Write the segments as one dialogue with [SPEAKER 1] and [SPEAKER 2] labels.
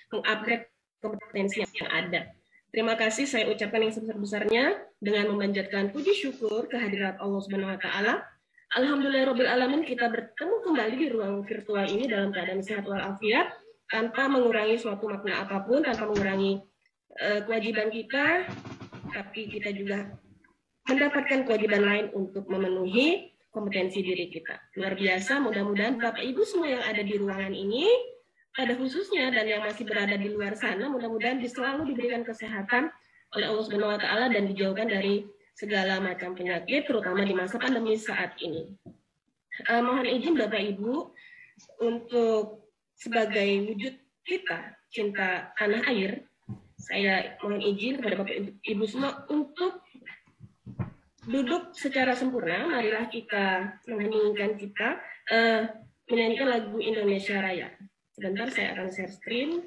[SPEAKER 1] mengupgrade kompetensi yang ada. Terima kasih saya ucapkan yang sebesar-besarnya dengan memanjatkan puji syukur kehadirat Allah Subhanahu wa taala. Alhamdulillahirabbil alamin, kita bertemu kembali di ruang virtual ini dalam keadaan sehat walafiat tanpa mengurangi suatu makna apapun, tanpa mengurangi kewajiban kita, tapi kita juga mendapatkan kewajiban lain untuk memenuhi kompetensi diri kita. Luar biasa, mudah-mudahan Bapak Ibu semua yang ada di ruangan ini, pada khususnya dan yang masih berada di luar sana, mudah-mudahan selalu diberikan kesehatan oleh Allah Subhanahu wa taala dan dijauhkan dari segala macam penyakit, terutama di masa pandemi saat ini. Mohon izin Bapak Ibu untuk sebagai wujud kita cinta tanah air, saya mohon izin kepada Bapak Ibu semua untuk duduk secara sempurna. Marilah kita mengheningkan kita menyanyikan lagu Indonesia Raya. Sebentar saya akan share screen.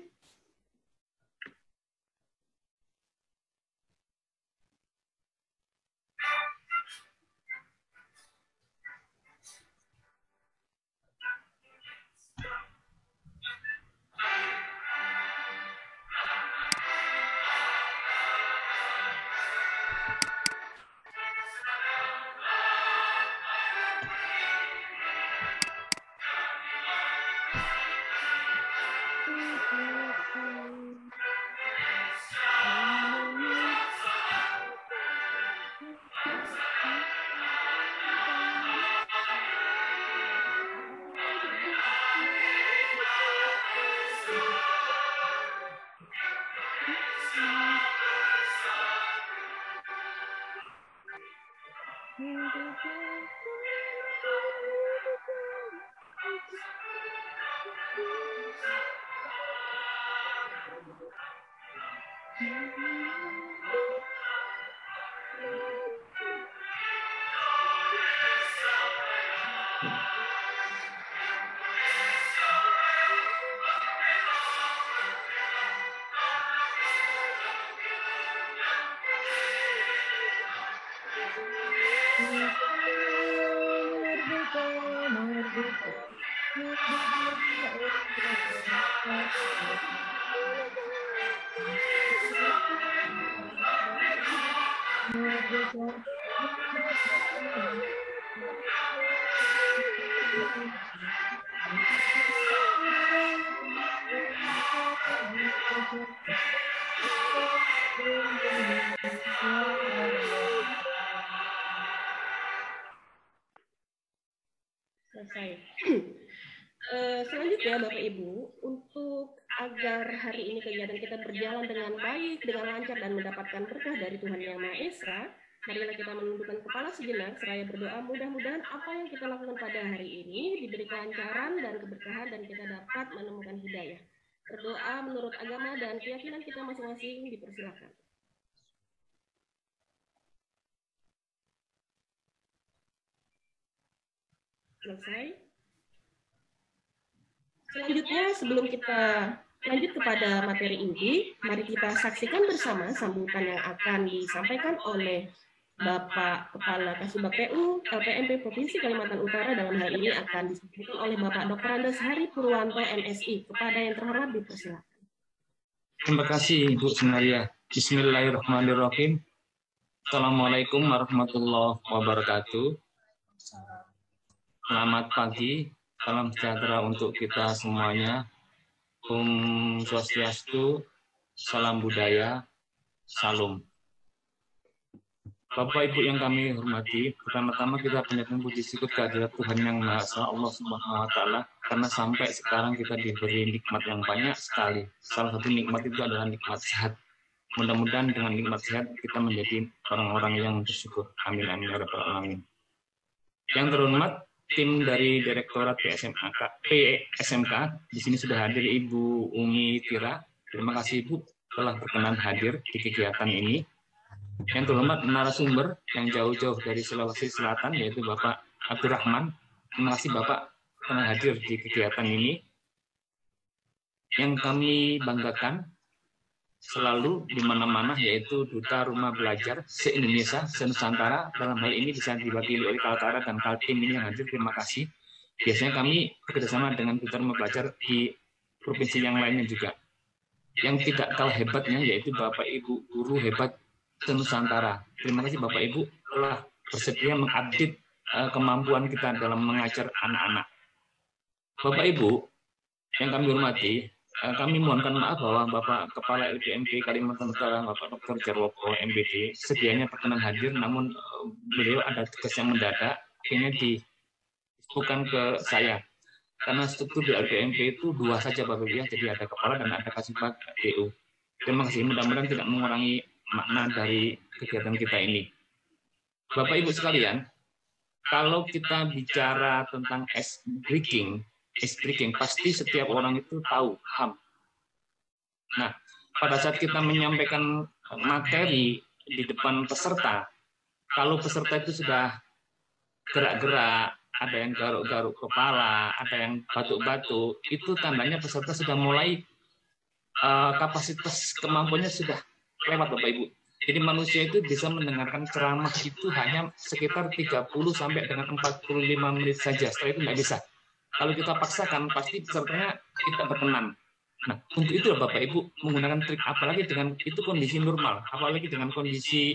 [SPEAKER 1] Selesai. Selanjutnya Bapak Ibu, untuk agar hari ini kegiatan kita berjalan dengan baik, dengan lancar dan mendapatkan berkah dari Tuhan Yang Maha Esa, marilah kita menundukkan kepala sejenak seraya berdoa. Mudah-mudahan apa yang kita lakukan pada hari ini diberi kelancaran dan keberkahan dan kita dapat menemukan hidayah. Berdoa menurut agama dan keyakinan kita masing-masing, dipersilakan. Selesai. Selanjutnya, sebelum kita lanjut kepada materi inti, mari kita saksikan bersama sambutan yang akan disampaikan oleh Bapak Kepala Kasubag PU LPMP Provinsi Kalimantan Utara. Dalam hal ini akan disampaikan oleh Bapak Dr. Andes Hari Purwanto MSI. Kepada yang terhormat dipersilakan.
[SPEAKER 2] Terima kasih Ibu Senaria. Bismillahirrahmanirrahim. Assalamualaikum warahmatullahi wabarakatuh. Selamat pagi, salam sejahtera untuk kita semuanya. Om Swastiastu, salam budaya, salam. Bapak Ibu yang kami hormati, pertama-tama kita panjatkan puji syukur kehadirat Tuhan Yang Maha Esa, Allah Subhanahu wa taala, karena sampai sekarang kita diberi nikmat yang banyak sekali. Salah satu nikmat itu adalah nikmat sehat. Mudah-mudahan dengan nikmat sehat kita menjadi orang-orang yang bersyukur. Amin amin ya rabbal alamin. Yang terhormat, tim dari Direktorat PSMK di sini sudah hadir Ibu Umi Tira. Terima kasih Ibu telah berkenan hadir di kegiatan ini. Yang terhormat narasumber yang jauh-jauh dari Sulawesi Selatan yaitu Bapak Abdurrahman. Terima kasih Bapak telah hadir di kegiatan ini. Yang kami banggakan selalu di mana-mana yaitu Duta Rumah Belajar se-Indonesia, se-Nusantara. Dalam hal ini bisa diwakili oleh Kaltara dan Kaltim ini yang hadir. Terima kasih. Biasanya kami bekerjasama dengan Duta Rumah Belajar di provinsi yang lainnya juga. yang tidak kalah hebatnya, yaitu Bapak Ibu guru hebat Nusantara. Terima kasih Bapak Ibu telah bersedia mengupdate kemampuan kita dalam mengajar anak-anak. Bapak Ibu yang kami hormati, kami mohonkan maaf bahwa Bapak Kepala LPMP Kalimantan Utara, Bapak Dr. Jarwoko, MPD, sedianya berkenan hadir, namun beliau ada tugas yang mendadak, akhirnya bukan ke saya. Karena struktur di LPMP itu dua saja Bapak Ibu, jadi ada kepala dan ada kasubag DU. Terima kasih, mudah-mudahan tidak mengurangi makna dari kegiatan kita ini. Bapak Ibu sekalian, kalau kita bicara tentang ice breaking, pasti setiap orang itu tahu, paham. Nah, pada saat kita menyampaikan materi di depan peserta, kalau peserta itu sudah gerak-gerak, ada yang garuk-garuk kepala, ada yang batuk-batuk, itu tandanya peserta sudah mulai kapasitas kemampuannya sudah lewat Bapak Ibu. Jadi manusia itu bisa mendengarkan ceramah itu hanya sekitar 30 sampai dengan 45 menit saja. Setelah itu nggak bisa. Kalau kita paksakan, pasti pesertanya kita berkenan. Nah, untuk itu Bapak Ibu menggunakan trik, apalagi dengan itu kondisi normal, apalagi dengan kondisi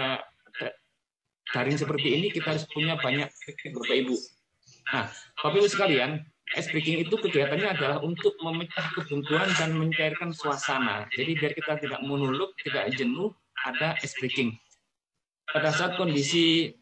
[SPEAKER 2] daring seperti ini, kita harus punya banyak trik Bapak Ibu. Nah, Bapak Ibu sekalian, ice breaking itu kegiatannya adalah untuk memecah kebuntuan dan mencairkan suasana. Jadi biar kita tidak menuluk, tidak jenuh, ada ice breaking. Pada saat kondisi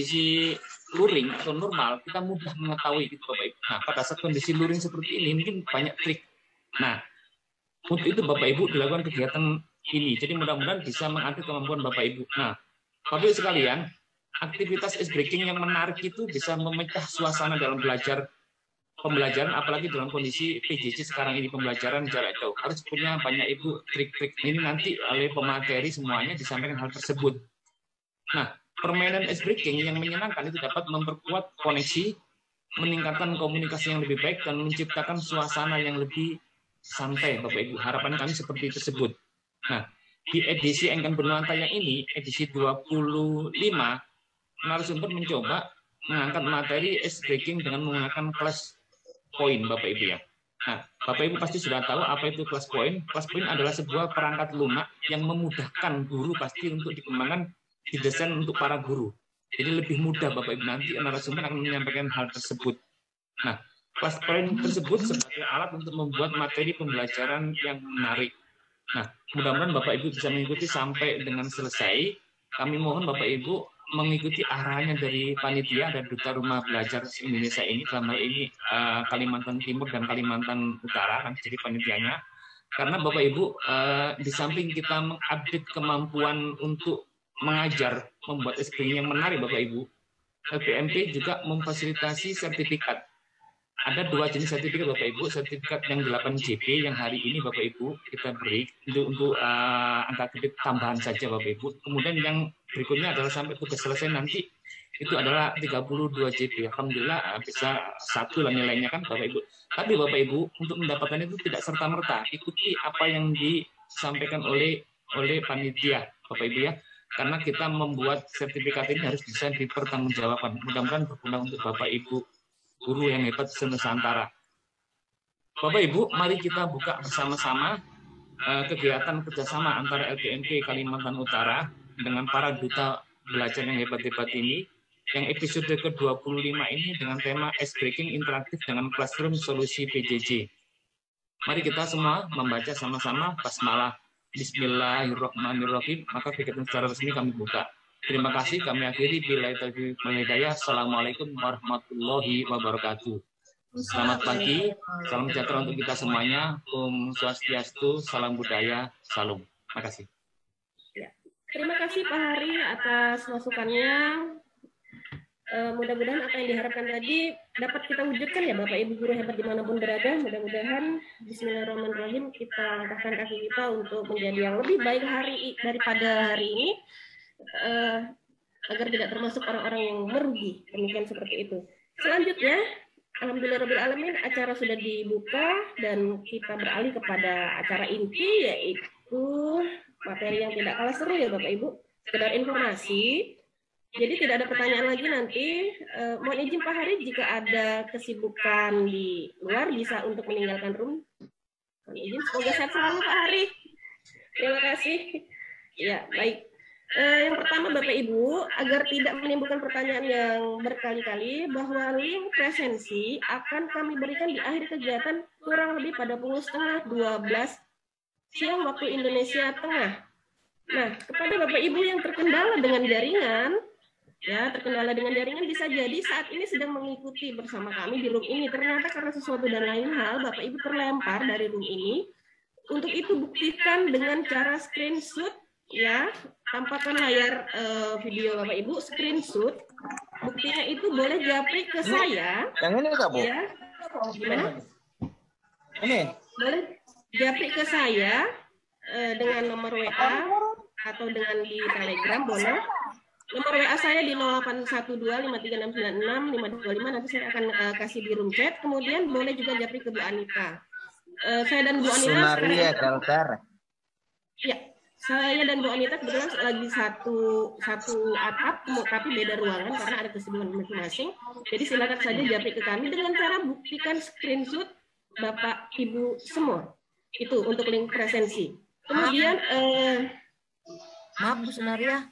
[SPEAKER 2] luring atau normal, kita mudah mengetahui itu Bapak Ibu. Nah, pada saat kondisi luring seperti ini, mungkin banyak trik. Nah, untuk itu Bapak Ibu dilakukan kegiatan ini. Jadi mudah-mudahan bisa mengatur kemampuan Bapak Ibu. Nah, Bapak Ibu sekalian, aktivitas ice breaking yang menarik itu bisa memecah suasana dalam pembelajaran, apalagi dalam kondisi PJJ sekarang ini, pembelajaran jarak jauh. Harus punya banyak Ibu trik-trik. Ini nanti oleh pemateri semuanya disampaikan hal tersebut. Nah, permainan ice breaking yang menyenangkan itu dapat memperkuat koneksi, meningkatkan komunikasi yang lebih baik, dan menciptakan suasana yang lebih santai, Bapak Ibu. Harapan kami seperti tersebut. Nah, di edisi Enggan Bernuansa yang ini, edisi 25, narasumber mencoba mengangkat materi ice breaking dengan menggunakan kelas poin, Bapak Ibu ya. Nah, Bapak Ibu pasti sudah tahu apa itu kelas poin. Kelas poin adalah sebuah perangkat lunak yang memudahkan guru pasti untuk dikembangkan, didesain untuk para guru. Jadi lebih mudah Bapak Ibu, nanti narasumber akan menyampaikan hal tersebut. Nah, kelas poin tersebut sebagai alat untuk membuat materi pembelajaran yang menarik. Nah, mudah-mudahan Bapak Ibu bisa mengikuti sampai dengan selesai. Kami mohon Bapak Ibu mengikuti arahannya dari panitia dan Duta Rumah Belajar Indonesia ini, dalam hal ini Kalimantan Timur dan Kalimantan Utara, kan jadi panitianya. Karena Bapak Ibu, di samping kita mengupdate kemampuan untuk mengajar, membuat SPM yang menarik Bapak Ibu, LPMP juga memfasilitasi sertifikat. Ada dua jenis sertifikat Bapak Ibu, sertifikat yang 8 JP yang hari ini Bapak Ibu kita beri untuk angka kredit tambahan saja Bapak Ibu. Kemudian yang berikutnya adalah sampai tugas selesai nanti itu adalah 32 JP. Alhamdulillah bisa satu lah nilainya kan Bapak Ibu. Tapi Bapak Ibu untuk mendapatkan itu tidak serta-merta, ikuti apa yang disampaikan oleh panitia Bapak Ibu ya. Karena kita membuat sertifikat ini harus bisa dipertanggungjawabkan. Mudah-mudahan berguna untuk Bapak Ibu guru yang hebat senusantara. Bapak Ibu, mari kita buka bersama-sama kegiatan kerjasama antara LPMP Kalimantan Utara dengan para duta belajar yang hebat-hebat ini. Yang episode ke-25 ini dengan tema Ice Breaking Interaktif dengan Classroom Solusi PJJ. Mari kita semua membaca sama-sama basmalah. Bismillahirrahmanirrahim. Maka kegiatan secara resmi kami buka. Terima kasih, kami akhiri. Billahi taufiq wal hidayah. Assalamualaikum warahmatullahi wabarakatuh. Selamat pagi, salam sejahtera untuk kita semuanya. Om Swastiastu, salam budaya, salam. Terima kasih.
[SPEAKER 1] Terima kasih Pak Hari atas masukannya. Mudah-mudahan apa yang diharapkan tadi dapat kita wujudkan ya Bapak Ibu guru hebat dimanapun berada. Mudah-mudahan Bismillahirrahmanirrahim kita langkahkan kaki kita untuk menjadi yang lebih baik daripada hari ini. Agar tidak termasuk orang-orang yang merugi, demikian seperti itu. Selanjutnya, alhamdulillahirobbilalamin, acara sudah dibuka dan kita beralih kepada acara inti, yaitu materi yang tidak kalah seru ya Bapak Ibu. Sekedar informasi, jadi tidak ada pertanyaan lagi nanti. Mohon izin Pak Hari, jika ada kesibukan di luar bisa untuk meninggalkan room. Mohon izin, semoga sehat selalu Pak Hari. Terima kasih. Ya, baik. Yang pertama Bapak Ibu, agar tidak menimbulkan pertanyaan yang berkali-kali, bahwa link presensi akan kami berikan di akhir kegiatan kurang lebih pada pukul 11:30 siang waktu Indonesia Tengah. Nah, kepada Bapak Ibu yang terkendala dengan jaringan, bisa jadi saat ini sedang mengikuti bersama kami di room ini. Ternyata karena sesuatu dan lain hal, Bapak Ibu terlempar dari room ini. Untuk itu buktikan dengan cara screenshot, ya, tampakkan layar video Bapak Ibu, screenshot. Buktinya itu boleh japri ke saya.
[SPEAKER 3] Yang ini Kak, Bu?
[SPEAKER 1] Ya. Gimana?
[SPEAKER 3] Ini.
[SPEAKER 1] Boleh japri ke saya dengan nomor WA atau dengan di Telegram boleh. Nomor WA saya di 081253696525, nanti saya akan kasih di room chat. Kemudian boleh juga japri ke Bu Anita. Saya dan Bu Anita
[SPEAKER 3] Sunaria Kaltara.
[SPEAKER 1] Ya, saya dan Bu Anita kebetulan lagi satu atap, tapi beda ruangan karena ada kesibukan masing-masing. Jadi silakan saja japri ke kami dengan cara buktikan screenshot Bapak Ibu semua. Itu untuk link presensi. Kemudian
[SPEAKER 4] maaf Bu Sunaria.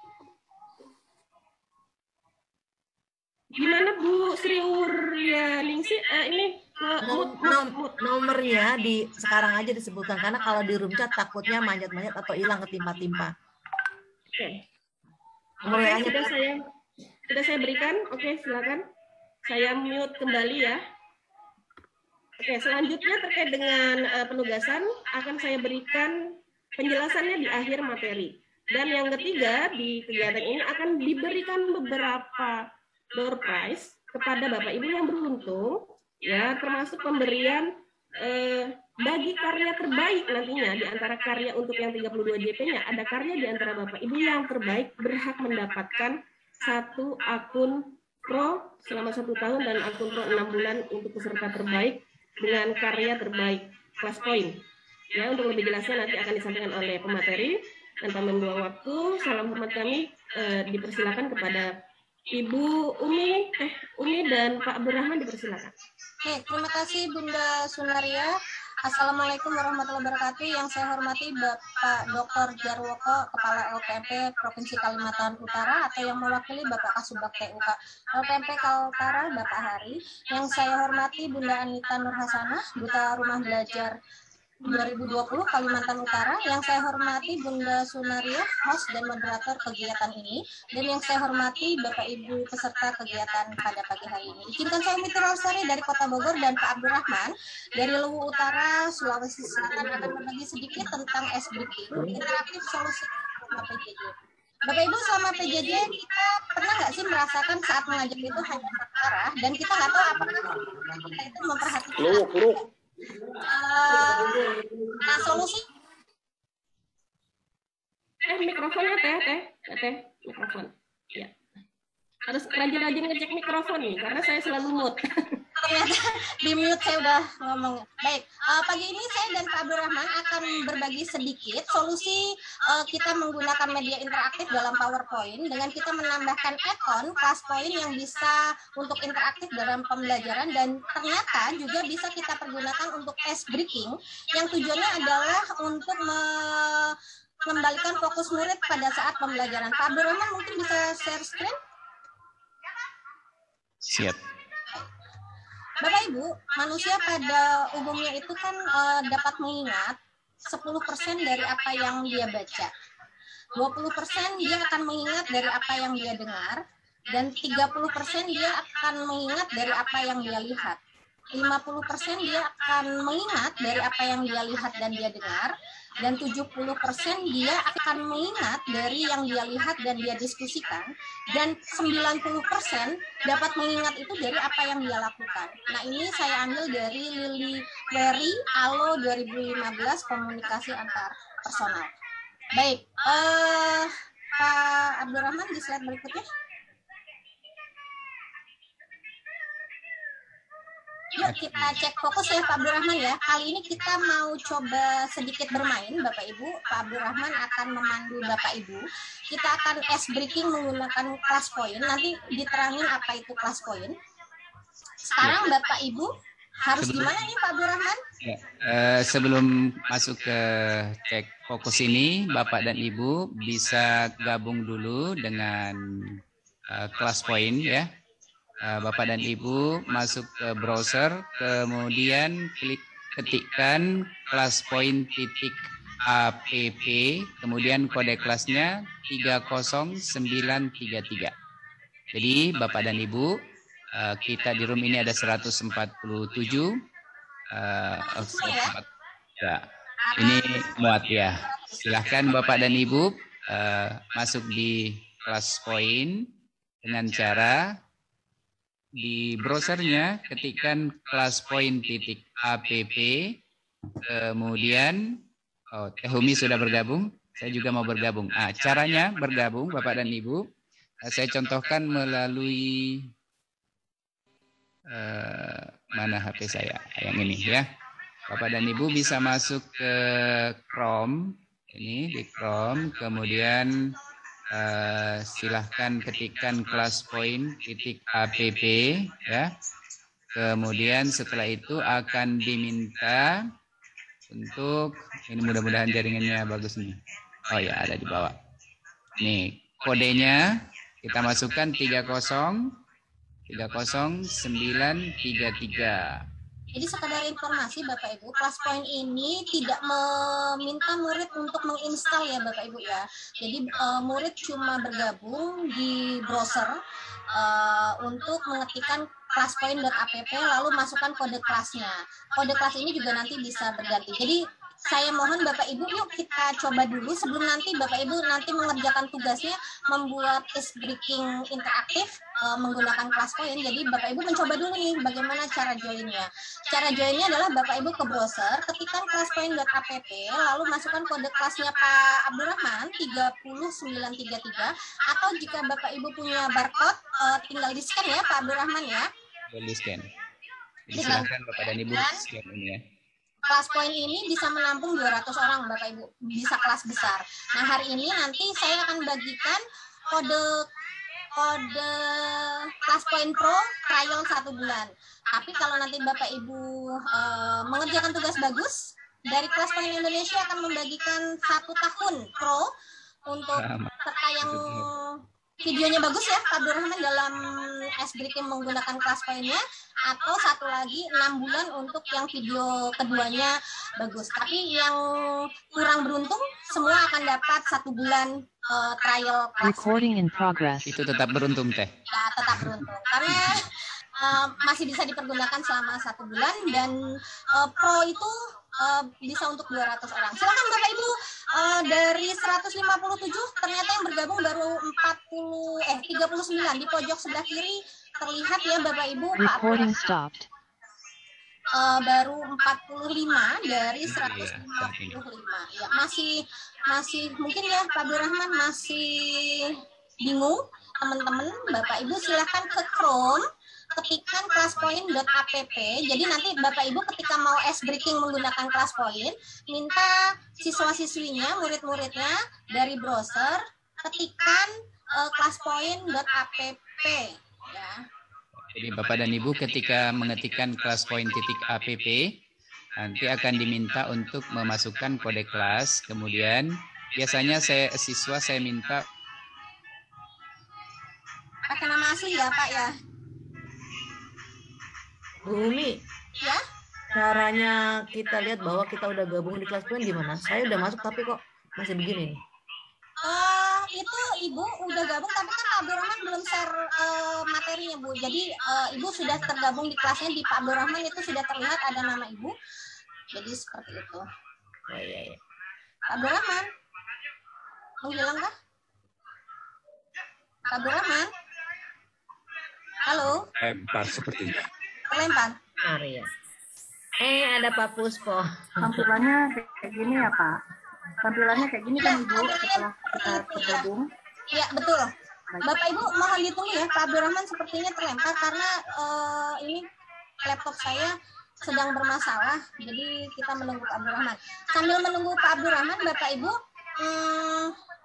[SPEAKER 1] Gimana Bu Sri Uryaningsi? Ini
[SPEAKER 4] nomornya di sekarang aja disebutkan, karena kalau di room chat takutnya manjat-manjat atau hilang ketimpa-timpa.
[SPEAKER 1] Oke.
[SPEAKER 4] Nomornya
[SPEAKER 1] sudah saya berikan. Oke, silakan. Saya mute kembali ya. Oke, selanjutnya terkait dengan penugasan akan saya berikan penjelasannya di akhir materi. Dan yang ketiga di kegiatan ini akan diberikan beberapa door prize kepada Bapak Ibu yang beruntung, ya, termasuk pemberian bagi karya terbaik nantinya. Di antara karya untuk yang 32 JP-nya ada karya di antara Bapak Ibu yang terbaik berhak mendapatkan 1 akun Pro selama 1 tahun dan akun Pro 6 bulan untuk peserta terbaik dengan karya terbaik kelas poin. Ya, untuk lebih jelasnya nanti akan disampaikan oleh pemateri. Tanpa membuang waktu, salam hormat kami dipersilakan kepada Ibu Umi dan Pak Abdurrahman, dipersilakan.
[SPEAKER 5] Oke, terima kasih Bunda Sunaria. Assalamualaikum warahmatullahi wabarakatuh. Yang saya hormati Bapak Dr. Jarwoko, Kepala LPMP Provinsi Kalimantan Utara, atau yang mewakili Bapak Kasubag TUK LPMP Kaltara, Bapak Hari. Yang saya hormati Bunda Anita Nurhasanah, Duta Rumah Belajar 2020 Kalimantan Utara. Yang saya hormati Bunda Sunaria, host dan moderator kegiatan ini, dan yang saya hormati Bapak Ibu peserta kegiatan pada pagi hari ini. Izinkan saya Mitra Lestari dari Kota Bogor dan Pak Abdurrahman dari Luwu Utara, Sulawesi Selatan akan berbagi sedikit tentang S-Breaking, interaktif solusi PJJ. Bapak Ibu, selama PJJ kita pernah nggak sih merasakan saat mengajar itu hanya terarah dan kita nggak tahu apakah kita itu memperhatikan nah solusi
[SPEAKER 1] mikrofonnya teh mikrofon ya, harus rajin-rajin ngecek mikrofon nih karena saya selalu mute.
[SPEAKER 5] Ternyata di mute saya udah ngomong. Baik, pagi ini saya dan Pak Abdurrahman akan berbagi sedikit solusi kita menggunakan media interaktif dalam PowerPoint dengan kita menambahkan add-on kelas poin yang bisa untuk interaktif dalam pembelajaran, dan ternyata juga bisa kita pergunakan untuk S-Breaking yang tujuannya adalah untuk mengembalikan fokus murid pada saat pembelajaran. Pak Abdurrahman mungkin bisa share screen?
[SPEAKER 3] Siap.
[SPEAKER 5] Bapak Ibu, manusia pada umumnya itu kan dapat mengingat 10% dari apa yang dia baca. 20% dia akan mengingat dari apa yang dia dengar, dan 30% dia akan mengingat dari apa yang dia lihat. 50% dia akan mengingat dari apa yang dia lihat dan dia dengar, dan 70% dia akan mengingat dari yang dia lihat dan dia diskusikan, dan 90% dapat mengingat itu dari apa yang dia lakukan. Nah, ini saya ambil dari Lily Wery, ALO 2015, komunikasi antar personal. Baik, Pak Abdurrahman di slide berikutnya. Yuk kita cek fokus ya Pak Abdurrahman ya. Kali ini kita mau coba sedikit bermain Bapak Ibu. Pak Abdurrahman akan memandu Bapak Ibu. Kita akan S-Breaking menggunakan kelas poin. Nanti diterangin apa itu kelas poin. Sekarang Bapak Ibu Harus gimana nih Pak Abdurrahman?
[SPEAKER 6] Ya, sebelum masuk ke cek fokus ini, Bapak dan Ibu bisa gabung dulu dengan kelas poin ya. Bapak dan Ibu masuk ke browser, kemudian ketikkan classpoint.app, kemudian kode kelasnya 30933. Jadi Bapak dan Ibu, kita di room ini ada 147. Ya, ini muat ya. Silahkan Bapak dan Ibu masuk di kelas poin dengan cara di browsernya ketikkan classpoint.app, kemudian Teh Humi sudah bergabung, saya juga mau bergabung. Caranya bergabung Bapak dan Ibu, saya contohkan melalui mana HP saya yang ini ya. Bapak dan Ibu bisa masuk ke Chrome, ini di Chrome, kemudian silahkan ketikkan classpoint.app ya. Kemudian setelah itu akan diminta untuk, ini mudah-mudahan jaringannya bagus nih. Oh ya, ada di bawah. Nih kodenya kita masukkan 30933.
[SPEAKER 5] Jadi sekadar informasi Bapak Ibu, kelas poin ini tidak meminta murid untuk menginstal ya Bapak Ibu ya. Jadi murid cuma bergabung di browser untuk mengetikkan classpoint.app lalu masukkan kode kelasnya. Kode kelas ini juga nanti bisa berganti. Jadi saya mohon Bapak Ibu, yuk kita coba dulu sebelum nanti Bapak Ibu nanti mengerjakan tugasnya membuat is breaking interaktif menggunakan kelas poin. Jadi Bapak Ibu mencoba dulu nih bagaimana cara joinnya. Cara joinnya adalah Bapak Ibu ke browser, ketikkan classpoint.app, lalu masukkan kode kelasnya Pak Abdurrahman 30933, atau jika Bapak Ibu punya barcode tinggal di scan ya Pak Abdurrahman ya.
[SPEAKER 6] Boleh di scan. Silakan Bapak dan Ibu scan ini ya.
[SPEAKER 5] Kelas poin ini bisa menampung 200 orang Bapak Ibu, bisa kelas besar. Nah hari ini nanti saya akan bagikan kode kelas poin pro trial 1 bulan. Tapi kalau nanti Bapak Ibu mengerjakan tugas bagus, dari kelas poin Indonesia akan membagikan 1 tahun pro untuk serta yang videonya bagus ya Pak Abdurrahman dalam ice breaking menggunakan kelas poinnya, atau 1 lagi 6 bulan untuk yang video keduanya bagus. Tapi yang kurang beruntung semua akan dapat 1 bulan trial kelas.
[SPEAKER 7] Recording in progress.
[SPEAKER 6] Itu tetap beruntung Teh.
[SPEAKER 5] Ya tetap beruntung karena masih bisa dipergunakan selama 1 bulan, dan pro itu bisa untuk 200 orang. Silakan Bapak Ibu, dari 157 ternyata yang bergabung baru 39. Di pojok sebelah kiri terlihat ya Bapak Ibu,
[SPEAKER 7] Recording stopped.
[SPEAKER 5] baru 45 dari 155. Ya, masih mungkin ya Pak Abdurrahman masih bingung teman-teman. Bapak Ibu silahkan ke Chrome, ketikkan classpoint.app. Jadi nanti Bapak Ibu ketika mau ice breaking menggunakan kelas poin, minta siswa-siswinya, murid-muridnya dari browser ketikkan classpoint.app ya.
[SPEAKER 6] Jadi Bapak dan Ibu ketika mengetikkan classpoint.app nanti akan diminta untuk memasukkan kode kelas. Kemudian biasanya siswa saya minta
[SPEAKER 5] pakai nama asli ya Pak ya.
[SPEAKER 4] Bu Umi,
[SPEAKER 5] Ya,
[SPEAKER 4] caranya kita lihat bahwa kita udah gabung di kelas poin gimana? Saya udah masuk tapi kok masih begini nih.
[SPEAKER 5] itu Ibu udah gabung tapi kan Pak Abdurrahman belum share materinya Bu. Jadi Ibu sudah tergabung di kelasnya, di Pak Abdurrahman itu sudah terlihat ada nama Ibu. Jadi seperti itu.
[SPEAKER 4] Oh, iya.
[SPEAKER 5] Pak Abdurrahman, menghilang kah? Pak Abdurrahman, halo,
[SPEAKER 2] Lempar sepertinya.
[SPEAKER 5] terlempar.
[SPEAKER 4] Maria. Ada Pak Puspo.
[SPEAKER 8] Tampilannya kayak gini ya Pak? Tampilannya kayak gini kan Ibu setelah kita tergabung?
[SPEAKER 5] Iya betul. Bapak Ibu mohon ditunggu ya, Pak Abdurrahman sepertinya terlempar karena ini laptop saya sedang bermasalah. Jadi kita menunggu Pak Abdurrahman. Sambil menunggu Pak Abdurrahman, Bapak Ibu,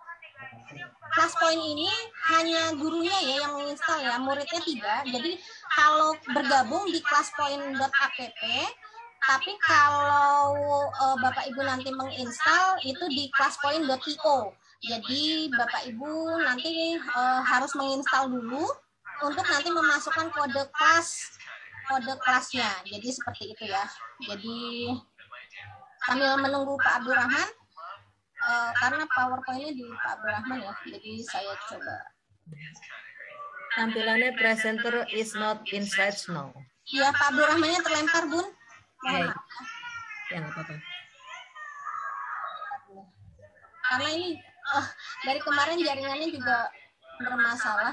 [SPEAKER 5] kelas poin ini hanya gurunya ya yang menginstal ya, muridnya tidak. Jadi kalau bergabung di classpoint.app, tapi kalau Bapak Ibu nanti menginstal itu di classpoint.io. Jadi Bapak Ibu nanti harus menginstal dulu untuk nanti memasukkan kode kelasnya. Jadi seperti itu ya. Jadi sambil menunggu Pak Abdurrahman, karena PowerPoint-nya di Pak Abdurrahman ya. Jadi saya coba.
[SPEAKER 4] Tampilannya presenter is not in slides now.
[SPEAKER 5] Iya, Pak Abdurrahmannya terlempar, Bun. Mohon maaf.
[SPEAKER 4] Ya, nggak apa-apa.
[SPEAKER 5] Karena ini dari kemarin jaringannya juga bermasalah.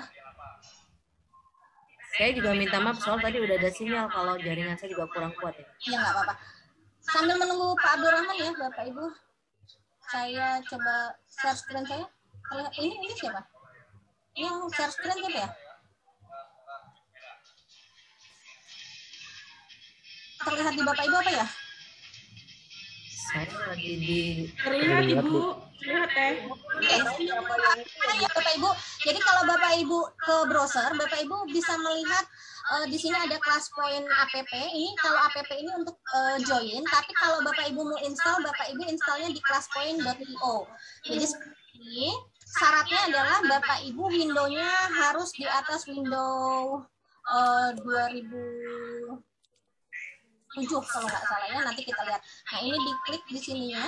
[SPEAKER 4] Saya juga minta maaf soal tadi udah ada sinyal kalau jaringan saya juga kurang kuat ya.
[SPEAKER 5] Iya, nggak apa-apa. Sambil menunggu Pak Abdurrahman ya, Bapak Ibu. Saya coba share screen saya. Ini siapa? Ini yang share screen siapa ya? Terlihat di Bapak Ibu apa ya?
[SPEAKER 4] Saya lagi di
[SPEAKER 1] Terlihat Ibu, terlihat teh.
[SPEAKER 5] Ya Bapak Ibu. Jadi kalau Bapak Ibu ke browser, Bapak Ibu bisa melihat di sini ada classpoint app. Ini kalau app ini untuk join, tapi kalau Bapak Ibu mau install, Bapak Ibu installnya di classpoint.io. Jadi seperti ini. Syaratnya adalah Bapak Ibu Windows-nya harus di atas Windows 2007 kalau nggak salah ya. Nanti kita lihat. Nah ini diklik di sininya.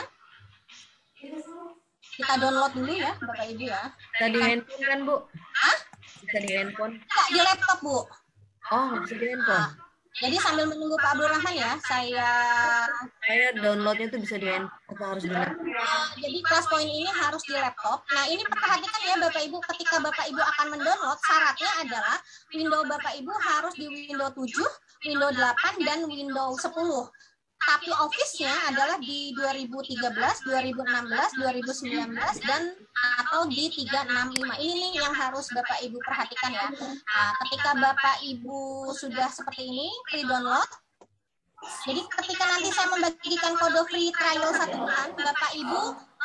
[SPEAKER 5] Kita download dulu ya Bapak Ibu ya.
[SPEAKER 4] Bisa di handphone kan Bu?
[SPEAKER 5] Hah?
[SPEAKER 4] Bisa di handphone?
[SPEAKER 5] Nggak, di laptop Bu.
[SPEAKER 4] Oh, bisa di handphone.
[SPEAKER 5] Jadi sambil menunggu Pak Abdurrahman ya, saya
[SPEAKER 4] Downloadnya itu bisa di handphone atau harus di laptop?
[SPEAKER 5] jadi classpoint ini harus di laptop. Nah ini perhatikan ya Bapak Ibu, ketika Bapak Ibu akan mendownload, syaratnya adalah Windows Bapak Ibu harus di Windows 7, Windows 8, dan Windows 10. Tapi Office-nya adalah di 2013, 2016, 2019, dan atau di 365. Ini nih yang harus Bapak Ibu perhatikan ya. Nah, ketika Bapak Ibu sudah seperti ini, free download. Jadi ketika nanti saya membagikan kode free trial 1 bulan, Bapak Ibu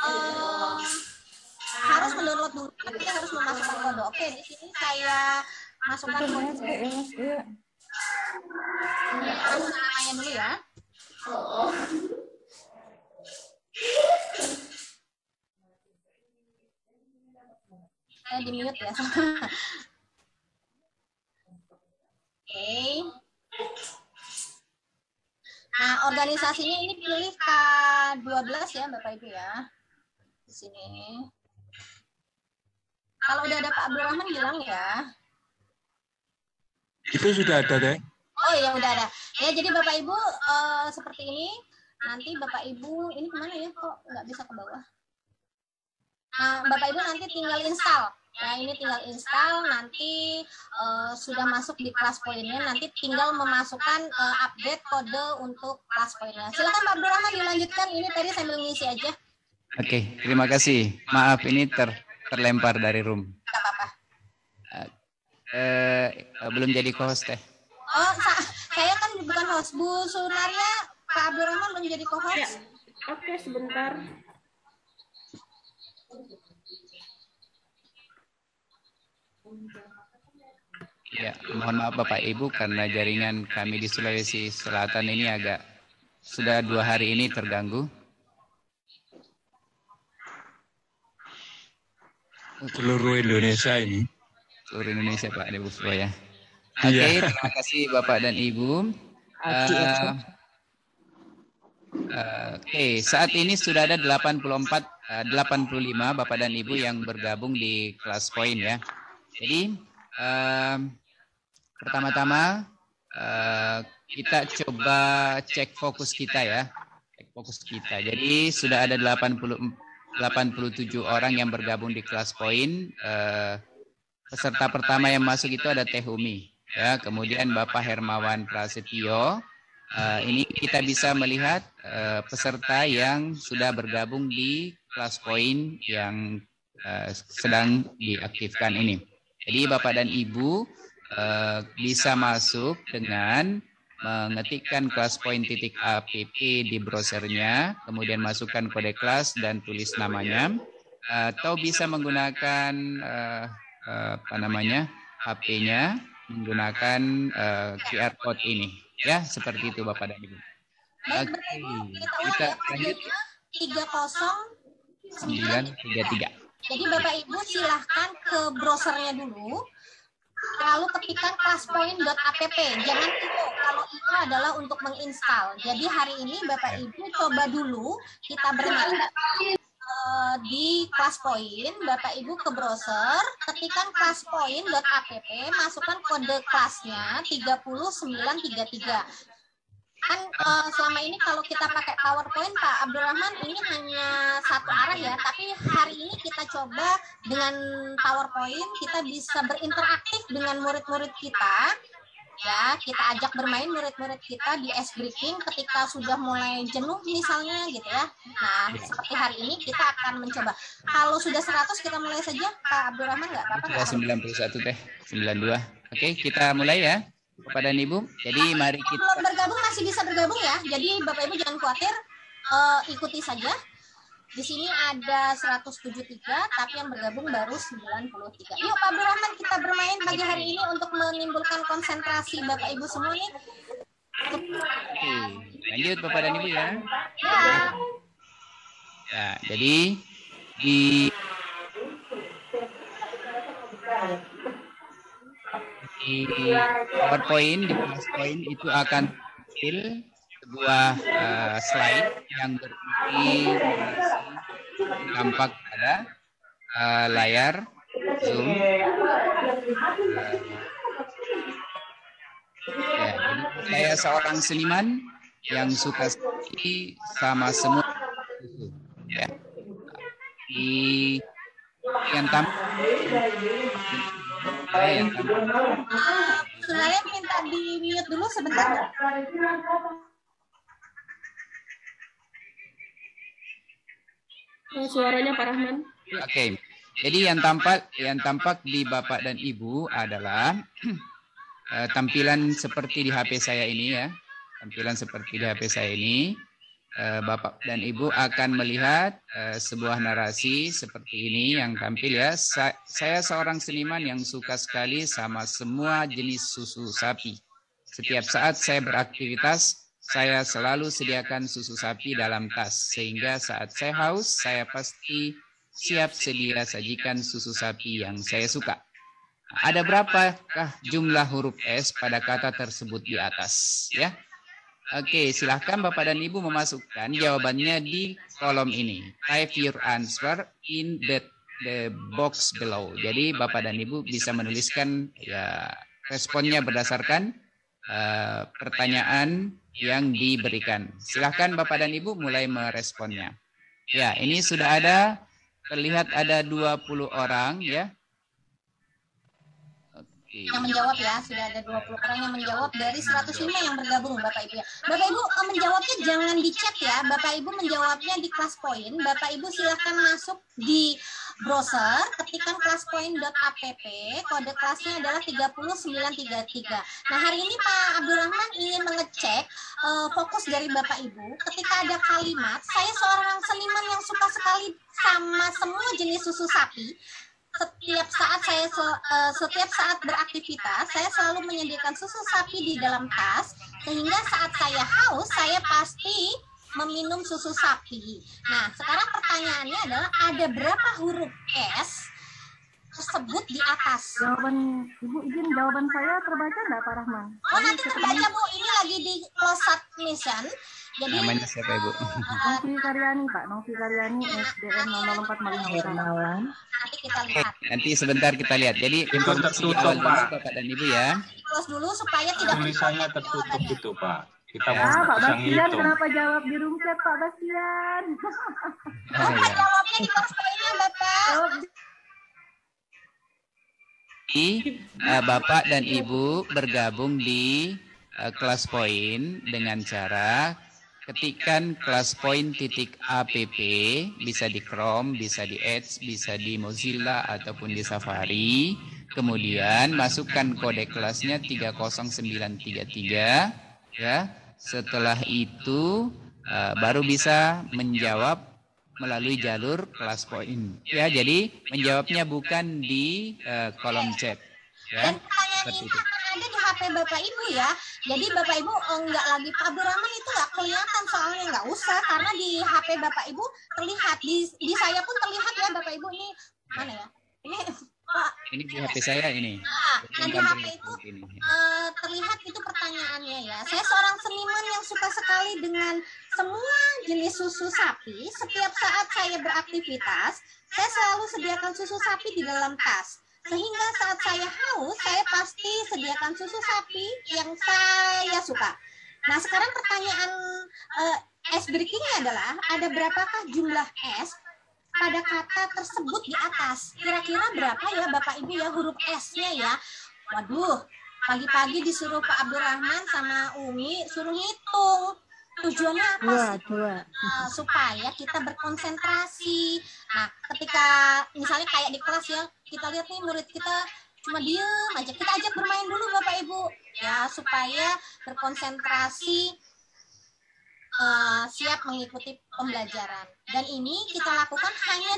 [SPEAKER 5] harus mendownload dulu. Tapi harus memasukkan kode. Oke, di sini saya masukkan kode. Namanya dulu ya. Saya di mute ya. Oke. Nah, organisasinya ini pilih K12 ya, Bapak Ibu ya. Di sini. Kalau udah ada Pak Abdurrahman bilang ya.
[SPEAKER 2] Itu sudah ada deh.
[SPEAKER 5] Oh ya udah ada. Ya jadi Bapak Ibu seperti ini. Nanti Bapak Ibu ini kemana ya? Kok nggak bisa ke bawah? Nah, Bapak Ibu nanti tinggal install. Nah ini tinggal install. Nanti sudah masuk di classpoint-nya. Nanti tinggal memasukkan update kode untuk classpoint-nya. Silakan Pak Abdurrahman dilanjutkan. Ini tadi sambil ngisi aja.
[SPEAKER 6] Oke, terima kasih. Maaf ini terlempar dari room.
[SPEAKER 5] Nggak apa-apa.
[SPEAKER 6] Belum jadi co-host teh.
[SPEAKER 5] Oh, saya kan bukan host. Bu Sunaria, Pak Abdurrahman belum jadi co-host.
[SPEAKER 1] Ya. Oke, sebentar.
[SPEAKER 6] Ya, mohon maaf Bapak Ibu karena jaringan kami di Sulawesi Selatan ini sudah 2 hari ini terganggu.
[SPEAKER 2] Seluruh Indonesia ini.
[SPEAKER 6] Seluruh Indonesia Pak Ibu ya. Oke, terima kasih Bapak dan Ibu. Oke, saat ini sudah ada 85 Bapak dan Ibu yang bergabung di classpoint ya. Jadi pertama-tama kita coba cek fokus kita ya. Cek fokus kita. Jadi sudah ada 87 orang yang bergabung di classpoint. Peserta pertama yang masuk itu ada Teh Umi. Ya, kemudian Bapak Hermawan Prasetyo, ini kita bisa melihat peserta yang sudah bergabung di classpoint yang sedang diaktifkan ini. Jadi Bapak dan Ibu bisa masuk dengan mengetikkan classpoint.app di browsernya, kemudian masukkan kode kelas dan tulis namanya, atau bisa menggunakan HP-nya menggunakan QR code ini. Ya, seperti itu Bapak dan Ibu.
[SPEAKER 5] Baik,
[SPEAKER 6] Oke,
[SPEAKER 5] kita
[SPEAKER 6] kita lanjut.
[SPEAKER 5] 3093.
[SPEAKER 6] 933.
[SPEAKER 5] Jadi Bapak Ibu silahkan ke browsernya dulu, lalu ketikkan classpoint.app. Jangan itu, kalau itu adalah untuk menginstal. Jadi hari ini Bapak Ibu coba dulu kita bermain di Classpoint. Bapak Ibu ke browser, ketikkan classpoint.app, masukkan kode kelasnya 30933. Kan selama ini kalau kita pakai PowerPoint, Pak Abdurrahman, ini hanya satu arah ya, tapi hari ini kita coba dengan PowerPoint, kita bisa berinteraktif dengan murid-murid kita, ya, kita ajak bermain murid-murid kita di ice breaking ketika sudah mulai jenuh misalnya gitu ya. Nah, seperti hari ini kita akan mencoba. Kalau sudah 100 kita mulai saja, Pak Abdurrahman, nggak apa-apa?
[SPEAKER 6] Sudah 91 teh, 92. Oke, kita mulai ya. Bapak dan Ibu, jadi mari kita...
[SPEAKER 5] Belum bergabung masih bisa bergabung ya. Jadi Bapak Ibu jangan khawatir, ikuti saja. Di sini ada 173, tapi yang bergabung baru 93. Yuk Pak Abdurrahman, kita bermain pagi hari ini untuk menimbulkan konsentrasi Bapak Ibu semua nih.
[SPEAKER 6] Oke, lanjut Bapak dan Ibu ya. Ya, jadi di PowerPoint, di Classpoint itu akan tampil sebuah slide yang berisi tampak pada layar Zoom. Ya, jadi saya seorang seniman yang suka sekali sama semua itu. Ya. Di yang tampak
[SPEAKER 5] Saudara minta di mute dulu sebentar.
[SPEAKER 1] Suaranya Pak Rahman.
[SPEAKER 6] Oke. Jadi yang tampak di Bapak dan Ibu adalah tampilan seperti di HP saya ini ya. Tampilan seperti di HP saya ini. Bapak dan Ibu akan melihat sebuah narasi seperti ini yang tampil ya. Saya seorang seniman yang suka sekali sama semua jenis susu sapi. Setiap saat saya beraktivitas, saya selalu sediakan susu sapi dalam tas. Sehingga saat saya haus, saya pasti siap sedia sajikan susu sapi yang saya suka. Ada berapakah jumlah huruf S pada kata tersebut di atas? Ya. Oke, silahkan Bapak dan Ibu memasukkan jawabannya di kolom ini. Type your answer in the box below. Jadi Bapak dan Ibu bisa menuliskan ya responnya berdasarkan pertanyaan yang diberikan. Silahkan Bapak dan Ibu mulai meresponnya. Ya, ini sudah ada, terlihat ada 20 orang ya.
[SPEAKER 5] Yang menjawab ya, sudah ada 20 orang yang menjawab dari 105 yang bergabung Bapak Ibu ya. Bapak Ibu menjawabnya jangan di chat ya, Bapak Ibu menjawabnya di Classpoint. Bapak Ibu silahkan masuk di browser, ketikkan classpoint.app, kode kelasnya adalah 30933. Nah hari ini Pak Abdurrahman ingin mengecek fokus dari Bapak Ibu, ketika ada kalimat, saya seorang seniman yang suka sekali sama semua jenis susu sapi. Setiap saat beraktivitas, saya selalu menyediakan susu sapi di dalam tas, sehingga saat saya haus, saya pasti meminum susu sapi. Nah, sekarang pertanyaannya adalah ada berapa huruf S tersebut di atas?
[SPEAKER 8] Jawaban Ibu izin jawaban saya terbaca nggak Pak Rahman?
[SPEAKER 5] Oh nanti terbaca Bu, ini lagi di close submission. Jadi
[SPEAKER 6] namanya siapa Ibu?
[SPEAKER 8] Novi Karyani Pak, Novi Karyani SDN 004 Malinawan.
[SPEAKER 5] Nanti kita lihat.
[SPEAKER 6] Nanti sebentar kita lihat. Jadi informasi awal dulu Bapak dan Ibu ya.
[SPEAKER 5] Close dulu supaya tidak
[SPEAKER 9] tulisannya tertutup gitu Pak. Kita mau
[SPEAKER 8] Pak
[SPEAKER 9] bisa
[SPEAKER 8] Bastian
[SPEAKER 9] ngitung.
[SPEAKER 8] kenapa jawab di room chat Pak Bastian?
[SPEAKER 5] Bapak jawabnya di Classpoint-nya Bapak.
[SPEAKER 6] Bapak dan Ibu bergabung di Classpoint dengan cara ketikkan classpoint.app, bisa di Chrome, bisa di Edge, bisa di Mozilla ataupun di Safari. Kemudian masukkan kode kelasnya 30933 ya. Setelah itu baru bisa menjawab melalui jalur Classpoint. Ya, jadi menjawabnya bukan di kolom chat. Ya,
[SPEAKER 5] Dan pertanyaan ini
[SPEAKER 6] itu.
[SPEAKER 5] akan HP Bapak Ibu ya. Jadi Bapak Ibu enggak lagi Pak Abdurrahman itu nggak kelihatan, soalnya nggak usah karena di HP Bapak Ibu terlihat, di saya pun terlihat ya Bapak Ibu. Ini mana ya? Ini Pak.
[SPEAKER 6] Ini di HP saya ini.
[SPEAKER 5] Nah, di HP itu terlihat itu pertanyaannya ya. Saya seorang seniman yang suka sekali dengan semua jenis susu sapi. Setiap saat saya beraktivitas, saya selalu sediakan susu sapi di dalam tas. Sehingga saat saya haus, saya pasti sediakan susu sapi yang saya suka. Nah, sekarang pertanyaan ice breaking-nya adalah, ada berapakah jumlah es pada kata tersebut di atas? Kira-kira berapa ya Bapak Ibu ya huruf S-nya ya? Waduh, pagi-pagi disuruh Pak Abdurrahman sama Umi suruh ngitung. Tujuannya apa sih? Supaya kita berkonsentrasi. Nah, ketika misalnya kayak di kelas ya, kita lihat nih murid kita cuma diem aja, kita ajak bermain dulu Bapak Ibu ya, supaya berkonsentrasi, siap mengikuti pembelajaran. Dan ini kita lakukan hanya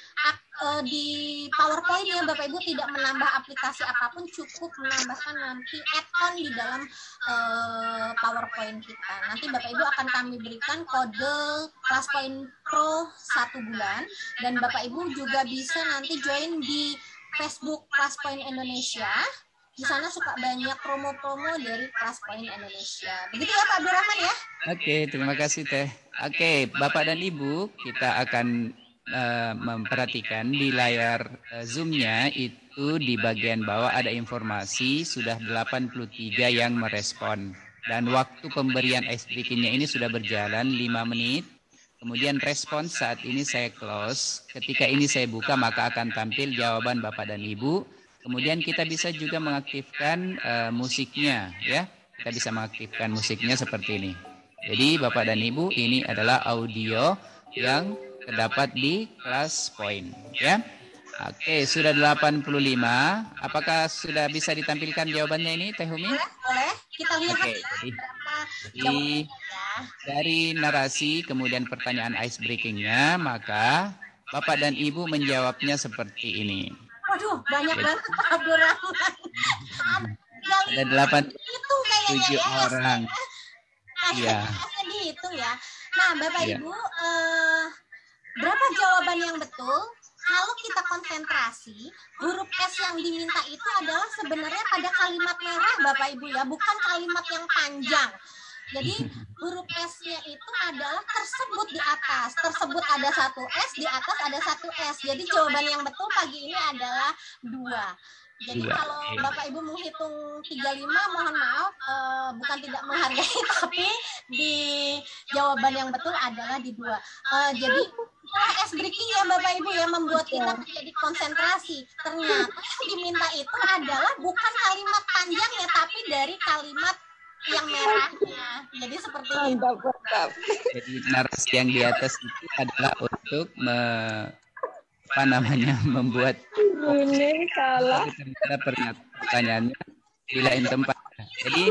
[SPEAKER 5] di PowerPoint ya Bapak Ibu, tidak menambah aplikasi apapun, cukup menambahkan nanti add-on di dalam PowerPoint kita. Nanti Bapak Ibu akan kami berikan kode ClassPoint Pro 1 bulan, dan Bapak Ibu juga bisa nanti join di Facebook ClassPoint Indonesia. Di sana suka banyak promo-promo dari ClassPoint Indonesia. Begitu ya Pak Abdurrahman ya?
[SPEAKER 6] Oke, terima kasih Teh. Oke, Bapak dan Ibu, kita akan memperhatikan di layar Zoom-nya itu di bagian bawah ada informasi sudah 83 yang merespon. Dan waktu pemberian ice breaking-nya ini sudah berjalan 5 menit. Kemudian respon saat ini saya close. Ketika ini saya buka maka akan tampil jawaban Bapak dan Ibu. Kemudian kita bisa juga mengaktifkan musiknya ya. Kita bisa mengaktifkan musiknya seperti ini. Jadi Bapak dan Ibu, ini adalah audio yang terdapat di ClassPoint ya. Oke, sudah 85. Apakah sudah bisa ditampilkan jawabannya ini Teh Humi?
[SPEAKER 5] Boleh. Kita lihat
[SPEAKER 6] jadi dari narasi kemudian pertanyaan ice breaking-nya, maka Bapak dan Ibu menjawabnya seperti ini.
[SPEAKER 5] Waduh, banyak banget Pak Abdurrahman.
[SPEAKER 6] Ada 87 orang. Iya.
[SPEAKER 5] Dihitung ya. Nah, Bapak Ibu, berapa jawaban yang betul? Kalau kita konsentrasi, huruf S yang diminta itu adalah sebenarnya pada kalimat merah Bapak Ibu ya, bukan kalimat yang panjang. Jadi huruf S-nya itu adalah tersebut di atas. Tersebut ada 1 S, di atas ada 1 S. Jadi jawaban yang betul pagi ini adalah 2. Jadi kalau Bapak Ibu menghitung 35, mohon maaf, bukan tidak menghargai, tapi di jawaban yang betul adalah di 2. Jadi ice breaking ya Bapak Ibu ya, membuat kita menjadi konsentrasi. Ternyata yang diminta itu adalah bukan kalimat panjangnya, tapi dari kalimat yang merahnya. Jadi seperti itu.
[SPEAKER 6] Jadi narasi yang di atas itu adalah untuk membuat pertanyaannya di lain tempat. Jadi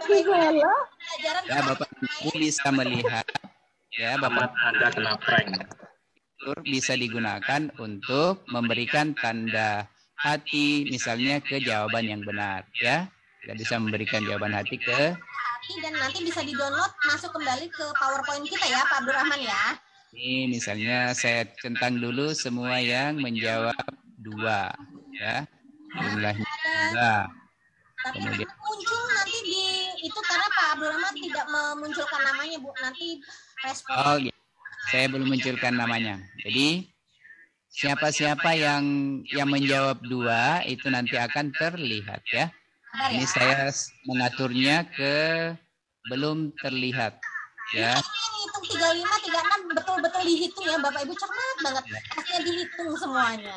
[SPEAKER 6] ya Bapak Ibu bisa melihat ya Bapak
[SPEAKER 9] Anda kena prank.
[SPEAKER 6] Bisa digunakan untuk memberikan tanda hati misalnya ke jawaban yang benar ya. Kita bisa memberikan jawaban hati ke
[SPEAKER 5] dan nanti bisa di-download masuk kembali ke PowerPoint kita ya Pak Abdurrahman ya.
[SPEAKER 6] Ini misalnya saya centang dulu semua yang menjawab 2 ya. Jumlahnya 2.
[SPEAKER 5] Kemudian muncul nanti di itu karena Pak Abdurrahman tidak memunculkan namanya Bu, nanti respon.
[SPEAKER 6] Oh ya. Saya belum munculkan namanya. Jadi siapa-siapa yang menjawab 2 itu nanti akan terlihat ya. Ini saya mengaturnya ke belum terlihat ya.
[SPEAKER 5] Hitung 35, 36 betul-betul dihitung ya Bapak Ibu, cermat banget. Pastinya dihitung semuanya.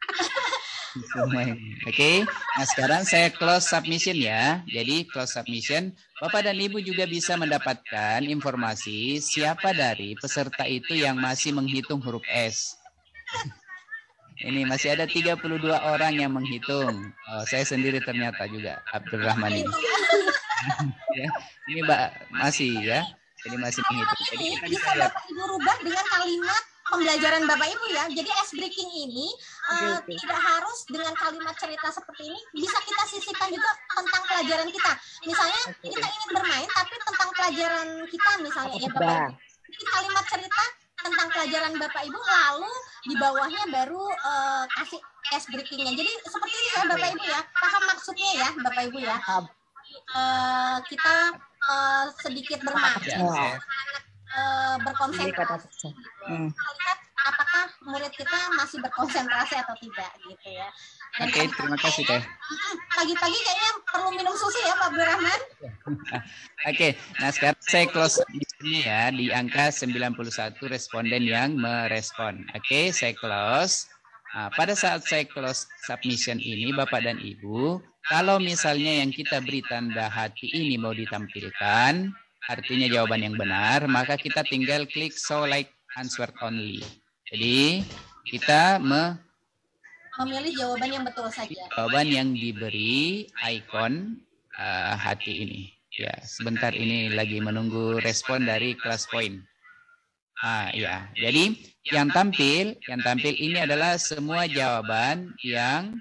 [SPEAKER 6] Oke. Nah sekarang saya close submission ya. Jadi close submission, Bapak dan Ibu juga bisa mendapatkan informasi siapa dari peserta itu yang masih menghitung huruf S. Ini masih ada 32 orang yang menghitung. Oh, saya sendiri ternyata juga Abdurrahman ini. Ya, ini Mbak masih ya. Jadi masih menghitung. Jadi kita bisa lihat.
[SPEAKER 5] Bapak Ibu rubah dengan kalimat pembelajaran Bapak Ibu ya. Jadi ice breaking ini tidak harus dengan kalimat cerita seperti ini, bisa kita sisipkan juga tentang pelajaran kita. Misalnya kita ingin bermain tapi tentang pelajaran kita misalnya ya Bapak Ibu. Jadi kalimat cerita tentang pelajaran Bapak Ibu, lalu di bawahnya baru kasih ice breakingnya. Jadi seperti ini ya Bapak Ibu ya, paham maksudnya ya Bapak Ibu ya. Kita sedikit bermain, berkonsentrasi. Lihat apakah murid kita masih berkonsentrasi atau tidak gitu ya.
[SPEAKER 6] Oke, terima kasih Teh.
[SPEAKER 5] Pagi-pagi kayaknya perlu minum susu ya Pak Abdurrahman.
[SPEAKER 6] Oke, nah sekarang saya close di sini ya, di angka 91 responden yang merespon. Oke, saya close. Nah, pada saat saya close submission ini, Bapak dan Ibu, kalau misalnya yang kita beri tanda hati ini mau ditampilkan, artinya jawaban yang benar, maka kita tinggal klik show like answer only. Jadi, kita
[SPEAKER 5] memilih jawaban yang betul saja.
[SPEAKER 6] Jawaban yang diberi ikon hati ini. Ya, sebentar ini lagi menunggu respon dari kelas poin. Ya. Jadi yang tampil ini adalah semua jawaban yang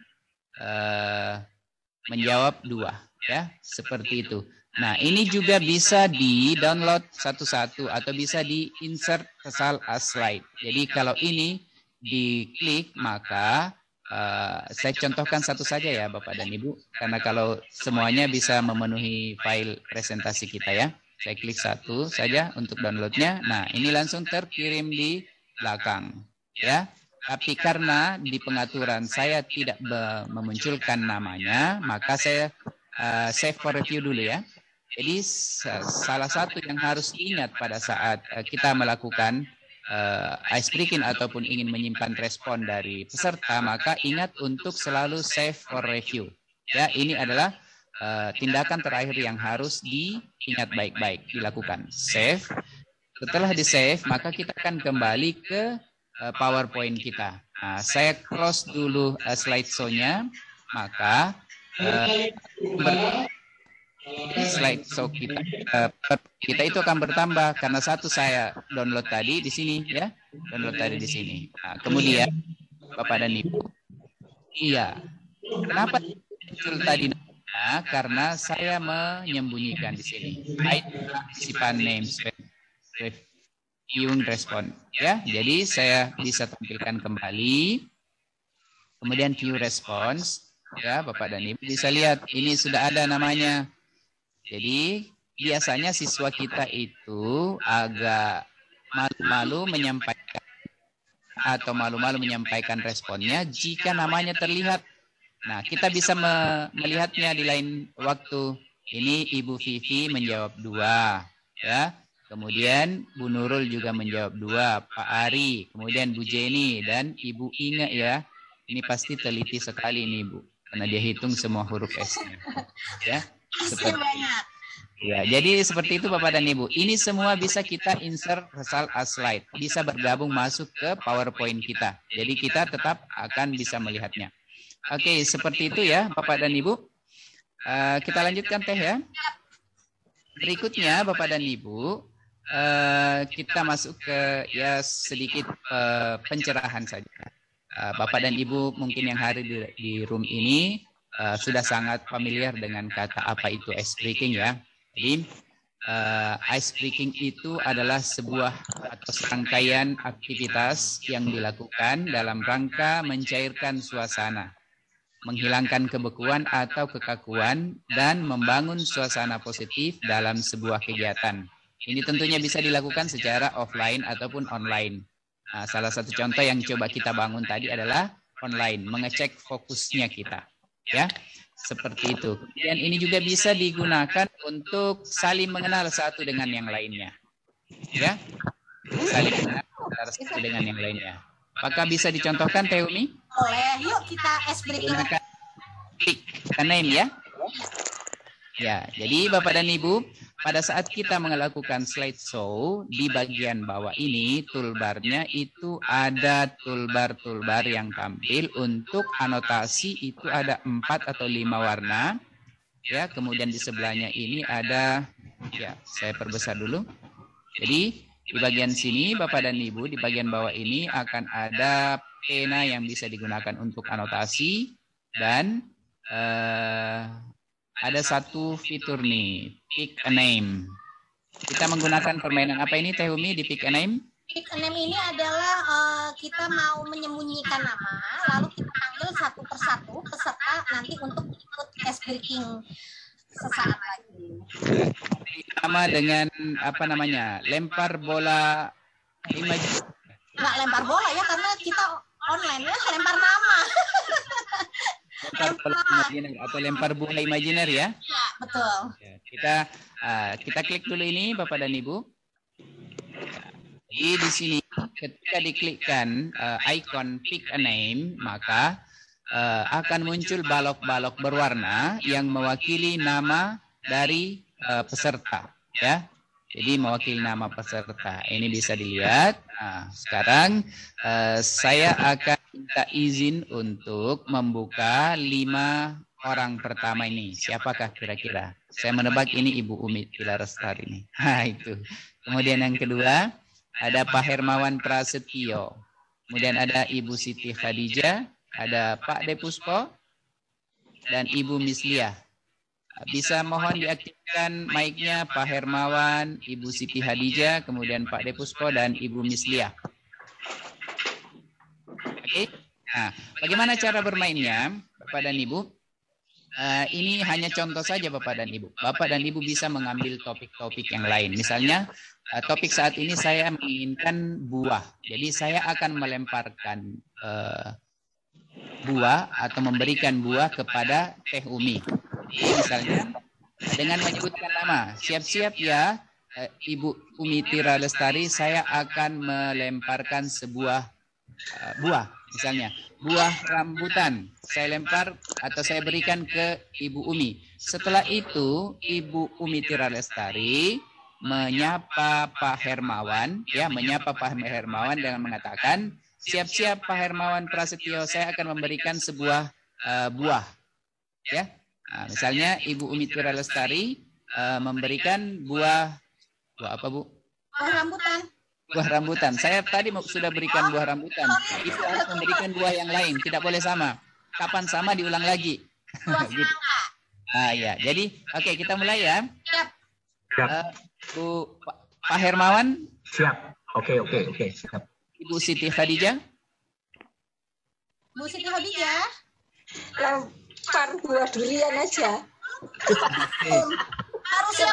[SPEAKER 6] menjawab 2, ya, seperti itu. Nah, ini juga bisa di-download satu-satu atau bisa di-insert ke slide. Jadi kalau ini diklik maka saya contohkan satu saja ya Bapak dan Ibu, karena kalau semuanya bisa memenuhi file presentasi kita ya. Saya klik satu saja untuk downloadnya. Nah, ini langsung terkirim di belakang ya. Tapi karena di pengaturan saya tidak memunculkan namanya, maka saya save for review dulu ya. Jadi salah satu yang harus ingat pada saat kita melakukan ice breaking ataupun ingin menyimpan respon dari peserta, maka ingat untuk selalu save for review. Ya, ini adalah tindakan terakhir yang harus diingat baik-baik, dilakukan. Save. Setelah di-save, maka kita akan kembali ke PowerPoint kita. Nah, saya close dulu slideshow-nya, maka slideshow kita itu akan bertambah karena satu saya download tadi di sini ya, download tadi di sini. Nah, kemudian Bapak dan Ibu, iya, kenapa muncul tadi? Nah, karena saya menyembunyikan di sini. Participan namespace reviewing respon ya. Jadi saya bisa tampilkan kembali. Kemudian view response ya, Bapak dan Ibu bisa lihat ini sudah ada namanya. Jadi biasanya siswa kita itu agak malu-malu menyampaikan atau malu-malu menyampaikan responnya jika namanya terlihat. Nah, kita bisa melihatnya di lain waktu. Ini Ibu Vivi menjawab 2, ya. Kemudian Bu Nurul juga menjawab 2, Pak Ari, kemudian Bu Jenny dan Ibu Inga ya. Ini pasti teliti sekali nih Bu, karena dia hitung semua huruf S-nya. Ya, seperti ya, jadi seperti itu Bapak dan Ibu. Ini semua bisa kita insert result as slide, bisa bergabung masuk ke PowerPoint kita. Jadi kita tetap akan bisa melihatnya. Oke, seperti itu ya Bapak dan Ibu. Kita lanjutkan Teh ya. Berikutnya Bapak dan Ibu, kita masuk ke ya sedikit pencerahan saja. Bapak dan Ibu mungkin yang hadir di room ini sudah sangat familiar dengan kata apa itu ice breaking ya. Jadi ice breaking itu adalah sebuah atau serangkaian aktivitas yang dilakukan dalam rangka mencairkan suasana, menghilangkan kebekuan atau kekakuan, dan membangun suasana positif dalam sebuah kegiatan. Ini tentunya bisa dilakukan secara offline ataupun online. Nah, salah satu contoh yang coba kita bangun tadi adalah online, mengecek fokusnya kita. Ya, seperti itu. Dan ini juga bisa digunakan untuk saling mengenal satu dengan yang lainnya. Ya, saling mengenal satu dengan yang lainnya. Apakah bisa dicontohkan Teh Umi?
[SPEAKER 5] Boleh, yuk kita ice breaking.
[SPEAKER 6] Kita name ya. Ya, jadi Bapak dan Ibu, pada saat kita melakukan slideshow, di bagian bawah ini toolbarnya itu ada toolbar yang tampil untuk anotasi, itu ada 4 atau 5 warna. Ya, kemudian di sebelahnya ini ada, ya saya perbesar dulu. Jadi Di bagian sini, Bapak dan Ibu, di bagian bawah ini akan ada pena yang bisa digunakan untuk anotasi dan ada satu fitur nih, pick a name. Kita menggunakan permainan apa ini, Teh Umi, di pick a name?
[SPEAKER 5] Pick a name ini adalah kita mau menyembunyikan nama, lalu kita panggil satu persatu peserta nanti untuk ikut ice breaking sesaat lagi.
[SPEAKER 6] Sama dengan apa namanya, lempar bola imajiner.
[SPEAKER 5] Nggak lempar bola ya, karena kita online ya, lempar nama.
[SPEAKER 6] Lempar bola imajiner atau lempar bola imajiner ya?
[SPEAKER 5] Ya, betul.
[SPEAKER 6] Kita klik dulu ini, Bapak dan Ibu. Jadi di sini ketika diklikkan icon pick a name, maka akan muncul balok-balok berwarna yang mewakili nama dari peserta, ya. Jadi mewakili nama peserta. Ini bisa dilihat. Nah, sekarang saya akan minta izin untuk membuka 5 orang pertama ini. Siapakah kira-kira? Saya menebak ini Ibu Umi Tilarestari ini. Nah, itu. Kemudian yang kedua, ada Pak Hermawan Prasetyo. Kemudian ada Ibu Siti Khadijah, ada Pak Depuspo, dan Ibu Misliah. Bisa mohon diaktifkan mic-nya Pak Hermawan, Ibu Siti Khadijah, kemudian Pak Depuspo, dan Ibu Misliah. Oke. Nah, bagaimana cara bermainnya, Bapak dan Ibu? Ini hanya contoh saja Bapak dan Ibu. Bapak dan Ibu bisa mengambil topik-topik yang lain. Misalnya, topik saat ini saya menginginkan buah. Jadi saya akan melemparkan buah atau memberikan buah kepada Teh Umi. Jadi misalnya dengan menyebutkan nama, siap-siap ya Ibu Umi Tira Lestari, saya akan melemparkan sebuah buah. Misalnya buah rambutan, saya lempar atau saya berikan ke Ibu Umi. Setelah itu Ibu Umi Tira Lestari menyapa Pak Hermawan, ya, menyapa Pak Hermawan dengan mengatakan, siap-siap Pak Hermawan Prasetyo, saya akan memberikan sebuah buah, ya. Nah, misalnya Ibu Umi Tira Lestari memberikan buah apa Bu?
[SPEAKER 5] Buah rambutan.
[SPEAKER 6] Buah rambutan. Saya tadi sudah berikan buah rambutan. Itu harus memberikan buah yang lain, tidak boleh sama. Kapan sama diulang lagi. Gitu. Ah ya, jadi oke, kita mulai ya.
[SPEAKER 9] Siap.
[SPEAKER 6] Pak Hermawan.
[SPEAKER 9] Siap. Oke, siap.
[SPEAKER 6] Ibu Siti Khadijah.
[SPEAKER 5] Bu Siti Khadijah.
[SPEAKER 10] Lempar buah durian aja.
[SPEAKER 5] Harus siap.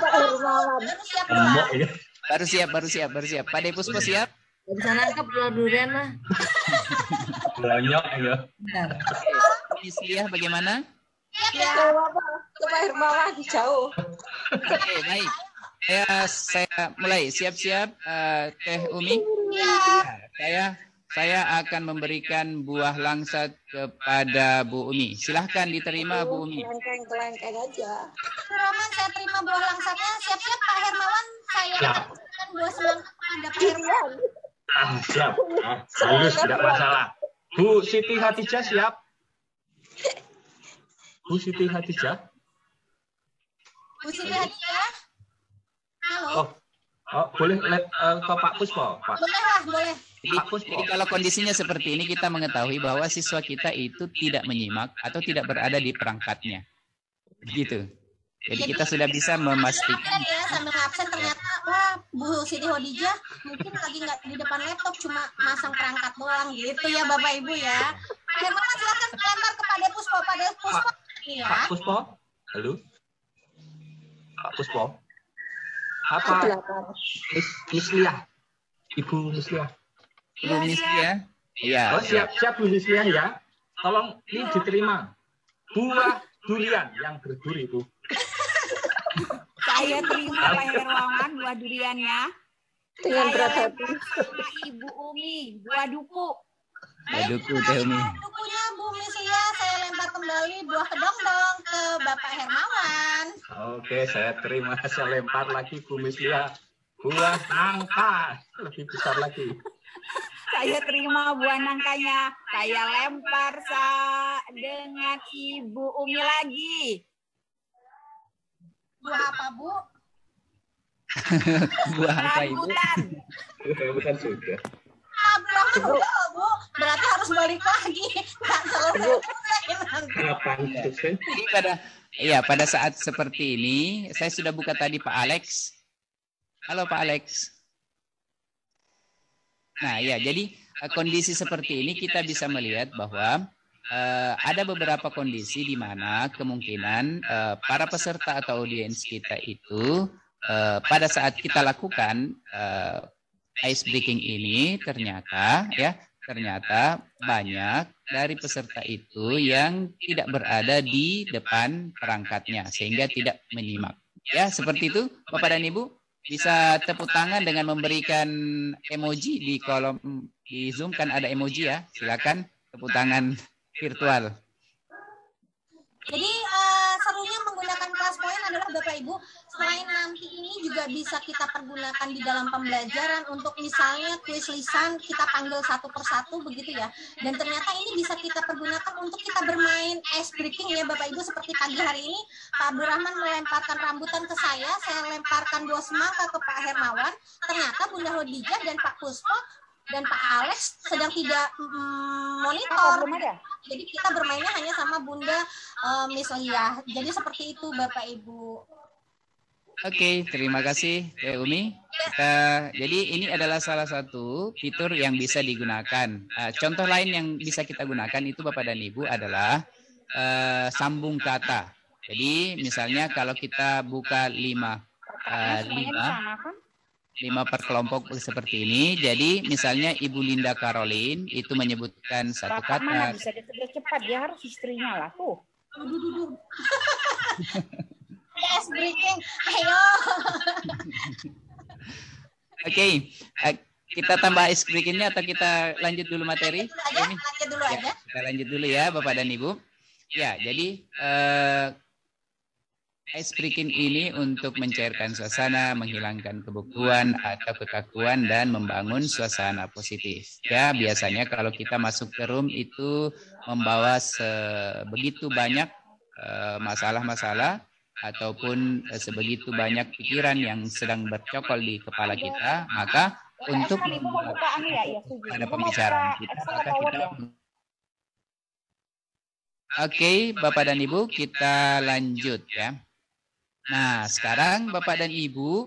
[SPEAKER 6] Baru siap. Pak Depuspo siap?
[SPEAKER 4] Gak bisa nangkep buah durian mah.
[SPEAKER 9] Banyak ya.
[SPEAKER 6] Misliah bagaimana?
[SPEAKER 10] Pak Hermawan jauh.
[SPEAKER 6] Oke, baik. Saya mulai. Siap-siap Teh Umi. Saya akan memberikan buah langsat kepada Bu Umi. Silahkan diterima Bu Umi.
[SPEAKER 10] Kelengkeng aja.
[SPEAKER 5] Roman, saya terima buah langsatnya. Siap-siap Pak Hermawan, saya berikan buah semangka kepada Pak Hermawan.
[SPEAKER 9] Siap. Halus, tidak masalah. Bu Siti Khadijah siap? Bu Siti Khadijah?
[SPEAKER 5] Bu Siti Khadijah? Halo?
[SPEAKER 9] Boleh ke Pak Puspo? Pak.
[SPEAKER 5] Boleh.
[SPEAKER 6] Jadi kalau kondisinya seperti ini, kita mengetahui bahwa siswa kita itu tidak menyimak atau tidak berada di perangkatnya. Begitu. Jadi kita sudah bisa memastikan.
[SPEAKER 5] Ya, sambil absen ternyata, wah, Bu Siti Khadijah mungkin lagi nggak di depan laptop, cuma masang perangkat doang gitu ya Bapak Ibu ya. Pak Hermawan silakan lempar kepada Puspo. Pak Puspo. Iya.
[SPEAKER 9] Pak Puspo? Halo? Pak Puspo? Apa? Misliah. Ibu Misliah.
[SPEAKER 6] Ibu Misliah. Iya.
[SPEAKER 9] Oh, siap Bu Misliah ya. Tolong ini diterima. Buah durian yang berduri, Bu.
[SPEAKER 11] Saya terima Pak Hermawan buah duriannya.
[SPEAKER 10] Dengan berat hati.
[SPEAKER 11] Ibu Umi, buah duku.
[SPEAKER 6] Buah duku, Teh Umi.
[SPEAKER 5] Dukunya Bu Misliah, saya lempar kembali buah kedong-dong ke Bapak Hermawan.
[SPEAKER 9] Oke, saya terima. Saya lempar lagi Bu Misliah. Buah nangka. Lebih besar lagi.
[SPEAKER 11] Saya terima buah nangkanya. Saya lempar dengan Ibu Umi lagi.
[SPEAKER 5] Buah apa, Bu?
[SPEAKER 6] Buah apa Ibu?
[SPEAKER 9] Bukan sudah.
[SPEAKER 5] Abraham udah, Bu. Berarti harus balik lagi. Nggak selesai nanti.
[SPEAKER 9] Kapan selesai?
[SPEAKER 6] Jadi pada saat seperti ini, saya sudah buka tadi Pak Alex. Halo Pak Alex. Nah ya, jadi kondisi seperti ini kita bisa melihat bahwa ada beberapa kondisi di mana kemungkinan para peserta atau audiens kita itu pada saat kita lakukan ice breaking ini ternyata banyak dari peserta itu yang tidak berada di depan perangkatnya sehingga tidak menyimak. Ya, seperti itu Bapak dan Ibu. Bisa tepuk tangan dengan memberikan emoji di kolom di Zoom, kan ada emoji ya. Silakan tepuk tangan virtual.
[SPEAKER 5] Jadi serunya menggunakan kelas poin adalah Bapak Ibu, selain nanti ini juga bisa kita pergunakan di dalam pembelajaran untuk misalnya kuis lisan kita panggil satu persatu begitu ya. Dan ternyata ini bisa kita pergunakan untuk kita bermain ice breaking ya Bapak Ibu, seperti pagi hari ini Pak Abdurrahman melemparkan rambutan ke saya lemparkan buah semangka ke Pak Hermawan. Ternyata Bunda Hodijah dan Pak Puspo dan Pak Alex sedang tidak monitor. Jadi kita bermainnya hanya sama Bunda Miss Lia. Jadi seperti itu Bapak Ibu.
[SPEAKER 6] Oke, terima kasih Teh Umi. Jadi ini adalah salah satu fitur yang bisa digunakan. Contoh lain yang bisa kita gunakan itu Bapak dan Ibu adalah sambung kata. Jadi misalnya kalau kita buka 5 per kelompok seperti ini. Jadi misalnya Ibu Linda Caroline itu menyebutkan satu
[SPEAKER 11] Bapak mana
[SPEAKER 6] kata.
[SPEAKER 11] bisa cepat, dia harus istrinya lah tuh.
[SPEAKER 5] Ice breaking, ayo.
[SPEAKER 6] Oke, kita tambah ice breakingnya atau kita lanjut dulu materi?
[SPEAKER 5] Lanjut dulu aja.
[SPEAKER 6] Kita lanjut dulu ya Bapak dan Ibu. Ya, jadi ice breaking ini untuk mencairkan suasana, menghilangkan kebekuan atau kekakuan dan membangun suasana positif. Ya, biasanya kalau kita masuk ke room itu membawa sebegitu banyak masalah-masalah ataupun sebegitu banyak pikiran yang sedang bercokol di kepala kita, maka untuk ada pembicaraan kita, maka kita Oke, Bapak dan Ibu, kita lanjut ya. Nah, sekarang Bapak dan Ibu,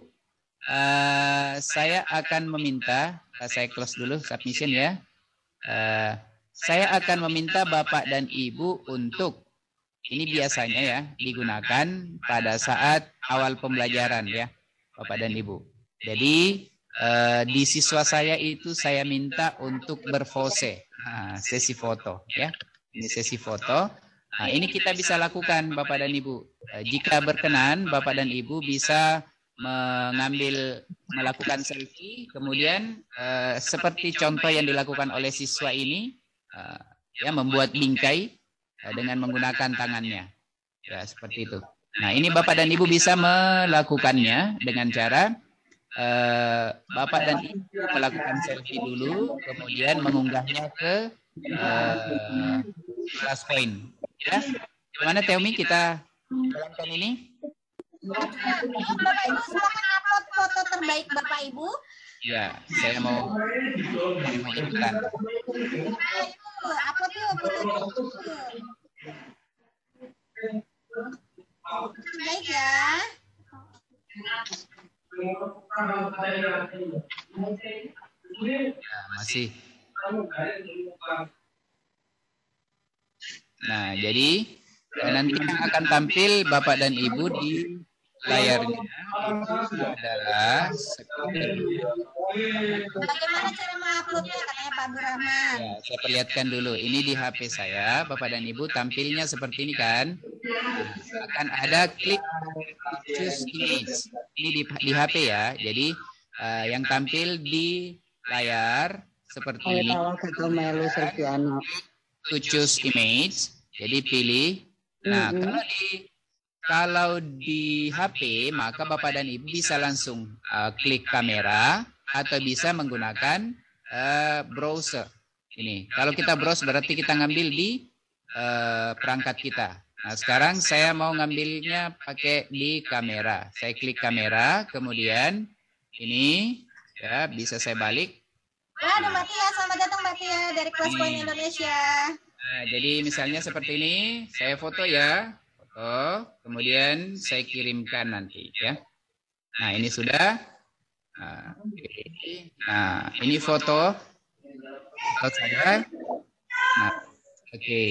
[SPEAKER 6] saya akan meminta, saya close dulu submission ya. Saya akan meminta Bapak dan Ibu untuk, ini biasanya ya, digunakan pada saat awal pembelajaran ya, Bapak dan Ibu. Jadi, di siswa saya itu saya minta untuk berpose, sesi foto ya. Ini sesi foto. Nah, ini kita bisa lakukan Bapak dan Ibu. Jika berkenan, Bapak dan Ibu bisa melakukan selfie, kemudian seperti contoh yang dilakukan oleh siswa ini, ya membuat bingkai dengan menggunakan tangannya. Ya, seperti itu. Nah, ini Bapak dan Ibu bisa melakukannya dengan cara Bapak dan Ibu melakukan selfie dulu, kemudian mengunggahnya ke kelas poin. Ya, gimana Teomi kita jalankan ini?
[SPEAKER 5] Bapak Ibu silakan upload foto terbaik Bapak Ibu.
[SPEAKER 6] Ya, saya mau ikutan.
[SPEAKER 5] Upload yuk foto terbaik ya.
[SPEAKER 6] Ya, masih. Nah, jadi nanti yang akan tampil Bapak dan Ibu di layarnya itu adalah
[SPEAKER 5] bagaimana cara menguploadnya katanya Pak Abdurrahman.
[SPEAKER 6] Ya, saya perlihatkan dulu. Ini di HP saya, Bapak dan Ibu tampilnya seperti ini kan. Akan ada klik choose image. Ini di HP ya. Jadi yang tampil di layar seperti ini. To choose image, jadi pilih. Nah, kalau di HP, maka Bapak dan Ibu bisa langsung klik kamera atau bisa menggunakan browser. Ini, kalau kita browse berarti kita ngambil di perangkat kita. Nah, sekarang saya mau ngambilnya pakai di kamera. Saya klik kamera, kemudian ini ya bisa saya balik.
[SPEAKER 5] Wah, ada Mbak Tia. Selamat datang Mbak Tia dari Kelas Point Indonesia.
[SPEAKER 6] Nah, jadi misalnya seperti ini, saya foto ya, foto, kemudian saya kirimkan nanti ya. Nah, ini sudah. Nah, ini foto saya. Nah, oke.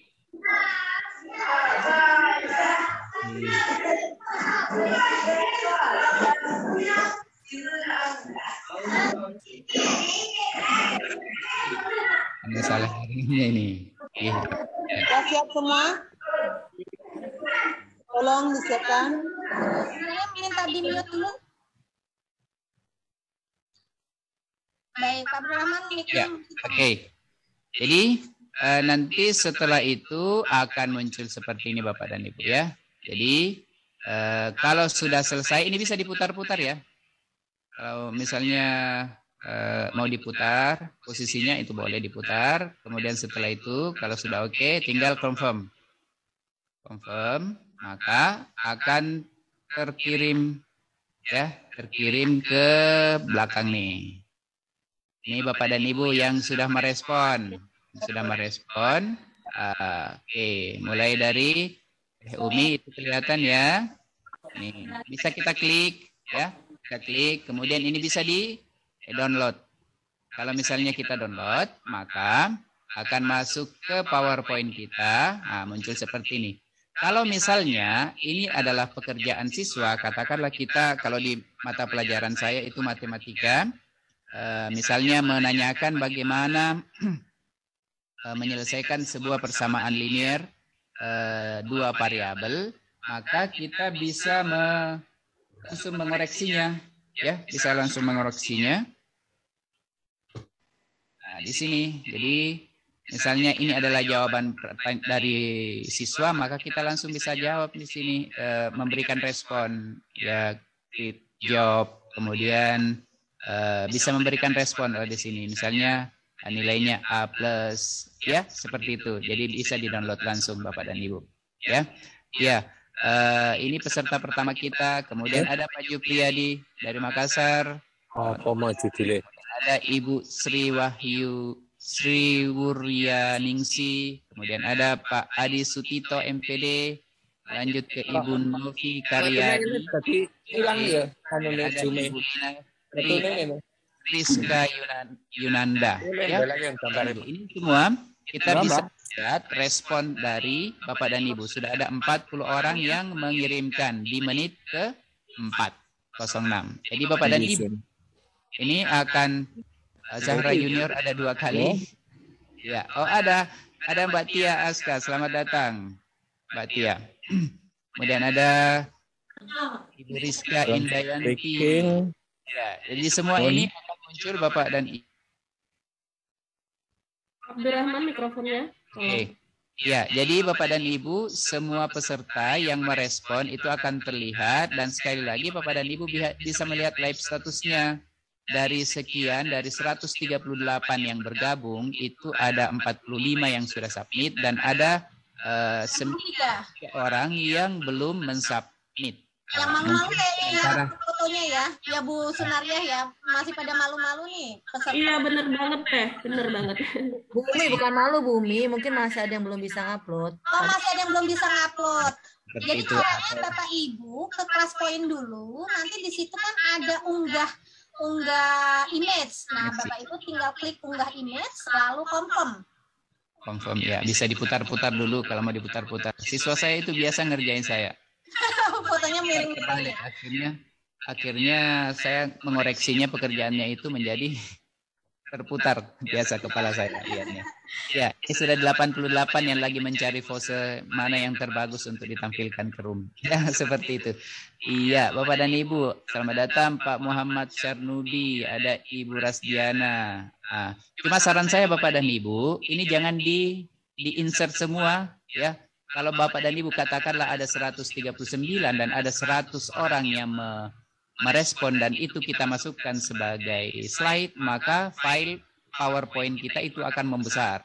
[SPEAKER 6] Ada salah ini.
[SPEAKER 10] Sudah siap semua? Tolong disiapkan.
[SPEAKER 5] Saya minta di-mute dulu. Baik, Pak Brahman.
[SPEAKER 6] Ya, oke. Jadi nanti setelah itu akan muncul seperti ini Bapak dan Ibu ya. Jadi kalau sudah selesai ini bisa diputar-putar ya. Kalau misalnya mau diputar posisinya itu boleh diputar. Kemudian setelah itu kalau sudah oke tinggal confirm. Confirm maka akan terkirim ya, terkirim ke belakang nih. Ini Bapak dan Ibu yang sudah merespon. Sudah merespon. Oke, mulai dari Umi itu kelihatan ya. Nih, bisa kita klik ya. Kita klik, kemudian ini bisa di download. Kalau misalnya kita download, maka akan masuk ke PowerPoint kita. Nah, muncul seperti ini. Kalau misalnya ini adalah pekerjaan siswa, katakanlah kita kalau di mata pelajaran saya itu matematika, misalnya menanyakan bagaimana menyelesaikan sebuah persamaan linear dua variabel, maka kita bisa langsung mengoreksinya, ya, bisa langsung mengoreksinya. Nah, di sini, jadi misalnya ini adalah jawaban dari siswa, maka kita langsung bisa jawab di sini, memberikan respon, ya, jawab, kemudian bisa memberikan respon di sini, misalnya nilainya A+, ya, seperti itu. Jadi bisa di-download langsung Bapak dan Ibu, ya. Ya, ini peserta pertama kita, kemudian ada Pak Jupriyadi dari Makassar.
[SPEAKER 12] Apa maju dulu?
[SPEAKER 6] Ada Ibu Sri Wuryaningsi, kemudian ada Pak Adi Sutito MPD, lanjut ke Ibu Novi Karyadi,
[SPEAKER 12] hilang ya,
[SPEAKER 6] ada Ibu Rizka Yunanda, ya. Ini semua kita bisa lihat respon dari Bapak dan Ibu. Sudah ada 40 orang yang mengirimkan di menit ke 4:06. Jadi Bapak dan Ibu, ini akan Zahra Junior ada 2 kali. Ya, oh ada Mbak Tia Aska, selamat datang Mbak Tia. Kemudian ada Ibu Rizka Indayanti. Ya, jadi semua ini akan muncul Bapak dan Ibu.
[SPEAKER 1] Abdurrahman mikrofonnya.
[SPEAKER 6] Oke. Ya, jadi Bapak dan Ibu, semua peserta yang merespon itu akan terlihat, dan sekali lagi Bapak dan Ibu bisa melihat live statusnya. Dari sekian, dari 138 yang bergabung, itu ada 45 yang sudah submit, dan ada 9 orang yang belum mensubmit.
[SPEAKER 5] Yang malu-malu kayaknya ya fotonya ya Bu Sunaria ya, masih pada malu-malu nih peserta.
[SPEAKER 1] Iya bener banget Teh, bener banget.
[SPEAKER 4] Bumi bukan malu Bumi, mungkin masih ada yang belum bisa ngupload.
[SPEAKER 5] Oh masih ada yang belum bisa ngupload. Jadi caranya Bapak Ibu ke Kelas Point dulu, nanti di situ kan ada unggah image. Nah Bapak Ibu tinggal klik unggah image, lalu confirm.
[SPEAKER 6] Confirm ya, bisa diputar-putar dulu kalau mau diputar-putar. Siswa saya itu biasa ngerjain saya.
[SPEAKER 5] Fotonya miring.
[SPEAKER 6] Akhirnya saya mengoreksinya, pekerjaannya itu menjadi terputar biasa kepala saya lihatnya. Ya, ini sudah 88 yang lagi mencari pose mana yang terbagus untuk ditampilkan ke room. Ya, seperti itu. Iya, Bapak dan Ibu, selamat datang Pak Muhammad Syarnubi, ada Ibu Rasdiana. Cuma saran saya Bapak dan Ibu, ini jangan di-insert semua, ya. Kalau Bapak dan Ibu katakanlah ada 139 dan ada 100 orang yang merespon dan itu kita masukkan sebagai slide, maka file PowerPoint kita itu akan membesar.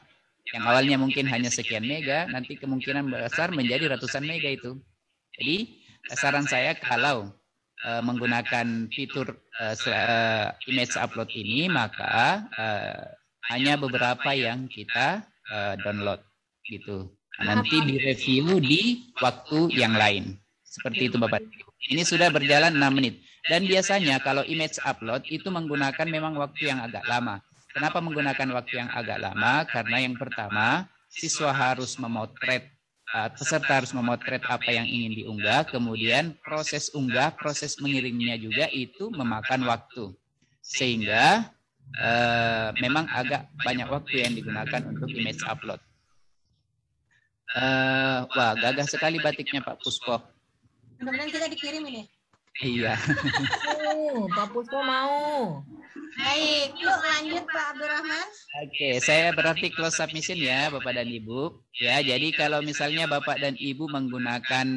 [SPEAKER 6] Yang awalnya mungkin hanya sekian mega, nanti kemungkinan besar menjadi ratusan mega itu. Jadi saran saya kalau menggunakan fitur image upload ini, maka hanya beberapa yang kita download gitu. Nanti direview di waktu yang lain. Seperti itu Bapak. Ini sudah berjalan 6 menit. Dan biasanya kalau image upload itu menggunakan memang waktu yang agak lama. Kenapa menggunakan waktu yang agak lama? Karena yang pertama, siswa harus memotret, peserta harus memotret apa yang ingin diunggah, kemudian proses unggah, proses mengirimnya juga itu memakan waktu. Sehingga memang agak banyak waktu yang digunakan untuk image upload. Wah, gagah sekali batiknya Pak Puspo.
[SPEAKER 5] Mudah-mudahan kita dikirim ini.
[SPEAKER 6] Iya.
[SPEAKER 4] Pak Puspo mau.
[SPEAKER 5] Baik, yuk lanjut Pak Abdurrahman.
[SPEAKER 6] Oke, saya berarti close submission ya Bapak dan Ibu. Ya, jadi kalau misalnya Bapak dan Ibu menggunakan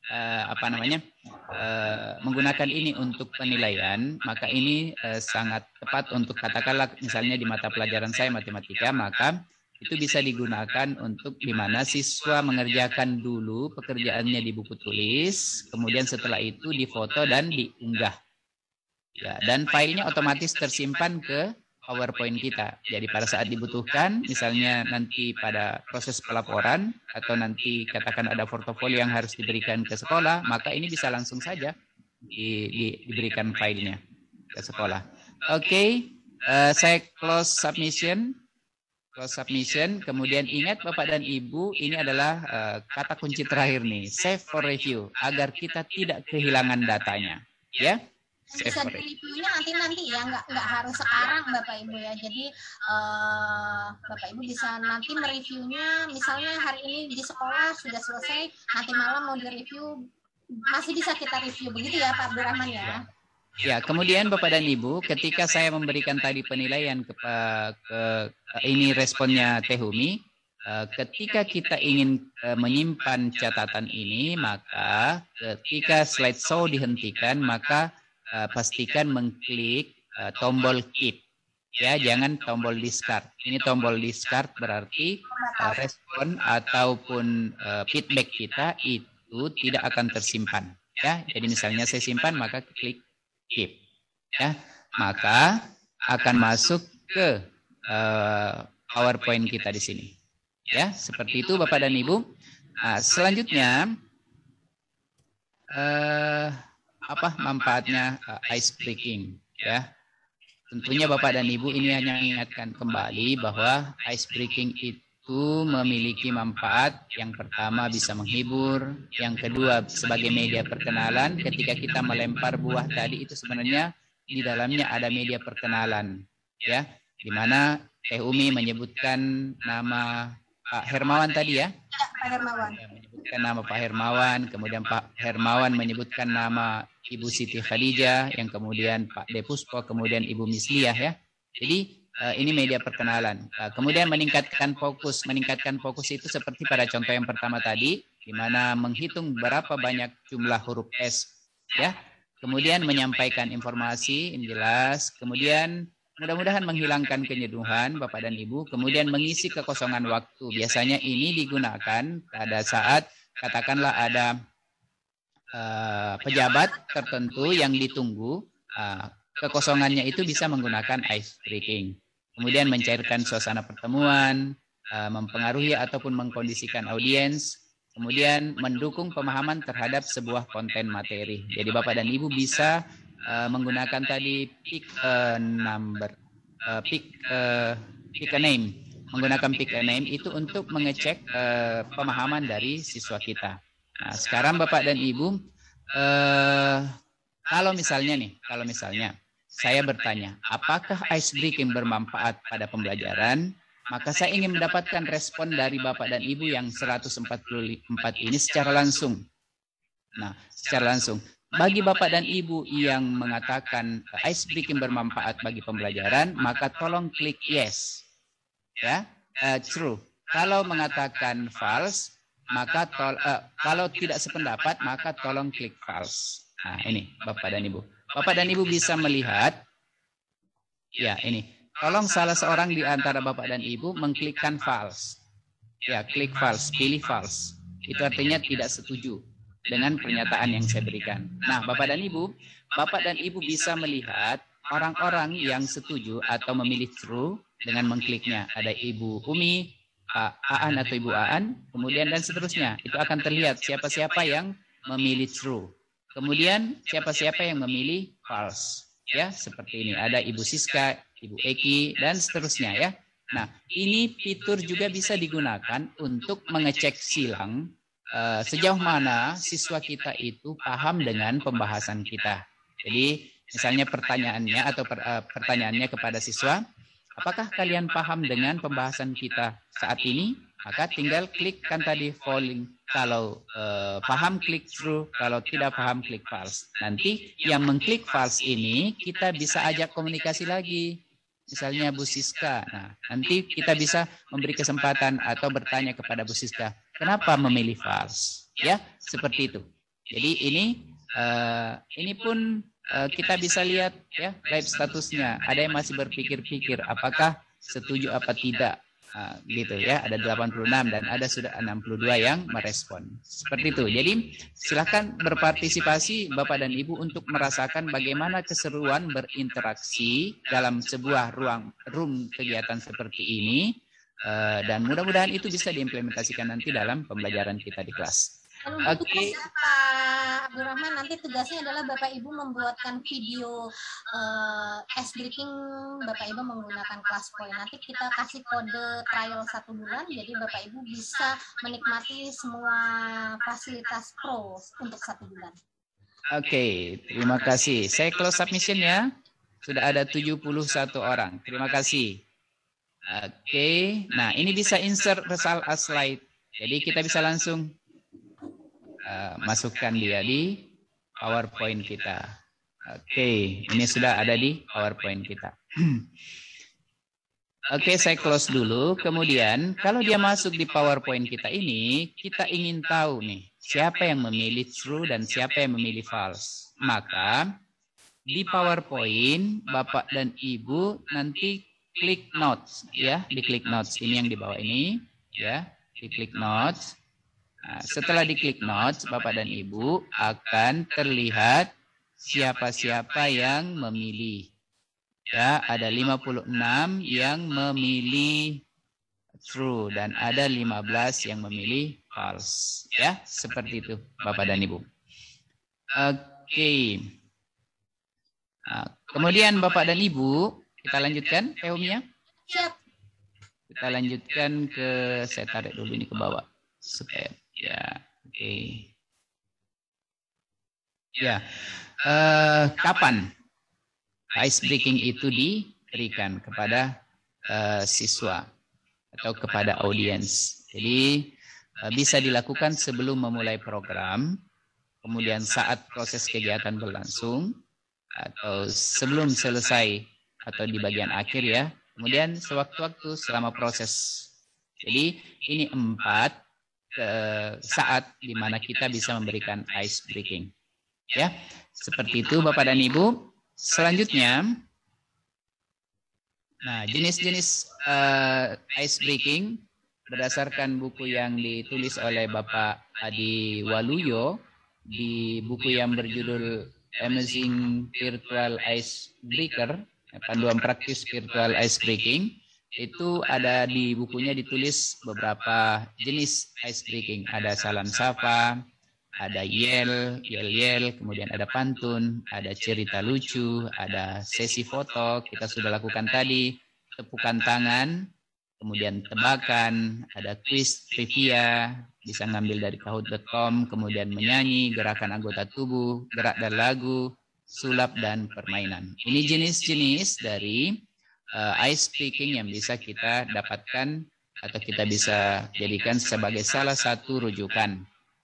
[SPEAKER 6] menggunakan ini untuk penilaian, maka ini sangat tepat untuk katakanlah misalnya di mata pelajaran saya matematika, maka itu bisa digunakan untuk di mana siswa mengerjakan dulu pekerjaannya di buku tulis, kemudian setelah itu difoto dan diunggah. Ya, dan filenya otomatis tersimpan ke PowerPoint kita. Jadi pada saat dibutuhkan, misalnya nanti pada proses pelaporan atau nanti katakan ada portofolio yang harus diberikan ke sekolah, maka ini bisa langsung saja diberikan filenya ke sekolah. Oke, saya close submission. Kemudian ingat Bapak dan Ibu, ini adalah kata kunci terakhir nih, save for review, agar kita tidak kehilangan datanya, ya.
[SPEAKER 5] Bisa di-reviewnya nanti ya, nggak harus sekarang Bapak Ibu ya. Jadi Bapak Ibu bisa nanti mereviewnya, misalnya hari ini di sekolah sudah selesai, nanti malam mau di-review, masih bisa kita review, begitu ya Pak Abdurrahman ya.
[SPEAKER 6] Ya, kemudian Bapak dan Ibu, ketika saya memberikan tadi penilaian ini responnya Tehumi, ketika kita ingin menyimpan catatan ini, maka ketika slideshow dihentikan, maka pastikan mengklik tombol keep. Ya, jangan tombol discard. Ini tombol discard berarti respon ataupun feedback kita itu tidak akan tersimpan. Ya, jadi misalnya saya simpan, maka klik keep, ya, maka akan masuk ke PowerPoint kita di sini, ya, seperti itu Bapak dan Ibu. Nah, selanjutnya apa manfaatnya ice breaking, ya? Tentunya Bapak dan Ibu ini hanya mengingatkan kembali bahwa ice breaking itu memiliki manfaat. Yang pertama bisa menghibur, yang kedua sebagai media perkenalan. Ketika kita melempar buah tadi itu sebenarnya di dalamnya ada media perkenalan, ya, di mana Teh Umi menyebutkan nama Pak Hermawan tadi ya.
[SPEAKER 5] Pak Hermawan.
[SPEAKER 6] Menyebutkan nama Pak Hermawan, kemudian Pak Hermawan menyebutkan nama Ibu Siti Khadijah, yang kemudian Pak Depuspo, kemudian Ibu Misliah ya. Jadi ini media perkenalan. Kemudian meningkatkan fokus itu seperti pada contoh yang pertama tadi, di mana menghitung berapa banyak jumlah huruf S, ya. Kemudian menyampaikan informasi yang jelas. Kemudian mudah-mudahan menghilangkan kenyeduhan Bapak dan Ibu. Kemudian mengisi kekosongan waktu. Biasanya ini digunakan pada saat katakanlah ada pejabat tertentu yang ditunggu. Kekosongannya itu bisa menggunakan ice breaking. Kemudian mencairkan suasana pertemuan, mempengaruhi ataupun mengkondisikan audiens, kemudian mendukung pemahaman terhadap sebuah konten materi. Jadi Bapak dan Ibu bisa menggunakan tadi pick a name, menggunakan pick a name itu untuk mengecek pemahaman dari siswa kita. Nah, sekarang Bapak dan Ibu, kalau misalnya saya bertanya, apakah ice breaking bermanfaat pada pembelajaran? Maka saya ingin mendapatkan respon dari Bapak dan Ibu yang 144 ini secara langsung. Nah, secara langsung. Bagi Bapak dan Ibu yang mengatakan ice breaking bermanfaat bagi pembelajaran, maka tolong klik yes. Ya, true. Kalau mengatakan false, maka kalau tidak sependapat, maka tolong klik false. Nah, ini Bapak dan Ibu. Bapak dan Ibu bisa melihat, ya ini, tolong salah seorang di antara Bapak dan Ibu mengklikkan false. Ya, klik false, pilih false. Itu artinya tidak setuju dengan pernyataan yang saya berikan. Nah, Bapak dan Ibu bisa melihat orang-orang yang setuju atau memilih true dengan mengkliknya. Ada Ibu Umi, Aan atau Ibu Aan, kemudian dan seterusnya. Itu akan terlihat siapa-siapa yang memilih true. Kemudian siapa-siapa yang memilih false. Ya, seperti ini. Ada Ibu Siska, Ibu Eki, dan seterusnya ya. Nah, ini fitur juga bisa digunakan untuk mengecek silang sejauh mana siswa kita itu paham dengan pembahasan kita. Jadi, misalnya pertanyaannya atau pertanyaannya kepada siswa, apakah kalian paham dengan pembahasan kita saat ini? Maka tinggal klikkan tadi following. Kalau paham klik true, kalau tidak paham klik false. Nanti yang mengklik false ini kita bisa ajak komunikasi lagi. Misalnya Bu Siska. Nah, nanti kita bisa memberi kesempatan atau bertanya kepada Bu Siska, kenapa memilih false? Ya, seperti itu. Jadi ini pun kita bisa lihat ya live statusnya. Ada yang masih berpikir-pikir apakah setuju apa tidak. Gitu ya, ada 86 dan ada sudah 62 yang merespon. Seperti itu. Jadi silakan berpartisipasi Bapak dan Ibu untuk merasakan bagaimana keseruan berinteraksi dalam sebuah room kegiatan seperti ini, dan mudah-mudahan itu bisa diimplementasikan nanti dalam pembelajaran kita di kelas.
[SPEAKER 5] Oke. Pak Abdurrahman, nanti tugasnya adalah Bapak Ibu membuatkan video ice breaking Bapak Ibu menggunakan ClassPoint. Nanti kita kasih kode trial 1 bulan, jadi Bapak Ibu bisa menikmati semua fasilitas pro untuk 1 bulan.
[SPEAKER 6] Oke, terima kasih. Saya close submission ya. Sudah ada 71 orang. Terima kasih. Oke, nah ini bisa insert result as slide. Jadi kita bisa langsung masukkan dia di PowerPoint kita. Oke, ini sudah ada di PowerPoint kita. Oke, saya close dulu. Kemudian, kalau dia masuk di PowerPoint kita ini, kita ingin tahu nih, siapa yang memilih true dan siapa yang memilih false. Maka, di PowerPoint, Bapak dan Ibu nanti klik notes, ya, di klik notes. Ini yang di bawah ini, ya, di klik notes. Nah, setelah diklik notes, Bapak dan Ibu akan terlihat siapa-siapa yang memilih. Ya, ada 56 yang memilih true dan ada 15 yang memilih false. Ya, seperti itu Bapak dan Ibu. Oke. Nah, kemudian Bapak dan Ibu, kita lanjutkan, Umi ya.
[SPEAKER 5] Siap.
[SPEAKER 6] Kita lanjutkan ke, saya tarik dulu ini ke bawah supaya ya, oke. Ya, kapan ice breaking itu diberikan kepada siswa atau kepada audiens? Jadi bisa dilakukan sebelum memulai program, kemudian saat proses kegiatan berlangsung, atau sebelum selesai atau di bagian akhir ya. Kemudian sewaktu-waktu selama proses. Jadi ini 4 saat di mana kita bisa memberikan ice breaking. Ya, seperti itu Bapak dan Ibu. Selanjutnya, nah jenis-jenis ice breaking berdasarkan buku yang ditulis oleh Bapak Adi Waluyo di buku yang berjudul Amazing Virtual Ice Breaker, Panduan Praktis Virtual Ice Breaking. Itu ada di bukunya ditulis beberapa jenis ice breaking. Ada salam sapa, ada yel, kemudian ada pantun, ada cerita lucu, ada sesi foto, kita sudah lakukan tadi, tepukan tangan, kemudian tebakan, ada quiz, trivia, bisa ngambil dari kahoot.com, kemudian menyanyi, gerakan anggota tubuh, gerak dan lagu, sulap, dan permainan. Ini jenis-jenis dari ice breaking yang bisa kita dapatkan atau kita bisa jadikan sebagai salah satu rujukan.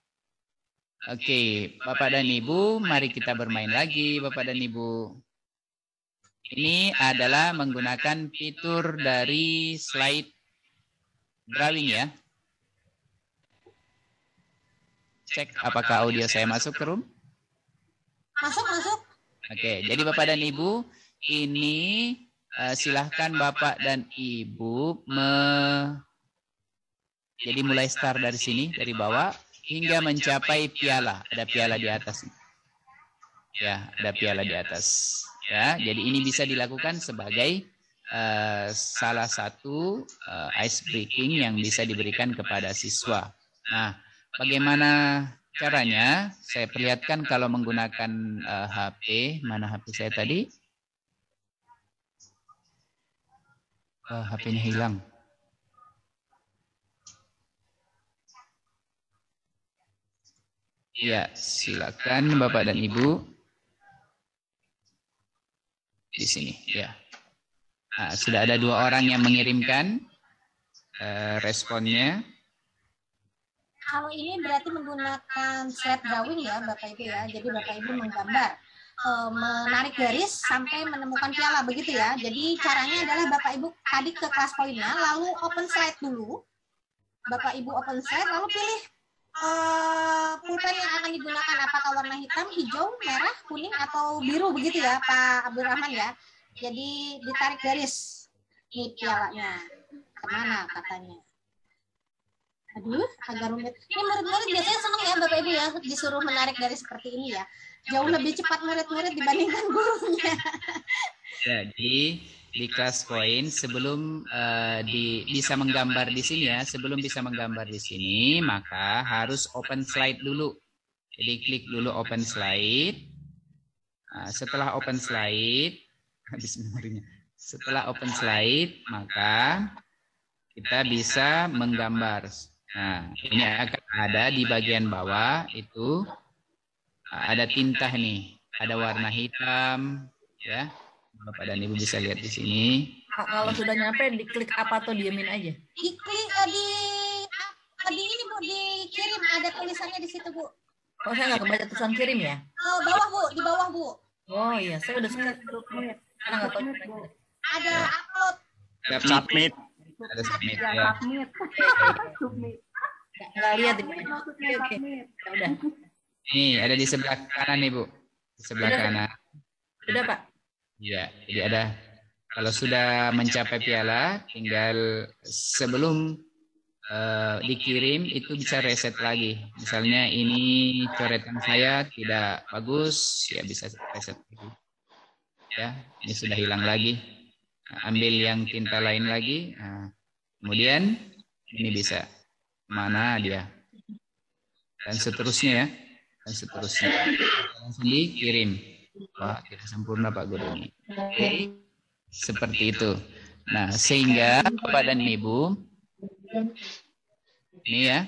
[SPEAKER 6] Oke, Bapak dan Ibu, mari kita bermain lagi, Bapak dan Ibu. Ini adalah menggunakan fitur dari slide drawing ya. Cek apakah audio saya masuk ke room?
[SPEAKER 5] Masuk.
[SPEAKER 6] Oke, jadi Bapak dan Ibu, ini silahkan Bapak dan Ibu jadi mulai start dari sini, dari bawah hingga mencapai piala. Ada piala di atas. Ya, ada piala di atas. Ya, jadi ini bisa dilakukan sebagai salah satu ice breaking yang bisa diberikan kepada siswa. Nah, bagaimana caranya? Saya perlihatkan kalau menggunakan HP. Mana HP saya tadi? HP-nya hilang. Ya, silakan Bapak dan Ibu. Di sini, ya. Nah, sudah ada 2 orang yang mengirimkan responnya.
[SPEAKER 5] Kalau ini berarti menggunakan slide drawing ya Bapak Ibu ya. Jadi Bapak Ibu menggambar, menarik garis sampai menemukan piala begitu ya. Jadi caranya adalah Bapak Ibu tadi ke kelas poinnya, lalu open slide dulu. Bapak Ibu open slide lalu pilih pulpen yang akan digunakan, apakah warna hitam, hijau, merah, kuning atau biru begitu ya Pak Abdurrahman ya. Jadi ditarik garis. Ini pialanya. Kemana katanya? Aduh, agak rumit. Ini murid-murid biasanya senang ya Bapak Ibu ya, disuruh menarik garis seperti ini ya. Jauh lebih cepat murid-murid dibandingkan gurunya.
[SPEAKER 6] Jadi di kelas poin sebelum bisa menggambar di sini ya, sebelum bisa menggambar di sini maka harus open slide dulu. Jadi klik dulu open slide. Nah, setelah open slide, habis memorinya. Setelah open slide maka kita bisa menggambar. Nah, ini akan ada di bagian bawah itu ada tinta nih, ada warna hitam ya. Bapak dan Ibu bisa lihat di sini.
[SPEAKER 4] Kalau sudah nyampe diklik apa atau diemin aja?
[SPEAKER 5] Diklik di ini Bu, dikirim, ada tulisannya di situ Bu.
[SPEAKER 4] Oh, saya nggak kebaca tulisan kirim ya?
[SPEAKER 5] Oh, bawah Bu, di bawah Bu.
[SPEAKER 4] Oh iya, saya udah submit. Karena nggak tahu.
[SPEAKER 5] Ada upload.
[SPEAKER 2] Submit.
[SPEAKER 6] Ada submit ya.
[SPEAKER 8] Submit.
[SPEAKER 4] Nggak lihat di mana. Oke. Udah.
[SPEAKER 6] Nih, ada di sebelah kanan nih Bu. Di sebelah kanan.
[SPEAKER 4] Udah Pak.
[SPEAKER 6] Ya, jadi ada. Kalau sudah mencapai piala, tinggal sebelum dikirim itu bisa reset lagi. Misalnya ini coretan saya tidak bagus, ya bisa reset lagi. Ya, ini sudah hilang lagi. Nah, ambil yang tinta lain lagi. Nah, kemudian ini bisa mana dia? Dan seterusnya ya. Dan seterusnya. Langsung dikirim. Wah, tidak sempurna Pak Guru ini. Oke. Seperti itu. Nah, sehingga Bapak dan Ibu ini ya,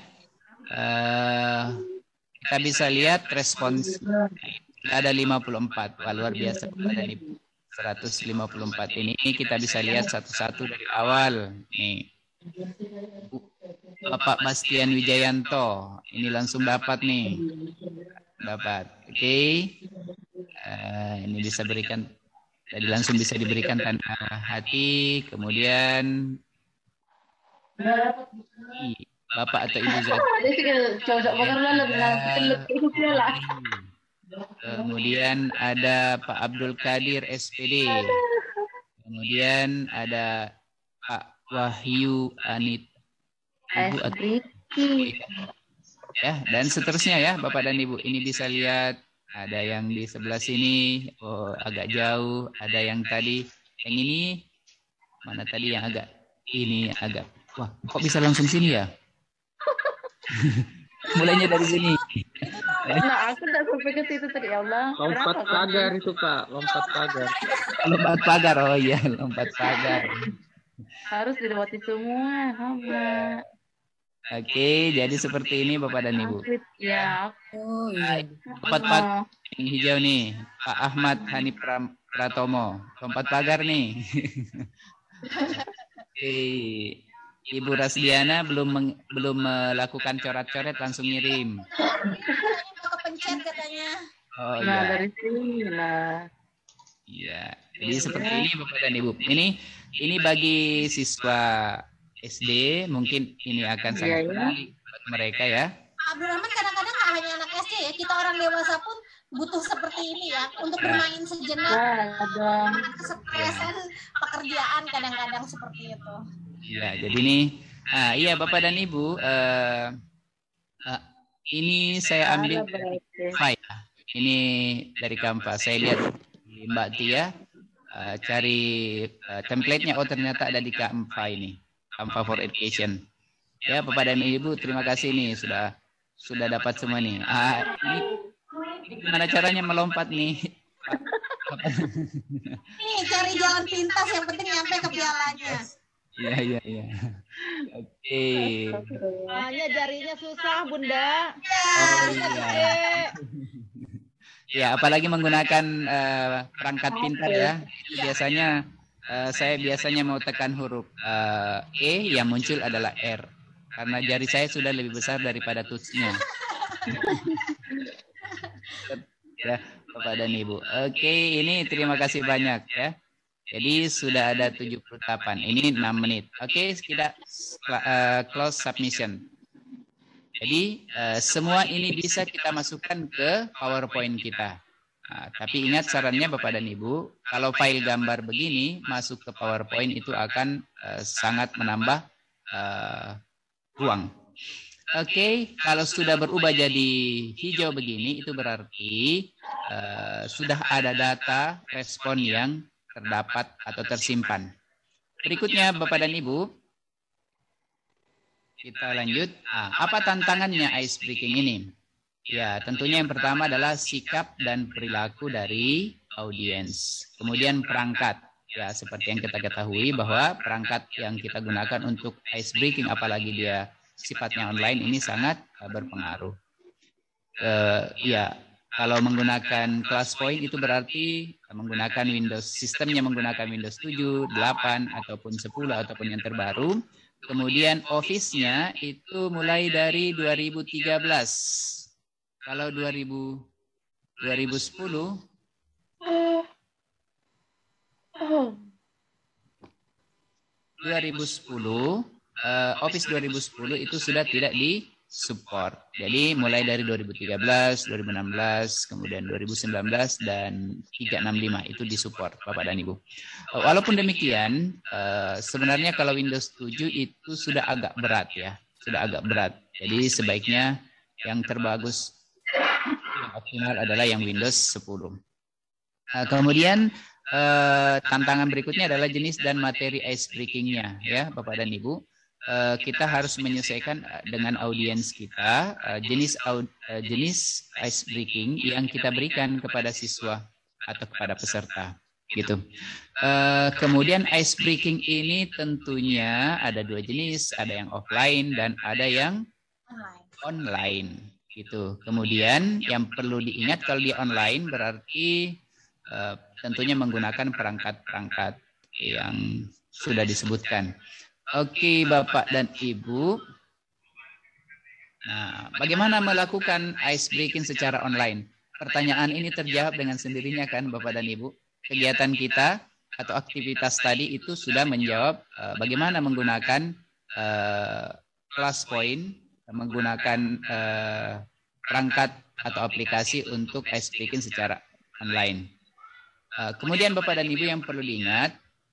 [SPEAKER 6] kita bisa lihat respons ada 54. Wah, luar biasa Bapak dan Ibu. 154 ini kita bisa lihat satu-satu dari awal. Nih. Bapak Bastian Wijayanto, ini langsung dapat nih. Dapat. Oke. Ini bisa berikan, jadi langsung bisa diberikan tanda hati. Kemudian Bapak atau Ibu Zat. Kemudian ada Pak Abdul Qadir SPD. Kemudian ada Pak Wahyu Anit. Ibu ya, dan seterusnya ya Bapak dan Ibu. Ini bisa lihat ada yang di sebelah sini, oh agak jauh, ada yang tadi, yang ini mana tadi yang agak ini agak, wah kok bisa langsung sini ya? Mulainya dari sini.
[SPEAKER 8] Nah, aku udah sampai ke situ tadi ya Allah.
[SPEAKER 2] Lompat pagar itu Pak, lompat pagar.
[SPEAKER 6] Lompat pagar, oh iya lompat pagar.
[SPEAKER 8] Harus dilewati semua, Mama.
[SPEAKER 6] Oke, jadi seperti ini Bapak dan Ibu.
[SPEAKER 8] Ya.
[SPEAKER 4] Oh iya.
[SPEAKER 6] Lompat pagar yang hijau nih, Pak Ahmad Hani Pratomo. Lompat pagar nih. Oke. Ibu Rasdiana belum melakukan coret-coret, langsung ngirim.
[SPEAKER 5] Kepencet katanya.
[SPEAKER 6] Oh
[SPEAKER 8] Nah,
[SPEAKER 6] iya.
[SPEAKER 8] dari sini lah.
[SPEAKER 6] Iya. Jadi seperti ini Bapak dan Ibu. Ini bagi siswa SD mungkin ini akan sangat menarik buat mereka ya.
[SPEAKER 5] Abdurrahman kadang-kadang nggak hanya anak SD ya, kita orang dewasa pun butuh seperti ini ya untuk bermain sejenak, kesuksesan pekerjaan kadang-kadang seperti itu.
[SPEAKER 6] Ya, jadi nih, iya Bapak dan Ibu, ini saya ambil dari file. Ini dari Canva. Saya lihat di Mbak Tia, cari template-nya. Oh ternyata ada di Canva ini, Canva for Education. Ya Bapak dan Ibu, terima kasih nih sudah dapat semua nih. Ini gimana caranya melompat nih?
[SPEAKER 5] Nih cari jalan pintas, yang penting nyampe ke pialanya.
[SPEAKER 6] Iya. Oke.
[SPEAKER 11] Hanya jarinya susah, Bunda.
[SPEAKER 6] Oh, iya. Ya, apalagi menggunakan perangkat pintar ya. Biasanya saya biasanya mau tekan huruf E, yang muncul adalah R. Karena jari saya sudah lebih besar daripada touch-nya. Ya, Bapak dan Ibu. Oke, ini terima kasih banyak ya. Jadi sudah ada 78. Ini 6 menit. Oke, kita close submission. Jadi semua ini bisa kita masukkan ke PowerPoint kita. Nah, tapi ingat sarannya Bapak dan Ibu, kalau file gambar begini masuk ke PowerPoint itu akan sangat menambah ruang. Oke, kalau sudah berubah jadi hijau begini, itu berarti sudah ada data respon yang terdapat atau tersimpan. Berikutnya Bapak dan Ibu, kita lanjut. Apa tantangannya ice breaking ini? Ya, tentunya yang pertama adalah sikap dan perilaku dari audiens. Kemudian perangkat. Ya, seperti yang kita ketahui bahwa perangkat yang kita gunakan untuk ice breaking, apalagi dia sifatnya online, ini sangat berpengaruh. Ya, kalau menggunakan ClassPoint itu berarti menggunakan Windows, sistemnya menggunakan Windows 7, 8, ataupun 10, ataupun yang terbaru. Kemudian Office-nya itu mulai dari 2013. Kalau 2010, Office 2010 itu sudah tidak di-support. Jadi mulai dari 2013, 2016, kemudian 2019, dan 365 itu di-support, Bapak dan Ibu. Walaupun demikian, sebenarnya kalau Windows 7 itu sudah agak berat ya. Sudah agak berat. Jadi sebaiknya yang terbagus, yang optimal adalah yang Windows 10. Kemudian tantangan berikutnya adalah jenis dan materi ice breaking-nya ya Bapak dan Ibu. Kita harus menyesuaikan dengan audiens kita jenis ice breaking yang kita berikan kepada siswa atau kepada peserta gitu. Kemudian ice breaking ini tentunya ada dua jenis, ada yang offline dan ada yang online gitu. Kemudian yang perlu diingat kalau di online berarti tentunya menggunakan perangkat-perangkat yang sudah disebutkan. Oke, Bapak dan Ibu. Nah, bagaimana melakukan ice breaking secara online? Pertanyaan ini terjawab dengan sendirinya kan, Bapak dan Ibu. Kegiatan kita atau aktivitas tadi itu sudah menjawab bagaimana menggunakan ClassPoint, menggunakan perangkat atau aplikasi untuk ice breaking secara online. Kemudian Bapak dan Ibu yang perlu diingat,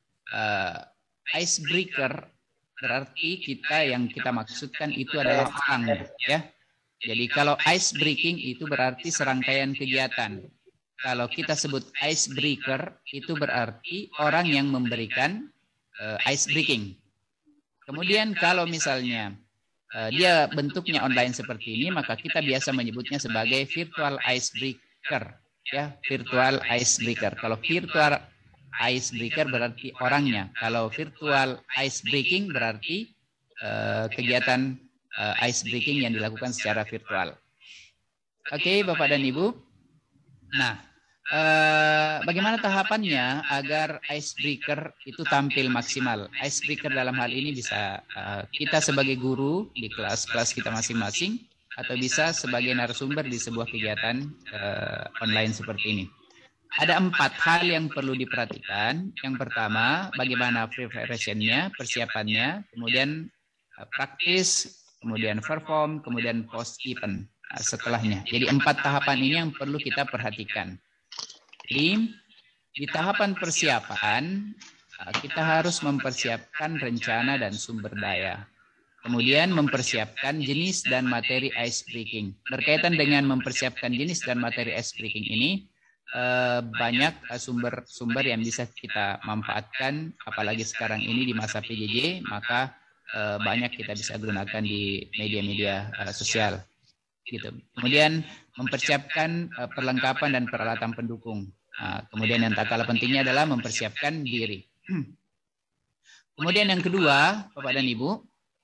[SPEAKER 6] icebreaker berarti yang kita maksudkan itu adalah orang ya. Jadi kalau ice breaking itu berarti serangkaian kegiatan. Kalau kita sebut icebreaker itu berarti orang yang memberikan ice breaking. Kemudian kalau misalnya dia bentuknya online seperti ini, maka kita biasa menyebutnya sebagai virtual icebreaker. Ya, virtual icebreaker. Kalau virtual icebreaker berarti orangnya. Kalau virtual icebreaking berarti kegiatan icebreaking yang dilakukan secara virtual. Oke, Bapak dan Ibu. Nah, bagaimana tahapannya agar icebreaker itu tampil maksimal? Icebreaker dalam hal ini bisa kita sebagai guru di kelas-kelas kita masing-masing, atau bisa sebagai narasumber di sebuah kegiatan online seperti ini. Ada 4 hal yang perlu diperhatikan. Yang pertama, bagaimana preparation-nya, persiapannya, kemudian praktis, kemudian perform, kemudian post-event setelahnya. Jadi 4 tahapan ini yang perlu kita perhatikan. Jadi di tahapan persiapan, kita harus mempersiapkan rencana dan sumber daya. Kemudian mempersiapkan jenis dan materi ice breaking. Berkaitan dengan mempersiapkan jenis dan materi ice breaking ini, banyak sumber-sumber yang bisa kita manfaatkan, apalagi sekarang ini di masa PJJ, maka banyak kita bisa gunakan di media-media sosial. Gitu. Kemudian mempersiapkan perlengkapan dan peralatan pendukung. Kemudian yang tak kalah pentingnya adalah mempersiapkan diri. Kemudian yang kedua, Bapak dan Ibu,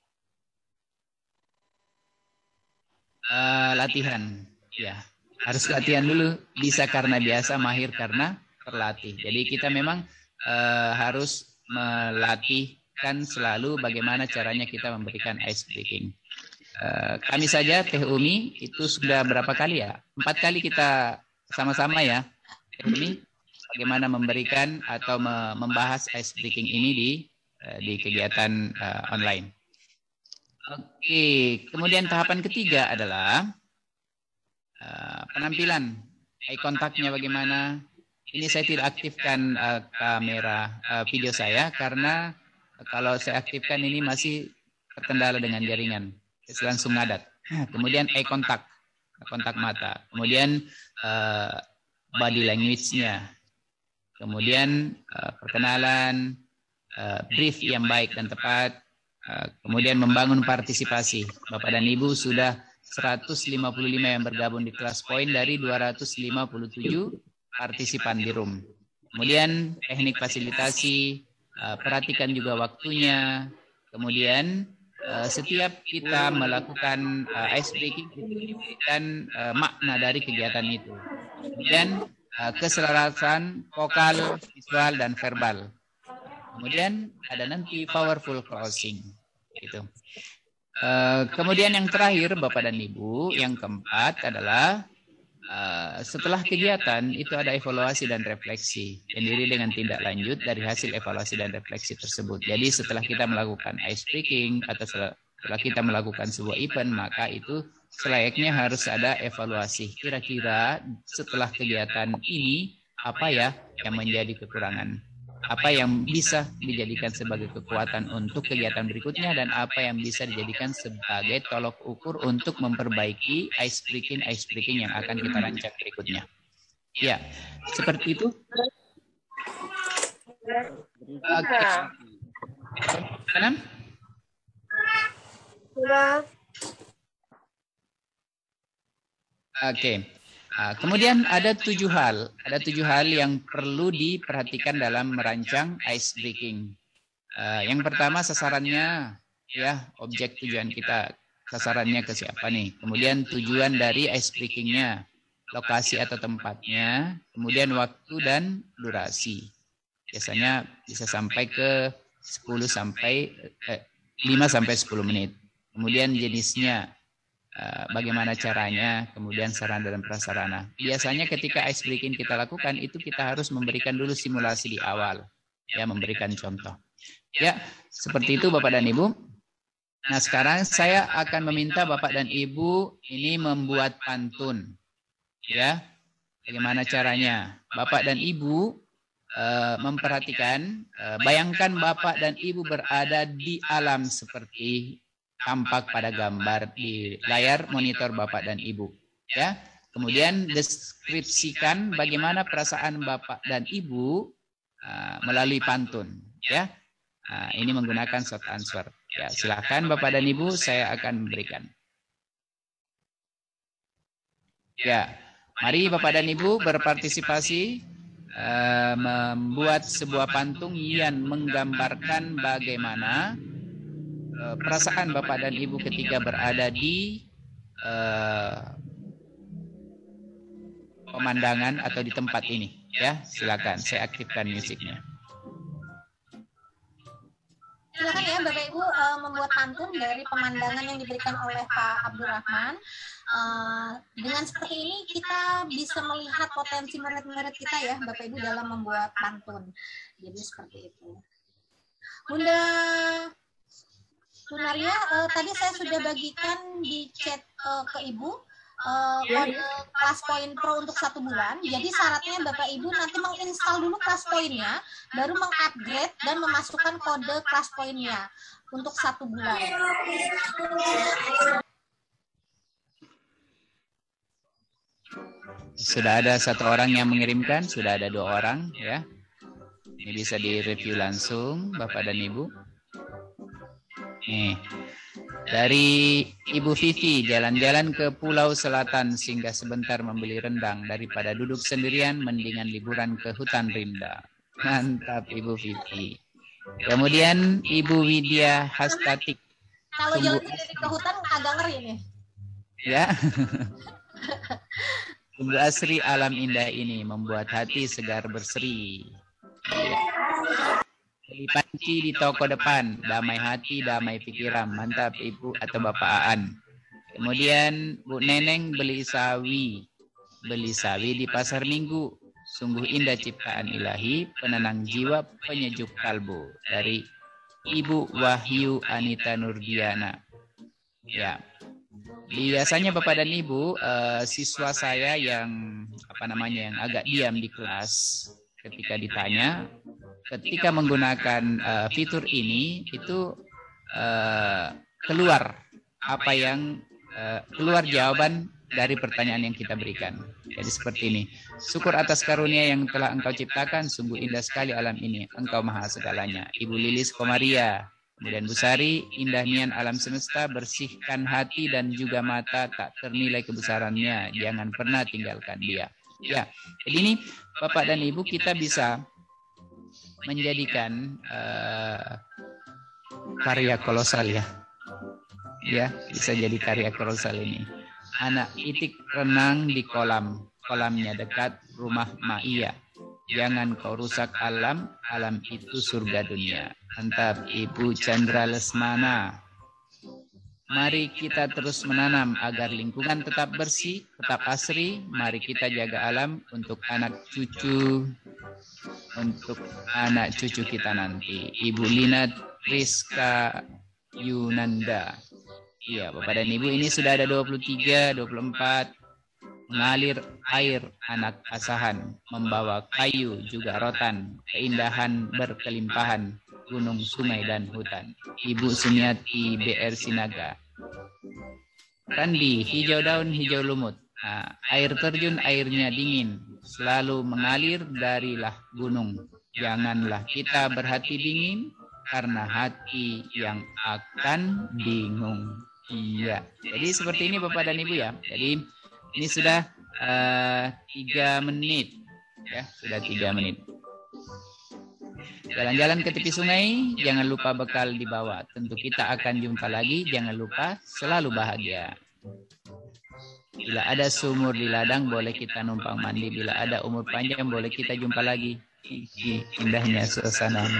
[SPEAKER 6] latihan. Ya, harus latihan dulu. Bisa karena biasa, mahir karena terlatih. Jadi kita memang harus melatihkan selalu bagaimana caranya kita memberikan ice breaking. Kami saja Teh Umi itu sudah berapa kali ya? 4 kali kita sama-sama ya. Teh Umi bagaimana memberikan atau membahas ice breaking ini di kegiatan online. Oke, kemudian tahapan ketiga adalah penampilan. Eye contact-nya bagaimana? Ini saya tidak aktifkan kamera video saya karena kalau saya aktifkan ini masih terkendala dengan jaringan. Saya langsung ngadat. Kemudian eye contact, kontak mata. Kemudian body language-nya. Kemudian perkenalan, brief yang baik dan tepat. Kemudian membangun partisipasi. Bapak dan Ibu sudah 155 yang bergabung di kelas poin dari 257 partisipan di room. Kemudian teknik fasilitasi, perhatikan juga waktunya. Kemudian setiap kita melakukan ice breaking, kita diberikan makna dari kegiatan itu. Kemudian keselarasan vokal, visual, dan verbal. Kemudian ada nanti powerful closing. Gitu. Kemudian yang terakhir, Bapak dan Ibu, yang keempat adalah setelah kegiatan itu ada evaluasi dan refleksi yang diri dengan tindak lanjut dari hasil evaluasi dan refleksi tersebut. Jadi setelah kita melakukan ice breaking atau setelah kita melakukan sebuah event, maka itu selayaknya harus ada evaluasi. Kira-kira setelah kegiatan ini apa ya yang menjadi kekurangan? Apa yang bisa dijadikan sebagai kekuatan untuk kegiatan berikutnya dan apa yang bisa dijadikan sebagai tolok ukur untuk memperbaiki ice breaking yang akan kita rancang berikutnya. Ya, seperti itu. Oke. Kanan? Oke. Kemudian ada 7 hal. Ada 7 hal yang perlu diperhatikan dalam merancang ice breaking. Yang pertama sasarannya, ya, objek tujuan kita. Sasarannya ke siapa nih? Kemudian tujuan dari ice breakingnya, lokasi atau tempatnya, kemudian waktu dan durasi. Biasanya bisa sampai ke 5 sampai 10 menit. Kemudian jenisnya, bagaimana caranya, kemudian sarana dan prasarana. Biasanya ketika ice breaking kita lakukan, itu kita harus memberikan dulu simulasi di awal. Ya, memberikan contoh. Ya, seperti itu Bapak dan Ibu. Nah, sekarang saya akan meminta Bapak dan Ibu ini membuat pantun. Ya, bagaimana caranya? Bapak dan Ibu memperhatikan, bayangkan Bapak dan Ibu berada di alam seperti tampak pada gambar di layar monitor Bapak dan Ibu. Ya, kemudian deskripsikan bagaimana perasaan Bapak dan Ibu melalui pantun. Ya, ini menggunakan short answer. Ya, silakan Bapak dan Ibu, saya akan memberikan. Ya, mari Bapak dan Ibu berpartisipasi membuat sebuah pantun yang menggambarkan bagaimana perasaan Bapak dan Ibu ketika berada di pemandangan atau di tempat ini. Ya, silakan. Saya aktifkan musiknya.
[SPEAKER 5] Silakan ya Bapak Ibu membuat pantun dari pemandangan yang diberikan oleh Pak Abdurrahman. Dengan seperti ini kita bisa melihat potensi murid-murid kita ya Bapak Ibu dalam membuat pantun. Jadi seperti itu. Bunda Sunaria, tadi saya sudah bagikan di chat ke Ibu kode kelas poin pro untuk 1 bulan. Jadi syaratnya Bapak Ibu nanti menginstal dulu kelas poinnya, baru mengupgrade dan memasukkan kode kelas poinnya untuk 1 bulan.
[SPEAKER 6] Sudah ada 1 orang yang mengirimkan, sudah ada 2 orang ya. Ini bisa direview langsung Bapak dan Ibu. Nih, dari Ibu Vivi, jalan-jalan ke Pulau Selatan singgah sebentar membeli rendang daripada duduk sendirian, mendingan liburan ke hutan rinda. Mantap Ibu Vivi. Kemudian Ibu Widya Hastatik.
[SPEAKER 5] Kalau jalan sendiri ke hutan agak ngeri nih.
[SPEAKER 6] Ya. Sungguh asri alam indah ini membuat hati segar berseri. Beli panci di toko depan, damai hati, damai pikiran. Mantap Ibu atau Bapak Aan. Kemudian Bu Neneng beli sawi di pasar Minggu. Sungguh indah ciptaan ilahi, penenang jiwa, penyejuk kalbu. Dari Ibu Wahyu Anita Nurdiana. Ya. Biasanya Bapak dan Ibu, siswa saya yang yang agak diam di kelas, ketika ditanya, ketika menggunakan fitur ini itu keluar keluar jawaban dari pertanyaan yang kita berikan. Jadi seperti ini. Syukur atas karunia yang telah Engkau ciptakan, sungguh indah sekali alam ini. Engkau maha segalanya. Ibu Lilis Komaria. Kemudian Bu Sari, indah nian alam semesta, bersihkan hati dan juga mata, tak ternilai kebesarannya. Jangan pernah tinggalkan dia. Ya, jadi ini Bapak dan Ibu kita bisa menjadikan karya kolosal ya. Ya, bisa jadi karya kolosal ini. Anak itik renang di kolamnya dekat rumah Ma'iyah. Jangan kau rusak alam itu surga dunia. Mantap Ibu Chandra Lesmana. Mari kita terus menanam agar lingkungan tetap bersih, tetap asri. Mari kita jaga alam untuk anak cucu kita nanti. Ibu Lina Rizka Yunanda. Iya, Bapak dan Ibu, ini sudah ada 23, 24. Mengalir air anak asahan, membawa kayu juga rotan, keindahan berkelimpahan, gunung, sungai, dan hutan. Ibu Sumiati BR Sinaga. Randi, hijau daun, hijau lumut. Nah, air terjun, airnya dingin, selalu mengalir darilah gunung. Janganlah kita berhati dingin, karena hati yang akan bingung. Iya, jadi seperti ini Bapak dan Ibu ya. Jadi ini sudah 3 menit, ya sudah 3 menit. Jalan-jalan ke tepi sungai, jangan lupa bekal dibawa. Tentu kita akan jumpa lagi, jangan lupa selalu bahagia. Bila ada sumur di ladang, boleh kita numpang mandi. Bila ada umur panjang, boleh kita jumpa lagi. Indahnya suasana.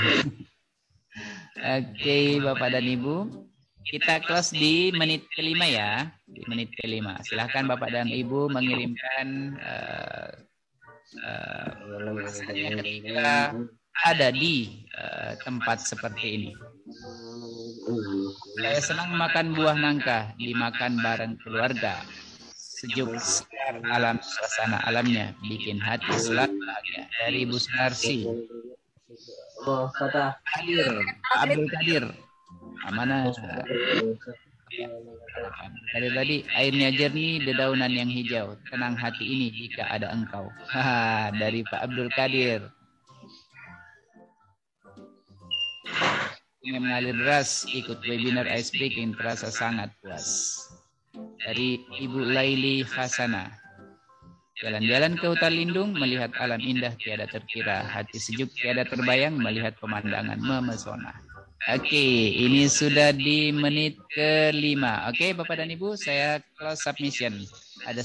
[SPEAKER 6] Oke, Bapak dan Ibu. Kita close di menit kelima ya. Di menit kelima. Silahkan Bapak dan Ibu mengirimkan ketika ada di tempat seperti ini. Saya senang makan buah nangka, dimakan bareng keluarga. Sejuk alam, suasana alamnya bikin hati selalu bahagia. Dari Bu Sunarsi. Kata Abdul Kadir. Mana? Tadi airnya jernih, dedaunan yang hijau. Tenang hati ini jika ada engkau. Dari Pak Abdul Kadir. Yang mengalir deras, ikut webinar ice breaking terasa sangat puas. Dari Ibu Laili Hasana. Jalan-jalan ke hutan lindung, melihat alam indah tiada terkira. Hati sejuk tiada terbayang, melihat pemandangan memesona. Oke, ini sudah di menit kelima. Oke, Bapak dan Ibu, saya close submission. Ada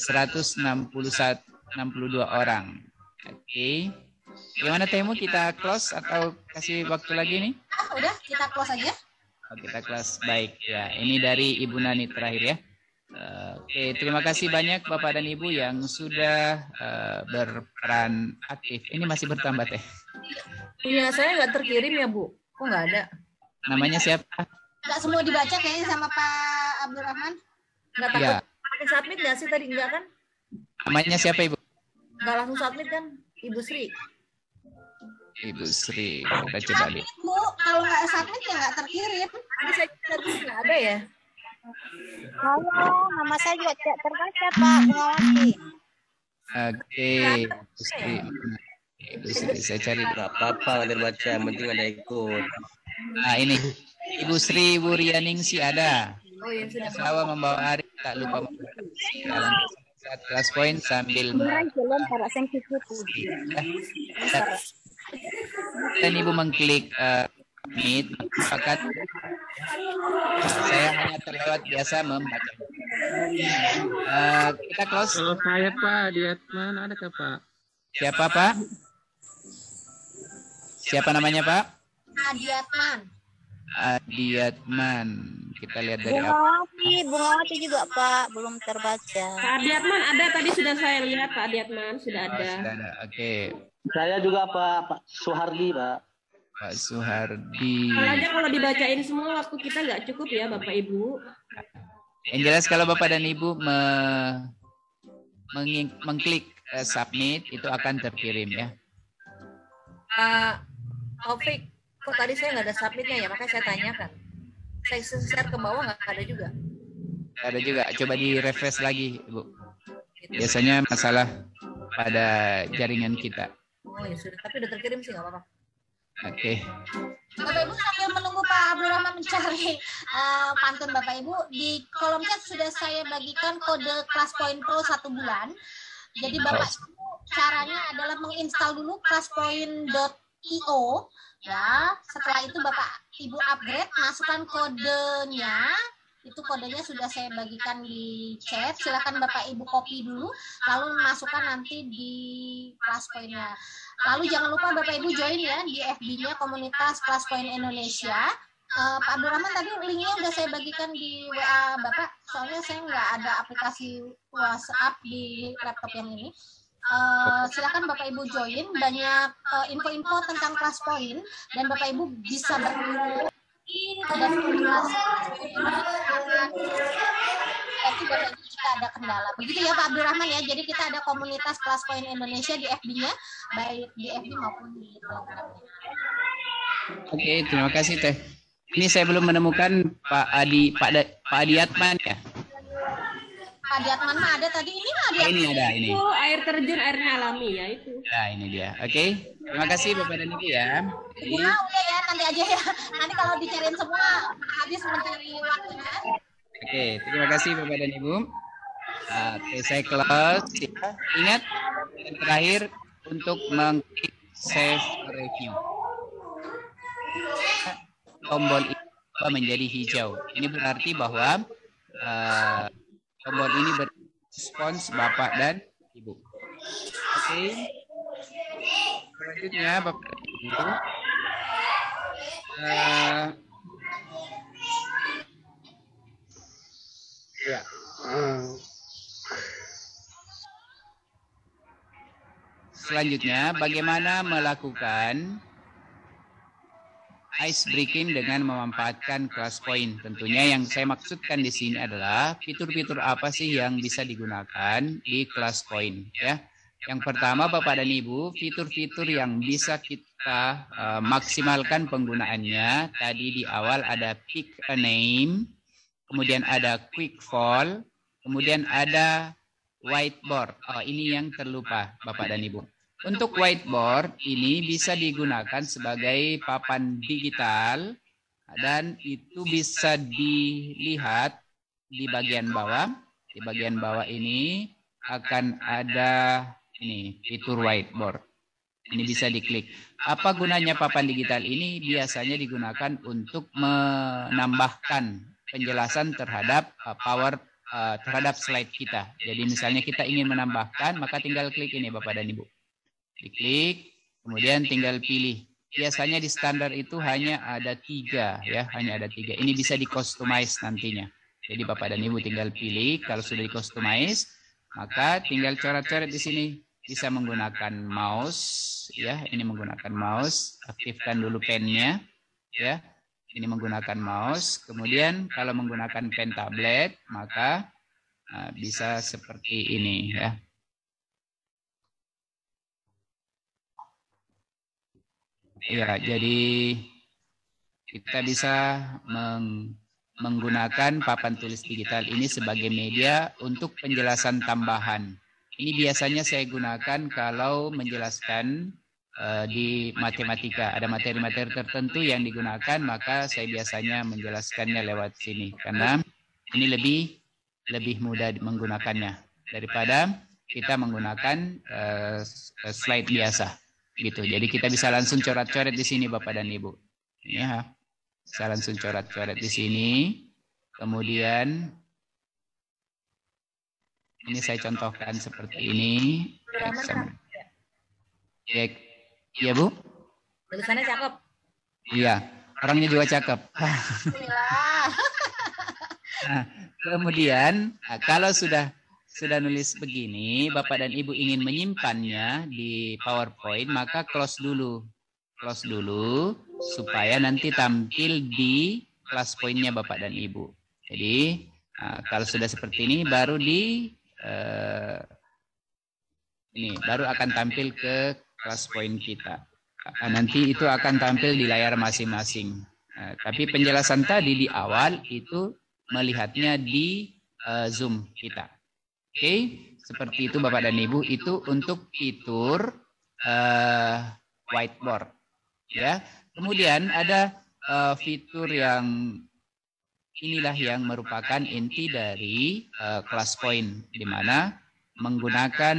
[SPEAKER 6] 162 orang. Oke. Gimana Temu, kita close atau kasih waktu lagi nih?
[SPEAKER 5] Udah, kita close aja.
[SPEAKER 6] Kita close. Baik, ya. Ini dari Ibu Nani terakhir ya. Oke, terima kasih banyak Bapak dan Ibu yang sudah berperan aktif. Ini masih bertambah Teh.
[SPEAKER 4] Punya saya nggak terkirim ya Bu? Kok nggak ada?
[SPEAKER 6] Namanya siapa?
[SPEAKER 5] Nggak semua dibaca kayaknya sama Pak Abdul Rahman.
[SPEAKER 4] Nggak takut submit nggak sih tadi? Enggak kan?
[SPEAKER 6] Namanya siapa Ibu?
[SPEAKER 4] Nggak langsung submit kan? Ibu Sri.
[SPEAKER 6] Ibu Sri. Kita coba lihat.
[SPEAKER 5] Bu, kalau nggak submit ya nggak terkirim.
[SPEAKER 4] Tadi saya submit nggak ada ya?
[SPEAKER 13] Halo, nama saya juga tidak terbaca Pak Bungawati.
[SPEAKER 6] Oke, Ibu Sri. Ibu Sri, saya cari.
[SPEAKER 12] Nggak apa-apa, nggak terbaca, yang penting ada ikut.
[SPEAKER 6] Nah ini, Ibu Sri Wuryaningsi ada.
[SPEAKER 4] Oh ya sudah.
[SPEAKER 6] Selama membawa hari, tak lupa membawa saat kelas poin sambil
[SPEAKER 13] Beneran jalan para sengkiku.
[SPEAKER 6] dan Ibu mengklik Meet, maka saya hanya terlewat biasa membaca. Kita close.
[SPEAKER 2] Kalau saya Pak, di Adman ada ke Pak?
[SPEAKER 6] Siapa Pak? Siapa namanya Pak?
[SPEAKER 5] Adiatman.
[SPEAKER 6] Adiatman. Kita lihat dari apa?
[SPEAKER 13] Bungawati juga Pak, belum terbaca.
[SPEAKER 1] Pak Adiatman ada, tadi sudah saya lihat Pak Adiatman sudah ada.
[SPEAKER 6] Sudah ada. Oke.
[SPEAKER 12] Saya juga Pak Suhardi, Pak.
[SPEAKER 6] Pak Suhardi.
[SPEAKER 1] Kalau aja kalau dibacain semua waktu kita nggak cukup ya Bapak Ibu.
[SPEAKER 6] Yang jelas kalau Bapak dan Ibu mengklik submit itu akan terkirim ya.
[SPEAKER 4] Taufik, kok tadi saya nggak ada submitnya ya, makanya saya tanyakan. Saya share ke bawah nggak ada juga.
[SPEAKER 6] Ada juga. Coba di refresh lagi, Ibu. Biasanya masalah pada jaringan kita.
[SPEAKER 4] Oh ya sudah, tapi udah terkirim sih nggak apa-apa.
[SPEAKER 6] Oke.
[SPEAKER 5] Bapak Ibu sambil menunggu Pak Abdurrahman mencari pantun Bapak Ibu, di kolom chat sudah saya bagikan kode kelas poin pro 1 bulan. Jadi Bapak Ibu caranya adalah menginstal dulu classpoint.io ya. Setelah itu Bapak Ibu upgrade, masukkan kodenya. Itu kodenya sudah saya bagikan di chat. Silakan Bapak Ibu copy dulu, lalu masukkan nanti di kelas poinnya. Lalu jangan lupa Bapak Ibu join ya di FB-nya komunitas Kelas Poin Indonesia. Pak Abdurrahman tadi linknya udah saya bagikan di WA Bapak, soalnya saya nggak ada aplikasi WhatsApp di laptop yang ini. Silakan Bapak Ibu join, banyak info-info tentang Kelas Poin dan Bapak Ibu bisa bergabung dan itu Bapak Ibu jika ada kendala. Begitu ya Pak Abdurrahman ya. Jadi kita ada komunitas Kelas Poin Indonesia di FB-nya, baik di FB maupun di Telegram.
[SPEAKER 6] Oke, terima kasih Teh. Ini saya belum menemukan Pak Adiatman ya.
[SPEAKER 5] Pak Adiatman mah ada tadi, ini mah ada.
[SPEAKER 6] Ini ada ini.
[SPEAKER 1] Itu air terjun airnya alami ya itu.
[SPEAKER 6] Nah ini dia. Oke, terima kasih Bapak dan Ibu ya.
[SPEAKER 5] Nah, udah ya, nanti aja ya. Nanti kalau dicariin semua habis mencari waktunya.
[SPEAKER 6] Oke, terima kasih Bapak dan Ibu. Oke, saya close. Ingat yang terakhir untuk mengklik save review. Tombol ini menjadi hijau. Ini berarti bahwa tombol ini berespons Bapak dan Ibu. Oke. Selanjutnya Bapak dan Ibu. Ya. Selanjutnya, bagaimana melakukan ice breaking dengan memanfaatkan Kelas Poin? Tentunya yang saya maksudkan di sini adalah fitur-fitur apa sih yang bisa digunakan di Kelas Poin ya. Yang pertama Bapak dan Ibu, fitur-fitur yang bisa kita maksimalkan penggunaannya. Tadi di awal ada pick a name, kemudian ada quick fall, kemudian ada whiteboard. Oh, ini yang terlupa Bapak dan Ibu. Untuk whiteboard ini bisa digunakan sebagai papan digital dan itu bisa dilihat di bagian bawah. Di bagian bawah ini akan ada ini fitur whiteboard. Ini bisa diklik. Apa gunanya papan digital ini? Biasanya digunakan untuk menambahkan penjelasan terhadap terhadap slide kita. Jadi misalnya kita ingin menambahkan, maka tinggal klik ini Bapak dan Ibu. Diklik, kemudian tinggal pilih. Biasanya di standar itu hanya ada 3 ya, hanya ada 3. Ini bisa di-customize nantinya. Jadi Bapak dan Ibu tinggal pilih. Kalau sudah di-customize, maka tinggal coret-coret di sini. Bisa menggunakan mouse ya. Ini menggunakan mouse. Aktifkan dulu pennya ya. Ini menggunakan mouse. Kemudian kalau menggunakan pen tablet, maka bisa seperti ini ya. Ya, jadi kita bisa menggunakan papan tulis digital ini sebagai media untuk penjelasan tambahan. Ini biasanya saya gunakan kalau menjelaskan di matematika. Ada materi-materi tertentu yang digunakan, maka saya biasanya menjelaskannya lewat sini. Karena ini lebih mudah menggunakannya daripada kita menggunakan slide biasa. Gitu. Jadi kita bisa langsung coret-coret di sini Bapak dan Ibu. Ya. Bisa langsung coret-coret di sini. Kemudian ini saya contohkan seperti ini. Ya, Bu?
[SPEAKER 4] Tulisannya cakep.
[SPEAKER 6] Iya, orangnya juga cakep. Nah, kemudian kalau sudah nulis begini, Bapak dan Ibu ingin menyimpannya di PowerPoint, maka close dulu. Close dulu supaya nanti tampil di kelas poinnya Bapak dan Ibu. Jadi kalau sudah seperti ini baru baru akan tampil ke kelas poin kita. Nanti itu akan tampil di layar masing-masing. Tapi penjelasan tadi di awal itu melihatnya di Zoom kita. Oke, seperti itu Bapak dan Ibu, itu untuk fitur whiteboard. Ya, kemudian ada fitur yang inilah yang merupakan inti dari kelas point, di mana menggunakan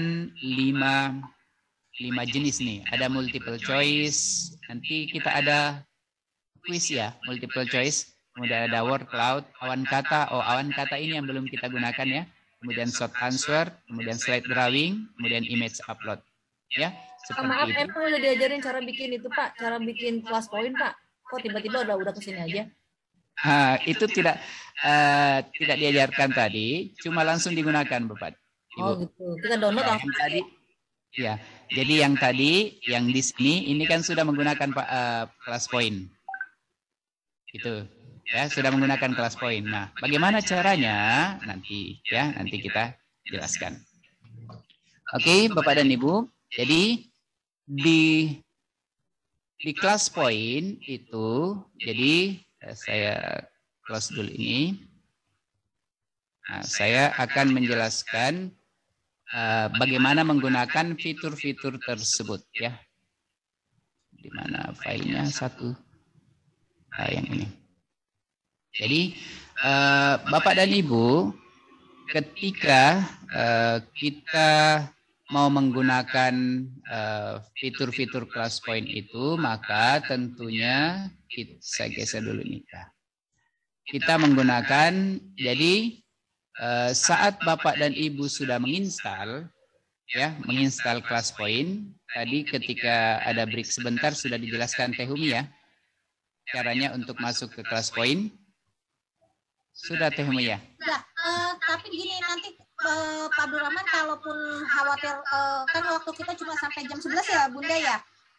[SPEAKER 6] 5 jenis nih. Ada multiple choice, nanti kita ada quiz ya, multiple choice. Kemudian ada word cloud, awan kata. Oh, awan kata ini yang belum kita gunakan ya. Kemudian short answer, kemudian slide drawing, kemudian image upload. Ya, seperti
[SPEAKER 4] Maaf,
[SPEAKER 6] itu.
[SPEAKER 4] emang udah diajarin cara bikin itu Pak, cara bikin kelas poin Pak. Kok tiba-tiba udah kesini aja?
[SPEAKER 6] Itu tidak diajarkan tadi, cuma langsung digunakan Bapak. Ibu.
[SPEAKER 4] Oh gitu. Kita download langsung
[SPEAKER 6] tadi. Ya, jadi yang tadi, yang di sini, ini kan sudah menggunakan kelas poin. Itu. Ya, sudah menggunakan kelas poin. Nah, bagaimana caranya nanti kita jelaskan. Oke, Bapak dan Ibu. Jadi di kelas poin itu, jadi saya close dulu ini. Nah, saya akan menjelaskan bagaimana menggunakan fitur-fitur tersebut ya. Di mana filenya satu? Yang ini. Jadi Bapak dan Ibu, ketika kita mau menggunakan fitur-fitur kelas point itu, maka tentunya saya geser dulu nih. Kita menggunakan, jadi saat Bapak dan Ibu sudah menginstal kelas point, tadi ketika ada break sebentar sudah dijelaskan Teh Humi ya, caranya untuk masuk ke kelas point. Sudah Teh Humi ya?
[SPEAKER 5] Sudah, tapi gini nanti Pak Abdul Rahman, kalaupun khawatir, kan waktu kita cuma sampai jam 11 ya Bunda ya?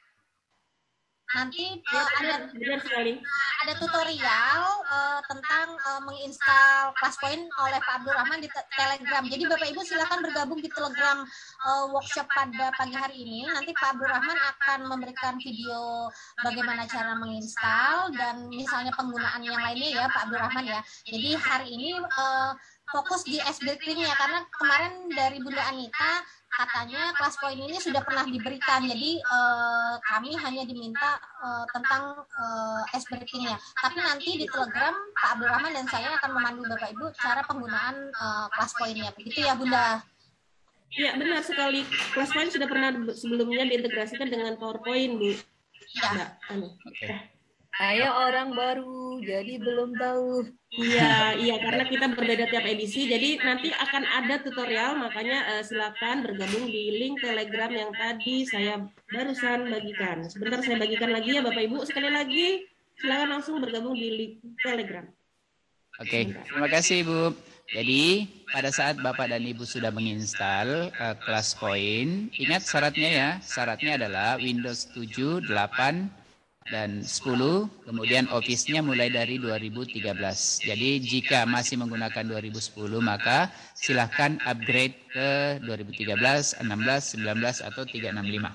[SPEAKER 5] Nanti ada tutorial tentang menginstal ClassPoint oleh Pak Abdul Rahman di Telegram. Jadi Bapak Ibu silakan bergabung di Telegram workshop pada pagi hari ini. Nanti Pak Abdul Rahman akan memberikan video bagaimana cara menginstal dan misalnya penggunaan yang lainnya ya Pak Abdul Rahman ya. Jadi hari ini fokus di SBT-nya karena kemarin dari Bunda Anita katanya kelas poin ini sudah pernah diberikan, jadi kami hanya diminta tentang SBT-nya. Tapi nanti di Telegram Pak Abdul Rahman dan saya akan memandu Bapak Ibu cara penggunaan kelas poinnya. Begitu ya Bunda?
[SPEAKER 1] Iya benar sekali. Kelas poin sudah pernah sebelumnya diintegrasikan dengan PowerPoint Bu.
[SPEAKER 5] Iya.
[SPEAKER 4] Saya orang baru, jadi belum tahu.
[SPEAKER 1] Iya, karena kita berbeda tiap edisi, jadi nanti akan ada tutorial, makanya silakan bergabung di link Telegram yang tadi saya barusan bagikan. Sebentar saya bagikan lagi ya Bapak Ibu, sekali lagi silakan langsung bergabung di link Telegram.
[SPEAKER 6] Oke, terima kasih Ibu. Jadi pada saat Bapak dan Ibu sudah menginstal ClassPoint, ingat syaratnya ya, syaratnya adalah Windows 7, 8, dan 10, kemudian office-nya mulai dari 2013. Jadi jika masih menggunakan 2010 maka silahkan upgrade ke 2013, 16, 19 atau 365.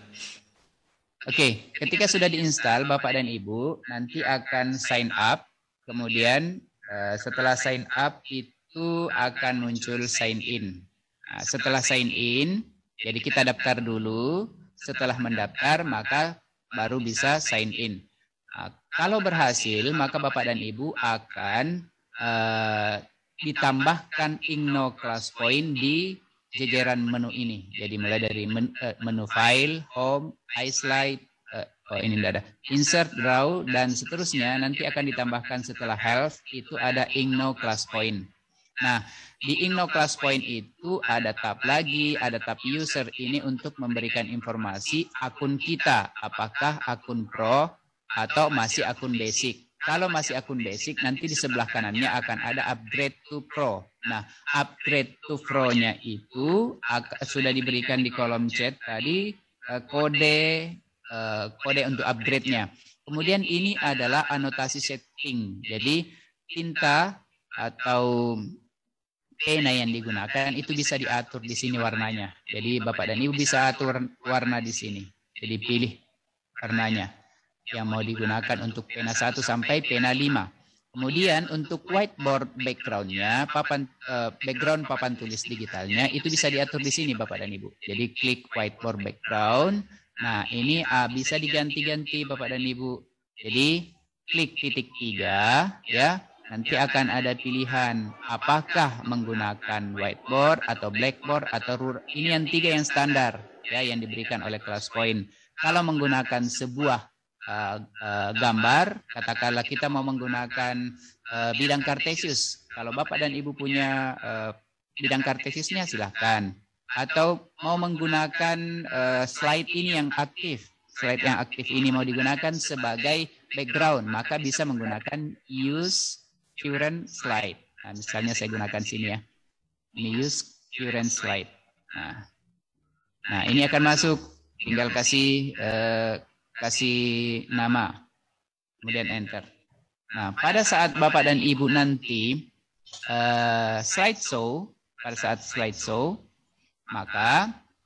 [SPEAKER 6] Oke, ketika sudah diinstal Bapak dan Ibu nanti akan sign up. Kemudian setelah sign up itu akan muncul sign in. Nah, setelah sign in, jadi kita daftar dulu. Setelah mendaftar maka baru bisa sign in. Nah, kalau berhasil maka Bapak dan Ibu akan ditambahkan Ingno Class Point di jajaran menu ini. Jadi mulai dari menu file, home, iSlide, ini tidak ada, insert, draw, dan seterusnya nanti akan ditambahkan setelah health itu ada Ingno Class Point. Nah, di Ingno Class Point itu ada tab lagi, ada tab user ini untuk memberikan informasi akun kita, apakah akun pro atau masih akun basic. Kalau masih akun basic, nanti di sebelah kanannya akan ada upgrade to pro. Nah, upgrade to pro-nya itu sudah diberikan di kolom chat tadi kode untuk upgrade-nya. Kemudian ini adalah anotasi setting. Jadi tinta atau pena yang digunakan itu bisa diatur di sini warnanya. Jadi Bapak dan Ibu bisa atur warna di sini. Jadi pilih warnanya yang mau digunakan untuk pena 1 sampai pena 5. Kemudian untuk whiteboard background-nya, background papan tulis digitalnya itu bisa diatur di sini Bapak dan Ibu. Jadi klik whiteboard background. Nah, ini bisa diganti-ganti Bapak dan Ibu. Jadi klik titik 3 ya. Nanti akan ada pilihan apakah menggunakan whiteboard atau blackboard atau ruler. Ini yang 3 yang standar ya yang diberikan oleh Class Point. Kalau menggunakan sebuah gambar, katakanlah kita mau menggunakan bidang kartesius. Kalau Bapak dan Ibu punya bidang kartesiusnya silahkan. Atau mau menggunakan slide ini yang aktif. Slide yang aktif ini mau digunakan sebagai background, maka bisa menggunakan use current slide. Nah, misalnya saya gunakan sini ya. Ini use current slide. Nah ini akan masuk. Tinggal kasih nama, kemudian enter. Nah, pada saat Bapak dan Ibu nanti slideshow, pada saat slideshow, maka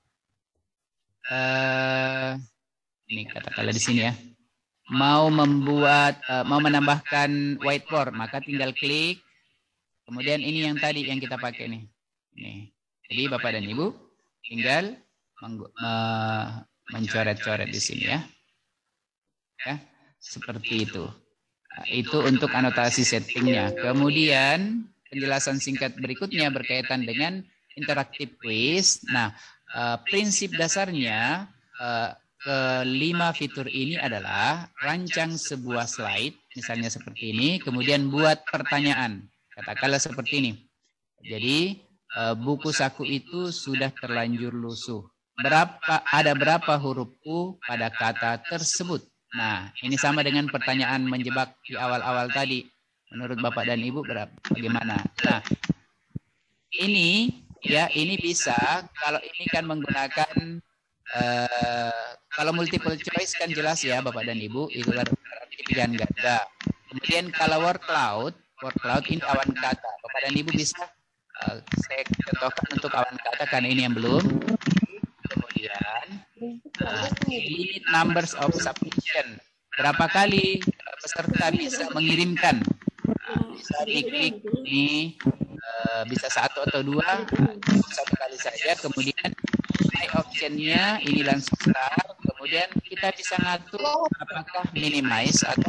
[SPEAKER 6] ini katakanlah di sini ya, mau menambahkan whiteboard, maka tinggal klik. Kemudian ini yang tadi yang kita pakai nih. Jadi Bapak dan Ibu tinggal mencoret-coret di sini ya. Ya, seperti itu. Nah, itu untuk anotasi settingnya. Kemudian penjelasan singkat berikutnya berkaitan dengan interaktif quiz. Nah, prinsip dasarnya kelima fitur ini adalah rancang sebuah slide, misalnya seperti ini, kemudian buat pertanyaan. Katakanlah seperti ini. Jadi buku saku itu sudah terlanjur lusuh. Ada berapa huruf U pada kata tersebut? Nah, ini sama dengan pertanyaan menjebak di awal-awal tadi. Menurut Bapak dan Ibu bagaimana? Nah, ini bisa, kalau ini kan menggunakan, kalau multiple choice kan jelas ya Bapak dan Ibu, itu berarti pilihan ganda. Kemudian kalau word cloud ini awan kata. Bapak dan Ibu bisa, saya contohkan untuk awan kata karena ini yang belum. Kemudian limit numbers of submission. Berapa kali peserta bisa mengirimkan? Bisa diklik ini, bisa 1 atau 2, 1 kali saja. Kemudian my optionnya ini langsung start. Kemudian kita bisa ngatur apakah minimize atau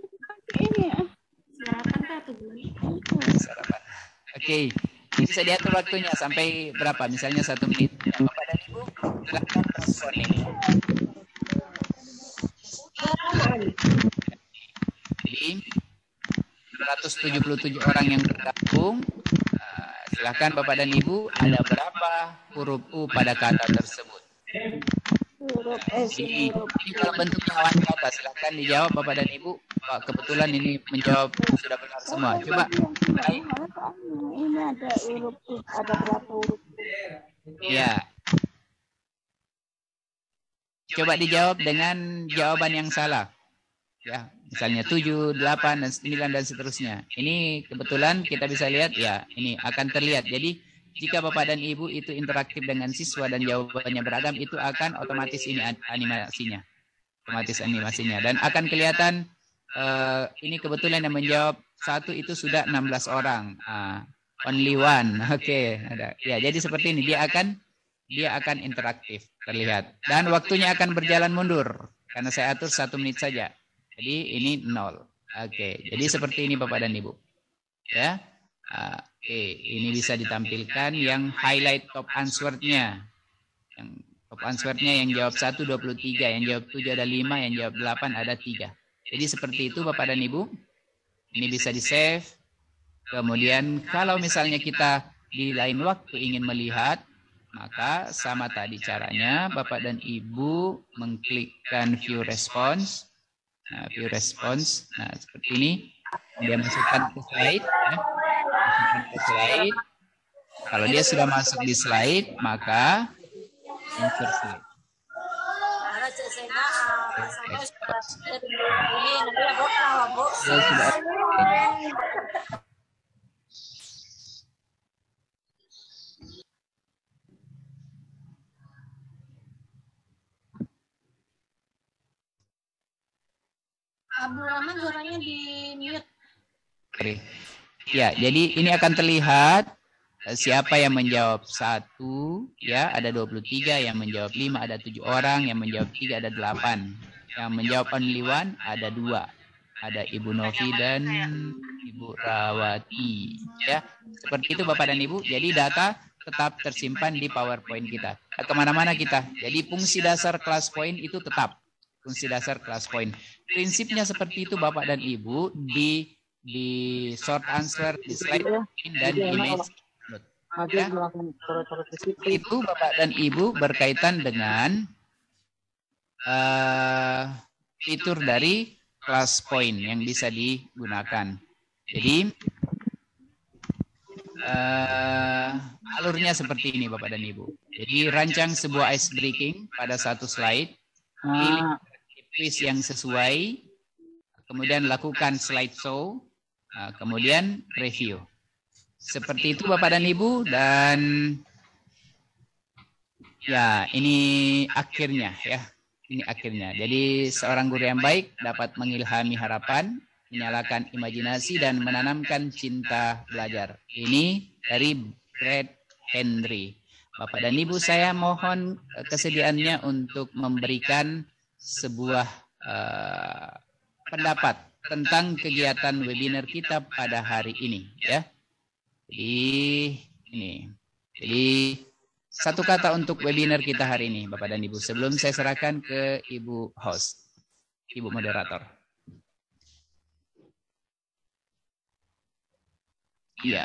[SPEAKER 6] sarapan. Oke. Bisa diatur waktunya sampai berapa? Misalnya 1 menit. Bapak dan Ibu, silakan responding. Jadi 277 orang yang bergabung. Silakan Bapak dan Ibu, ada berapa huruf U pada kata tersebut? Ini kalau bentuknya awan kata, silakan dijawab Bapak dan Ibu. Kebetulan ini menjawab sudah benar semua. Coba.
[SPEAKER 13] Ini ada huruf U, ada berapa huruf?
[SPEAKER 6] Ya. Coba dijawab dengan jawaban yang salah. Ya, misalnya 7, 8, dan 9 dan seterusnya. Ini kebetulan kita bisa lihat ya, ini akan terlihat. Jadi jika Bapak dan Ibu itu interaktif dengan siswa dan jawabannya beragam, itu akan otomatis ini animasinya. Otomatis animasinya. Dan akan kelihatan ini kebetulan yang menjawab 1 itu sudah 16 orang. Only one. Oke, ada. Ya, jadi seperti ini dia akan interaktif terlihat. Dan waktunya akan berjalan mundur karena saya atur 1 menit saja. Jadi ini 0. Oke, jadi seperti ini Bapak dan Ibu. Ya. Oke, ini bisa ditampilkan yang highlight top answer-nya. Yang top answer-nya yang jawab 1 23, yang jawab 7 ada 5, yang jawab 8 ada 3. Jadi seperti itu Bapak dan Ibu. Ini bisa di-save. Kemudian kalau misalnya kita di lain waktu ingin melihat, maka sama tadi caranya Bapak dan Ibu mengklikkan view response. Nah, view response, nah seperti ini, dia masukkan ke slide, ya. Masukkan ke slide. Kalau dia sudah masuk di slide, maka insert slide. Dia sudah.
[SPEAKER 5] Abdul Rahman suaranya di mute.
[SPEAKER 6] Ya, jadi ini akan terlihat siapa yang menjawab 1, ya, ada 23, yang menjawab 5 ada 7 orang, yang menjawab 3 ada 8. Yang menjawab only one ada 2. Ada Ibu Novi dan Ibu Rawati, ya. Seperti itu Bapak dan Ibu. Jadi data tetap tersimpan di PowerPoint kita. Kemana-mana kita. Jadi fungsi dasar kelas point itu tetap. Fungsi dasar kelas point. Prinsipnya seperti itu Bapak dan Ibu di short answer, di slide dan image. Ya. Itu Bapak dan Ibu berkaitan dengan fitur dari class point yang bisa digunakan. Jadi alurnya seperti ini Bapak dan Ibu. Jadi rancang sebuah ice breaking pada satu slide, pilih quiz yang sesuai, kemudian lakukan slideshow, kemudian review. Seperti itu Bapak dan Ibu, dan ya ini akhirnya ya. Ini akhirnya. Jadi seorang guru yang baik dapat mengilhami harapan, menyalakan imajinasi dan menanamkan cinta belajar. Ini dari Brad Henry. Bapak dan Ibu, saya mohon kesediaannya untuk memberikan sebuah pendapat tentang kegiatan webinar kita pada hari ini, ya. Jadi satu kata untuk webinar kita hari ini, Bapak dan Ibu, sebelum saya serahkan ke Ibu host, Ibu moderator. Iya,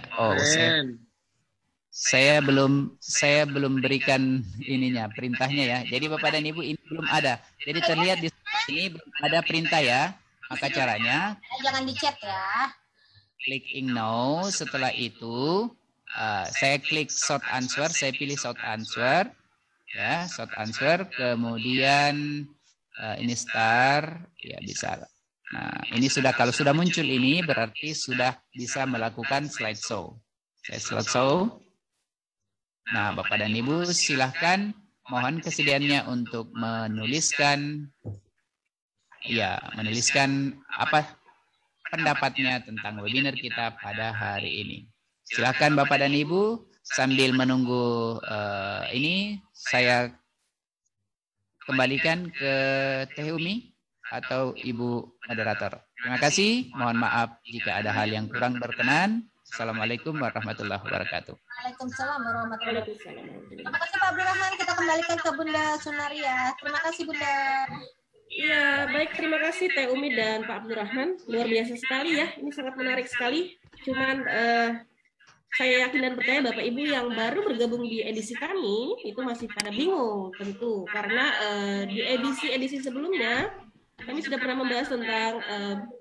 [SPEAKER 6] saya belum berikan ininya, perintahnya ya. Jadi Bapak dan Ibu ini belum ada. Jadi terlihat di sini belum ada perintah ya. Maka caranya
[SPEAKER 5] jangan di chat ya.
[SPEAKER 6] Clicking now, setelah itu saya klik short answer, saya pilih short answer, ya, short answer, kemudian ini start, ya bisa. Nah, ini sudah, kalau sudah muncul ini berarti sudah bisa melakukan slideshow. Saya slideshow. Nah, Bapak dan Ibu silahkan, mohon kesediaannya untuk menuliskan, ya, menuliskan apa pendapatnya tentang webinar kita pada hari ini. Silahkan Bapak dan Ibu, sambil menunggu ini, saya kembalikan ke Teh Umi atau Ibu moderator. Terima kasih, mohon maaf jika ada hal yang kurang berkenan. Assalamualaikum warahmatullahi wabarakatuh.
[SPEAKER 5] Waalaikumsalam warahmatullahi wabarakatuh. Terima kasih Pak Abdul Rahman, kita kembalikan ke Bunda Sunaria. Terima kasih Bunda.
[SPEAKER 1] Iya, baik, terima kasih Teh Umi dan Pak Abdul Rahman. Luar biasa sekali ya, ini sangat menarik sekali. Cuman saya yakin dan percaya Bapak Ibu yang baru bergabung di edisi kami itu masih pada bingung tentu, karena di edisi sebelumnya kami sudah pernah membahas tentang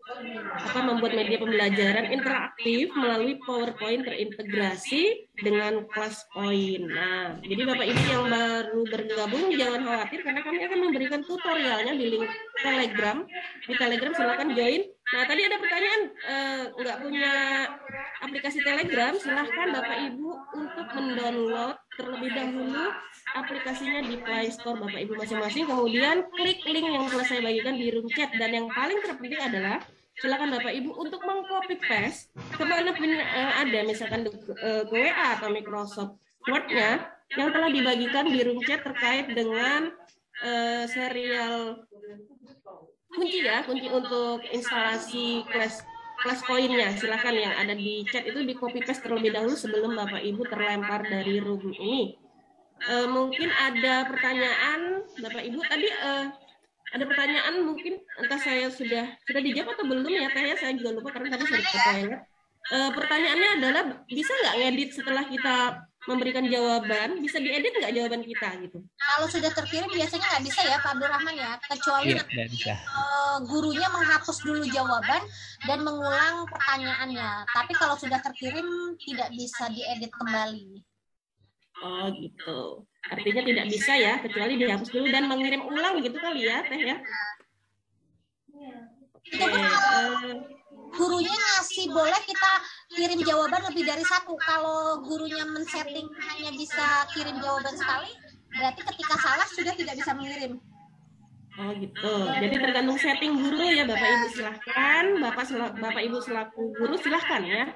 [SPEAKER 1] membuat media pembelajaran interaktif melalui PowerPoint terintegrasi dengan ClassPoint. Nah, jadi Bapak Ibu yang baru bergabung jangan khawatir karena kami akan memberikan tutorialnya di link Telegram. Di Telegram silakan join. Nah, tadi ada pertanyaan nggak punya aplikasi Telegram, silahkan Bapak Ibu untuk mendownload terlebih dahulu aplikasinya di Play Store Bapak Ibu masing-masing, kemudian klik link yang telah saya bagikan di room chat, dan yang paling terpenting adalah silakan Bapak Ibu untuk mengcopy paste kemana pun ada, misalkan ke WA atau Microsoft Word-nya yang telah dibagikan di room chat terkait dengan serial kunci untuk instalasi ClassPoint-nya. Silakan yang ada di chat itu di copy paste terlebih dahulu sebelum Bapak Ibu terlempar dari room ini. Mungkin ada pertanyaan Bapak Ibu tadi, ada pertanyaan mungkin entah saya sudah dijawab atau belum ya Teh, saya juga lupa karena tadi saya ke toilet. Pertanyaannya adalah bisa nggak ngedit setelah kita memberikan jawaban, bisa diedit nggak jawaban kita gitu?
[SPEAKER 5] Kalau sudah terkirim biasanya nggak bisa ya Pak Abdurrahman ya, kecuali gurunya menghapus dulu jawaban dan mengulang pertanyaannya. Tapi kalau sudah terkirim tidak bisa diedit kembali.
[SPEAKER 1] Oh gitu. Artinya tidak bisa ya, kecuali dihapus dulu dan mengirim ulang gitu kali ya Teh ya?
[SPEAKER 5] Itu gurunya ngasih boleh kita kirim jawaban lebih dari satu. Kalau gurunya men-setting hanya bisa kirim jawaban sekali, berarti ketika salah sudah tidak bisa mengirim.
[SPEAKER 1] Oh gitu. Jadi tergantung setting guru ya Bapak Ibu, silahkan. Bapak Ibu selaku guru silahkan ya.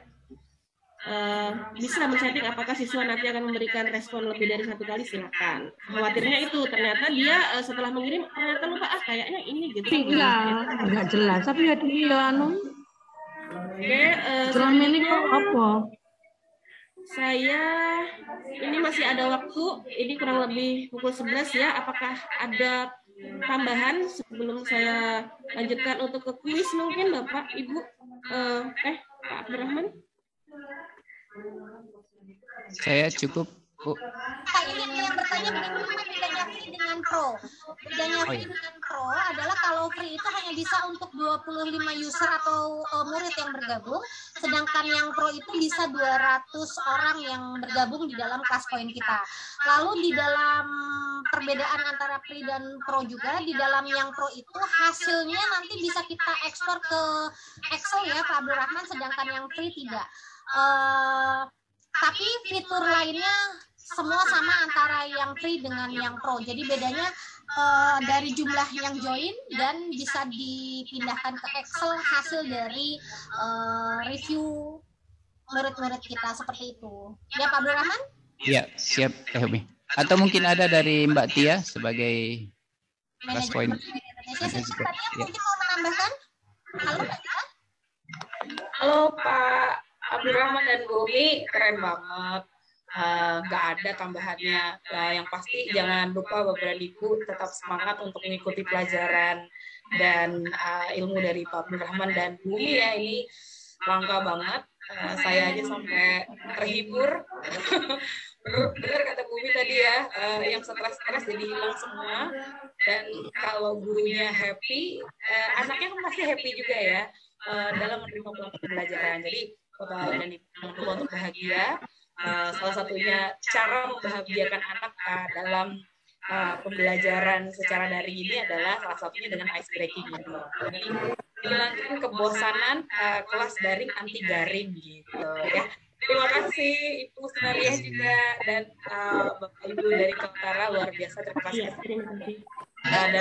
[SPEAKER 1] Bisa men-setting apakah siswa nanti akan memberikan respon lebih dari satu kali, silakan. Khawatirnya itu ternyata dia setelah mengirim ternyata lupa kayaknya ini gitu.
[SPEAKER 4] Enggak jelas tapi ya dia
[SPEAKER 1] Oke,
[SPEAKER 4] selama ini kok apa?
[SPEAKER 1] Saya ini masih ada waktu, ini kurang lebih pukul 11 ya. Apakah ada tambahan sebelum saya lanjutkan untuk ke kuis mungkin Bapak Ibu? Pak Abdurrahman?
[SPEAKER 6] Saya cukup, Bu.
[SPEAKER 5] Pak, ini yang bertanya bagaimana bedanya free dengan pro. Bedanya free dengan pro adalah kalau free itu hanya bisa untuk 25 user atau murid yang bergabung, sedangkan yang pro itu bisa 200 orang yang bergabung di dalam ClassPoint kita. Lalu di dalam perbedaan antara free dan pro juga, di dalam yang pro itu hasilnya nanti bisa kita ekspor ke Excel ya Pak Abdurrahman, sedangkan yang free tidak. Tapi fitur lainnya semua sama antara yang free dengan yang pro. Jadi bedanya dari jumlah yang join dan bisa dipindahkan ke Excel hasil dari review murid-murid kita seperti itu. Ya Pak Abdurrahman?
[SPEAKER 6] Iya, siap Teh Umi. Atau mungkin ada dari Mbak Tia sebagai ClassPoint.
[SPEAKER 5] Mungkin mau menambahkan? Halo Mbak Tia?
[SPEAKER 14] Halo Pak Abdurrahman dan Bu Umi, keren banget. Nggak ada tambahannya. Yang pasti jangan lupa Bapak dan Ibu tetap semangat untuk mengikuti pelajaran dan ilmu dari Pak Abdurrahman dan Bu Umi ya, ini langka banget. Saya aja sampai terhibur. Benar kata Bu Umi tadi ya, yang stres-stres jadi hilang semua. Dan kalau gurunya happy, anaknya kan pasti happy juga ya dalam menerima pembelajaran. Jadi Bapak dan Ibu jangan lupa untuk bahagia. Salah satunya cara membahagiakan anak dalam pembelajaran secara daring ini adalah salah satunya dengan ice breaking gitu. Jadi hilangkan kebosanan kelas daring anti garing gitu ya. Terima kasih Ibu Sunaria juga dan Bapak Ibu dari Kaltara, luar biasa, terima kasih. Dan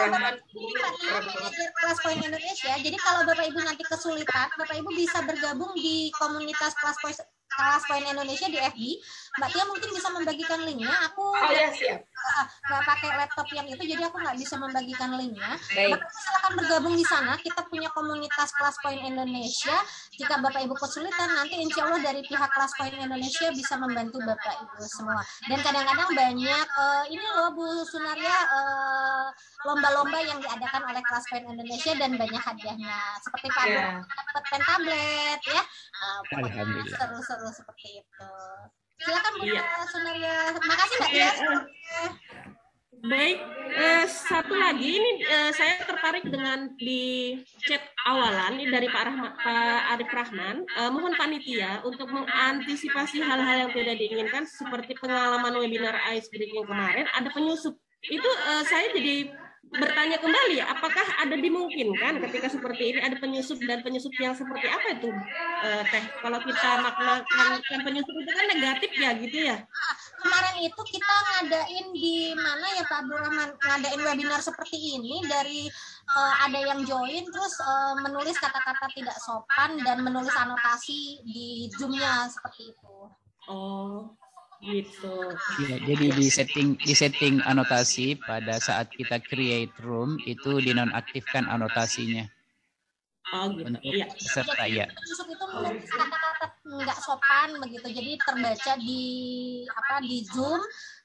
[SPEAKER 5] ClassPoint Indonesia. Jadi kalau Bapak Ibu nanti kesulitan, Bapak Ibu bisa bergabung di komunitas ClassPoint Indonesia di FB. Mbak Tia mungkin bisa membagikan linknya. Aku nggak pakai laptop yang itu, jadi aku nggak bisa membagikan linknya. Bapak silakan bergabung di sana. Kita punya komunitas ClassPoint Indonesia. Jika Bapak Ibu kesulitan, nanti insya Allah dari pihak ClassPoint Indonesia bisa membantu Bapak Ibu semua. Dan kadang-kadang banyak ini loh Bu Sunaria, lomba-lomba yang diadakan oleh ClassPoint Indonesia dan banyak hadiahnya. Seperti Pak dapat pen tablet ya. Seru-seru seperti itu. Silakan Bu Sunaria. Makasih Mbak Tia.
[SPEAKER 1] Baik, satu lagi ini saya tertarik dengan di chat awalan ini dari Pak Arif Rahman. Mohon panitia untuk mengantisipasi hal-hal yang tidak diinginkan seperti pengalaman webinar ice breaking kemarin ada penyusup. Itu saya jadi bertanya kembali, apakah ada dimungkinkan ketika seperti ini ada penyusup dan penyusup yang seperti apa itu, Teh? Kalau kita maknakan penyusup itu kan negatif ya, gitu ya?
[SPEAKER 5] Kemarin itu kita ngadain di mana ya Pak Abdurrahman, ngadain webinar seperti ini dari ada yang join terus menulis kata-kata tidak sopan dan menulis anotasi di Zoom-nya seperti itu.
[SPEAKER 1] Oh. Gitu.
[SPEAKER 6] Ya, jadi di setting anotasi pada saat kita create room itu dinonaktifkan anotasinya.
[SPEAKER 1] Oh gitu.
[SPEAKER 6] Untuk peserta ya.
[SPEAKER 5] Penyusup itu menulis kata-kata nggak sopan begitu, jadi terbaca di Zoom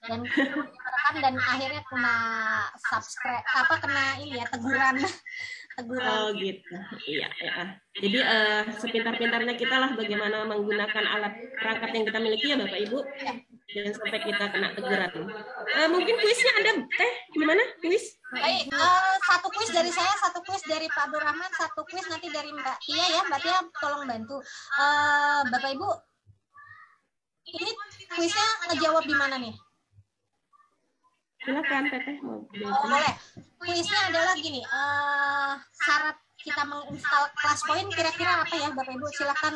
[SPEAKER 5] dan akhirnya kena subscribe kena ini ya teguran.
[SPEAKER 1] Oh gitu, iya. Jadi sepintar-pintarnya kita lah bagaimana menggunakan alat perangkat yang kita miliki ya Bapak Ibu, jangan sampai kita kena teguran. Mungkin kuisnya ada, Teh, gimana kuis?
[SPEAKER 5] Baik, satu kuis dari saya, satu kuis dari Pak Abdurrahman, satu kuis nanti dari Mbak Tia ya, Mbak Tia tolong bantu. Bapak Ibu, ini kuisnya ngejawab di mana nih?
[SPEAKER 1] Silakan Teteh mau jawab.
[SPEAKER 5] Boleh. Kuisnya adalah gini, syarat kita menginstal ClassPoint kira-kira apa ya Bapak Ibu? Silakan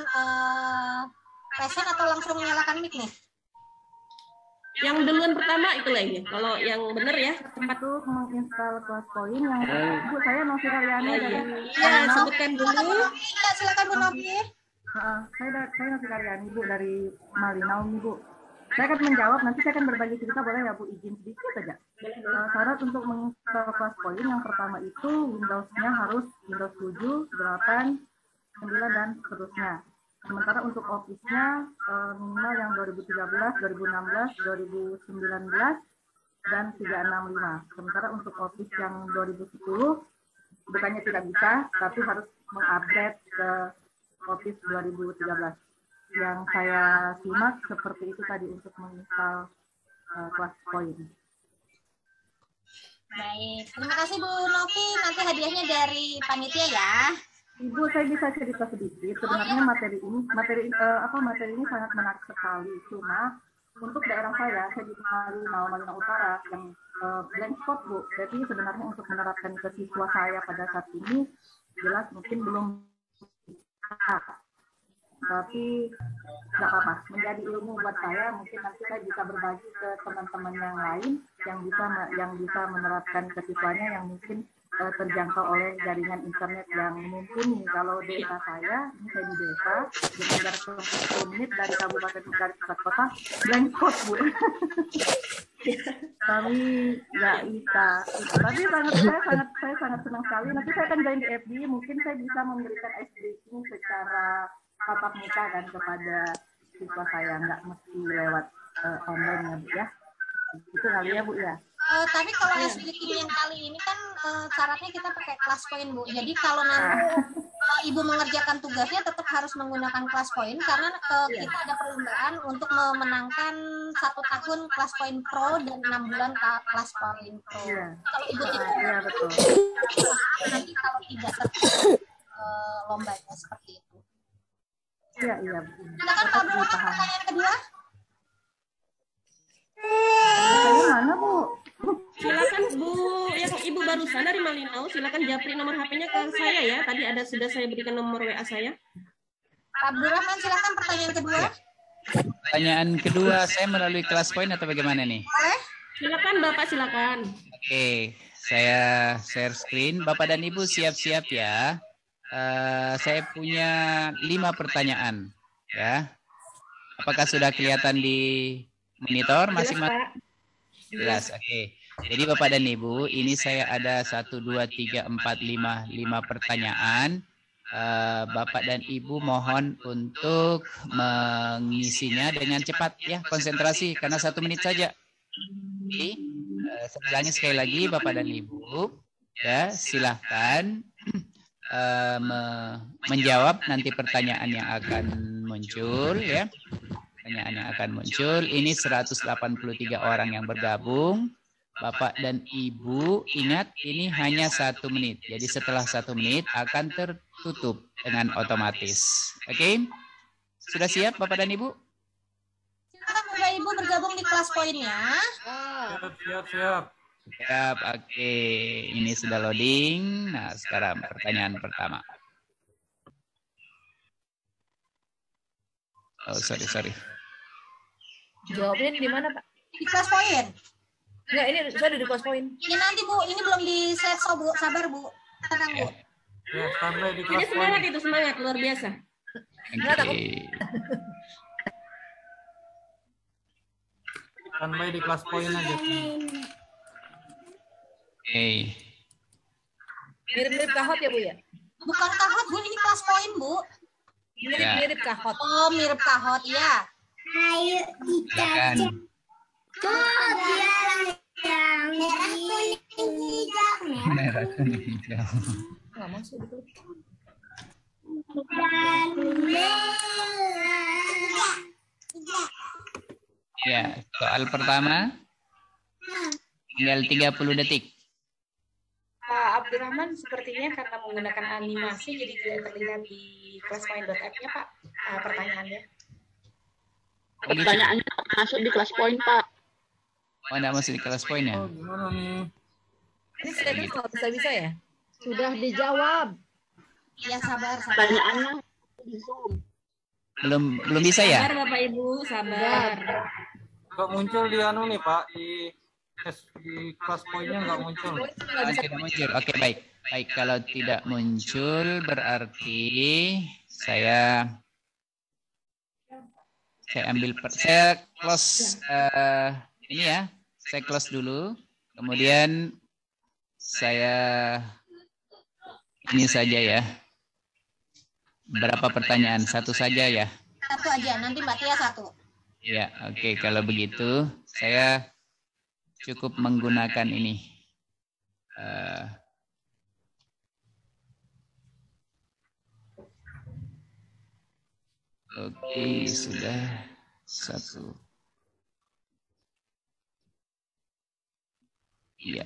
[SPEAKER 5] present atau langsung nyalakan mic nih.
[SPEAKER 1] Yang duluan pertama itu lagi. Kalau yang benar ya,
[SPEAKER 8] tempat tuh menginstal ClassPoint yang Bu saya Novi Karyani dari
[SPEAKER 1] Iya, sebutkan dulu.
[SPEAKER 5] Silakan Bu Novi.
[SPEAKER 8] Saya Novi Karyani Bu dari Malinau nih Bu. Saya akan menjawab, nanti saya akan berbagi cerita, boleh ya Bu, izin sedikit saja. Syarat untuk menginstal ClassPoint yang pertama itu Windows-nya harus Windows 7, 8, 9, dan seterusnya. Sementara untuk Office-nya minimal yang 2013, 2016, 2019, dan 365. Sementara untuk Office yang 2010, bukannya tidak bisa, tapi harus mengupdate ke Office 2013. Yang saya simak seperti itu tadi untuk menginstal ClassPoint.
[SPEAKER 5] Baik, terima kasih Bu Novi. Nanti hadiahnya dari panitia ya.
[SPEAKER 8] Ibu, saya bisa cerita sedikit. Sebenarnya materi ini sangat menarik sekali. Cuma untuk daerah saya di Malinau Utara yang blank spot Bu. Jadi sebenarnya untuk menerapkan ke siswa saya pada saat ini jelas mungkin belum bisa. Tapi nggak apa-apa, menjadi ilmu buat saya. Mungkin nanti saya bisa berbagi ke teman-teman yang lain yang bisa menerapkan ke siswanya yang mungkin terjangkau oleh jaringan internet yang mumpuni. Kalau desa saya, ini saya di desa, dengan jarak 10 menit dari kabupaten dari pusat kota, blank spot Bu. Kami nggak bisa. Tapi saya sangat senang sekali. Nanti saya akan join di FB, mungkin saya bisa memberikan ice breaking secara tatap muka kan kepada siswa saya, nggak mesti lewat online ya Bu ya. Itu kali ya Bu ya.
[SPEAKER 5] Tapi kalau SBT yang kali ini kan syaratnya kita pakai ClassPoint Bu. Jadi kalau nanti Ibu mengerjakan tugasnya tetap harus menggunakan ClassPoint karena kita ada perlombaan untuk memenangkan 1 tahun ClassPoint Pro dan 6 bulan ClassPoint Pro.
[SPEAKER 8] Iya.
[SPEAKER 5] Kalau Ibu tidak
[SPEAKER 8] betul.
[SPEAKER 5] Nanti kalau tidak terpilih lombanya seperti itu.
[SPEAKER 8] Iya.
[SPEAKER 5] Silakan Pak Abdurrahman, pertanyaan kedua.
[SPEAKER 8] Pertanyaan mana Bu?
[SPEAKER 1] Silakan Bu, yang Ibu barusan dari Malinau, silakan japri nomor HP-nya ke saya ya. Tadi sudah saya berikan nomor WA saya.
[SPEAKER 5] Pak Abdurrahman, silakan pertanyaan kedua.
[SPEAKER 6] Pertanyaan kedua, saya melalui ClassPoint atau bagaimana nih?
[SPEAKER 5] Boleh.
[SPEAKER 1] Silakan Bapak, silakan.
[SPEAKER 6] Oke, saya share screen. Bapak dan Ibu siap-siap ya. Saya punya 5 pertanyaan, ya. Apakah sudah kelihatan di monitor masing-masing? Jelas, oke. Jadi Bapak dan Ibu, ini saya ada 1, 2, 3, 4, 5 pertanyaan. Bapak dan Ibu mohon untuk mengisinya dengan cepat ya, konsentrasi karena 1 menit saja. Jadi, saya ulangi sekali lagi Bapak dan Ibu, ya silahkan menjawab nanti pertanyaan yang akan muncul ya. Pertanyaan yang akan muncul ini 183 orang yang bergabung. Bapak dan Ibu ingat ini hanya 1 menit. Jadi setelah 1 menit akan tertutup dengan otomatis. Oke? Sudah siap Bapak dan Ibu?
[SPEAKER 5] Silakan Bapak Ibu bergabung di kelas poinnya.
[SPEAKER 9] Siap.
[SPEAKER 6] Siap, oke. Ini sudah loading. Nah, sekarang pertanyaan pertama. Oh, sorry.
[SPEAKER 4] Jawabnya di mana, Pak?
[SPEAKER 5] Di kelas poin.
[SPEAKER 4] Enggak, ini saya di kelas poin.
[SPEAKER 5] Ini nanti Bu, ini belum di slideshow Bu. Sabar Bu. Tenang Bu.
[SPEAKER 9] Ya, sampai di
[SPEAKER 1] Ini
[SPEAKER 9] kelas
[SPEAKER 1] semangat
[SPEAKER 9] poin.
[SPEAKER 1] itu, semangat luar biasa.
[SPEAKER 6] Oke.
[SPEAKER 9] Sampai di kelas poin aja.
[SPEAKER 6] Oke.
[SPEAKER 4] Mirip-mirip kahot ya, Bu ya?
[SPEAKER 5] Bukan kahot Bu, ini kelas poin Bu.
[SPEAKER 4] Mirip-mirip kahot.
[SPEAKER 5] Oh, mirip kahot ya.
[SPEAKER 13] Ayo
[SPEAKER 6] Silakan. Merah kuning hijau.
[SPEAKER 4] Nggak masuk itu.
[SPEAKER 6] Ya, soal pertama. Tinggal 30 detik.
[SPEAKER 14] Pak Abdurrahman sepertinya karena menggunakan animasi jadi tidak terlihat di classpoint.app-nya Pak pertanyaannya.
[SPEAKER 15] Pertanyaannya masuk di kelas poin, Pak.
[SPEAKER 6] Oh, enggak masuk di kelas poin ya?
[SPEAKER 9] Gimana nih?
[SPEAKER 4] Ini saya bisa ya?
[SPEAKER 11] Sudah dijawab.
[SPEAKER 5] Ya sabar.
[SPEAKER 15] Pertanyaannya di Zoom.
[SPEAKER 6] Belum bisa ya?
[SPEAKER 1] Sabar Bapak Ibu, sabar.
[SPEAKER 9] Nggak muncul di anu nih Pak, di kelas poinnya nggak muncul.
[SPEAKER 6] Tidak muncul. Oke, baik. Baik, kalau tidak muncul berarti saya close ini ya. Saya close dulu. Kemudian saya ini saja ya. Berapa pertanyaan? 1 saja ya.
[SPEAKER 5] 1 aja, nanti Mbak Tia 1.
[SPEAKER 6] Ya, oke. Kalau begitu, saya cukup menggunakan ini. Oke, sudah 1. Iya.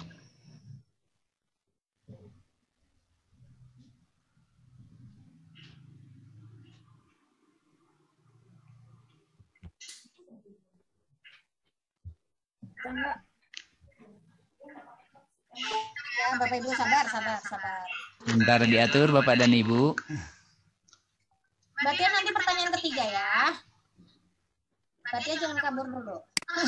[SPEAKER 5] Ya, Bapak Ibu sabar.
[SPEAKER 6] Bentar diatur Bapak dan Ibu.
[SPEAKER 5] Mbak Tia nanti pertanyaan ketiga ya. Mbak Tia jangan kabur dulu.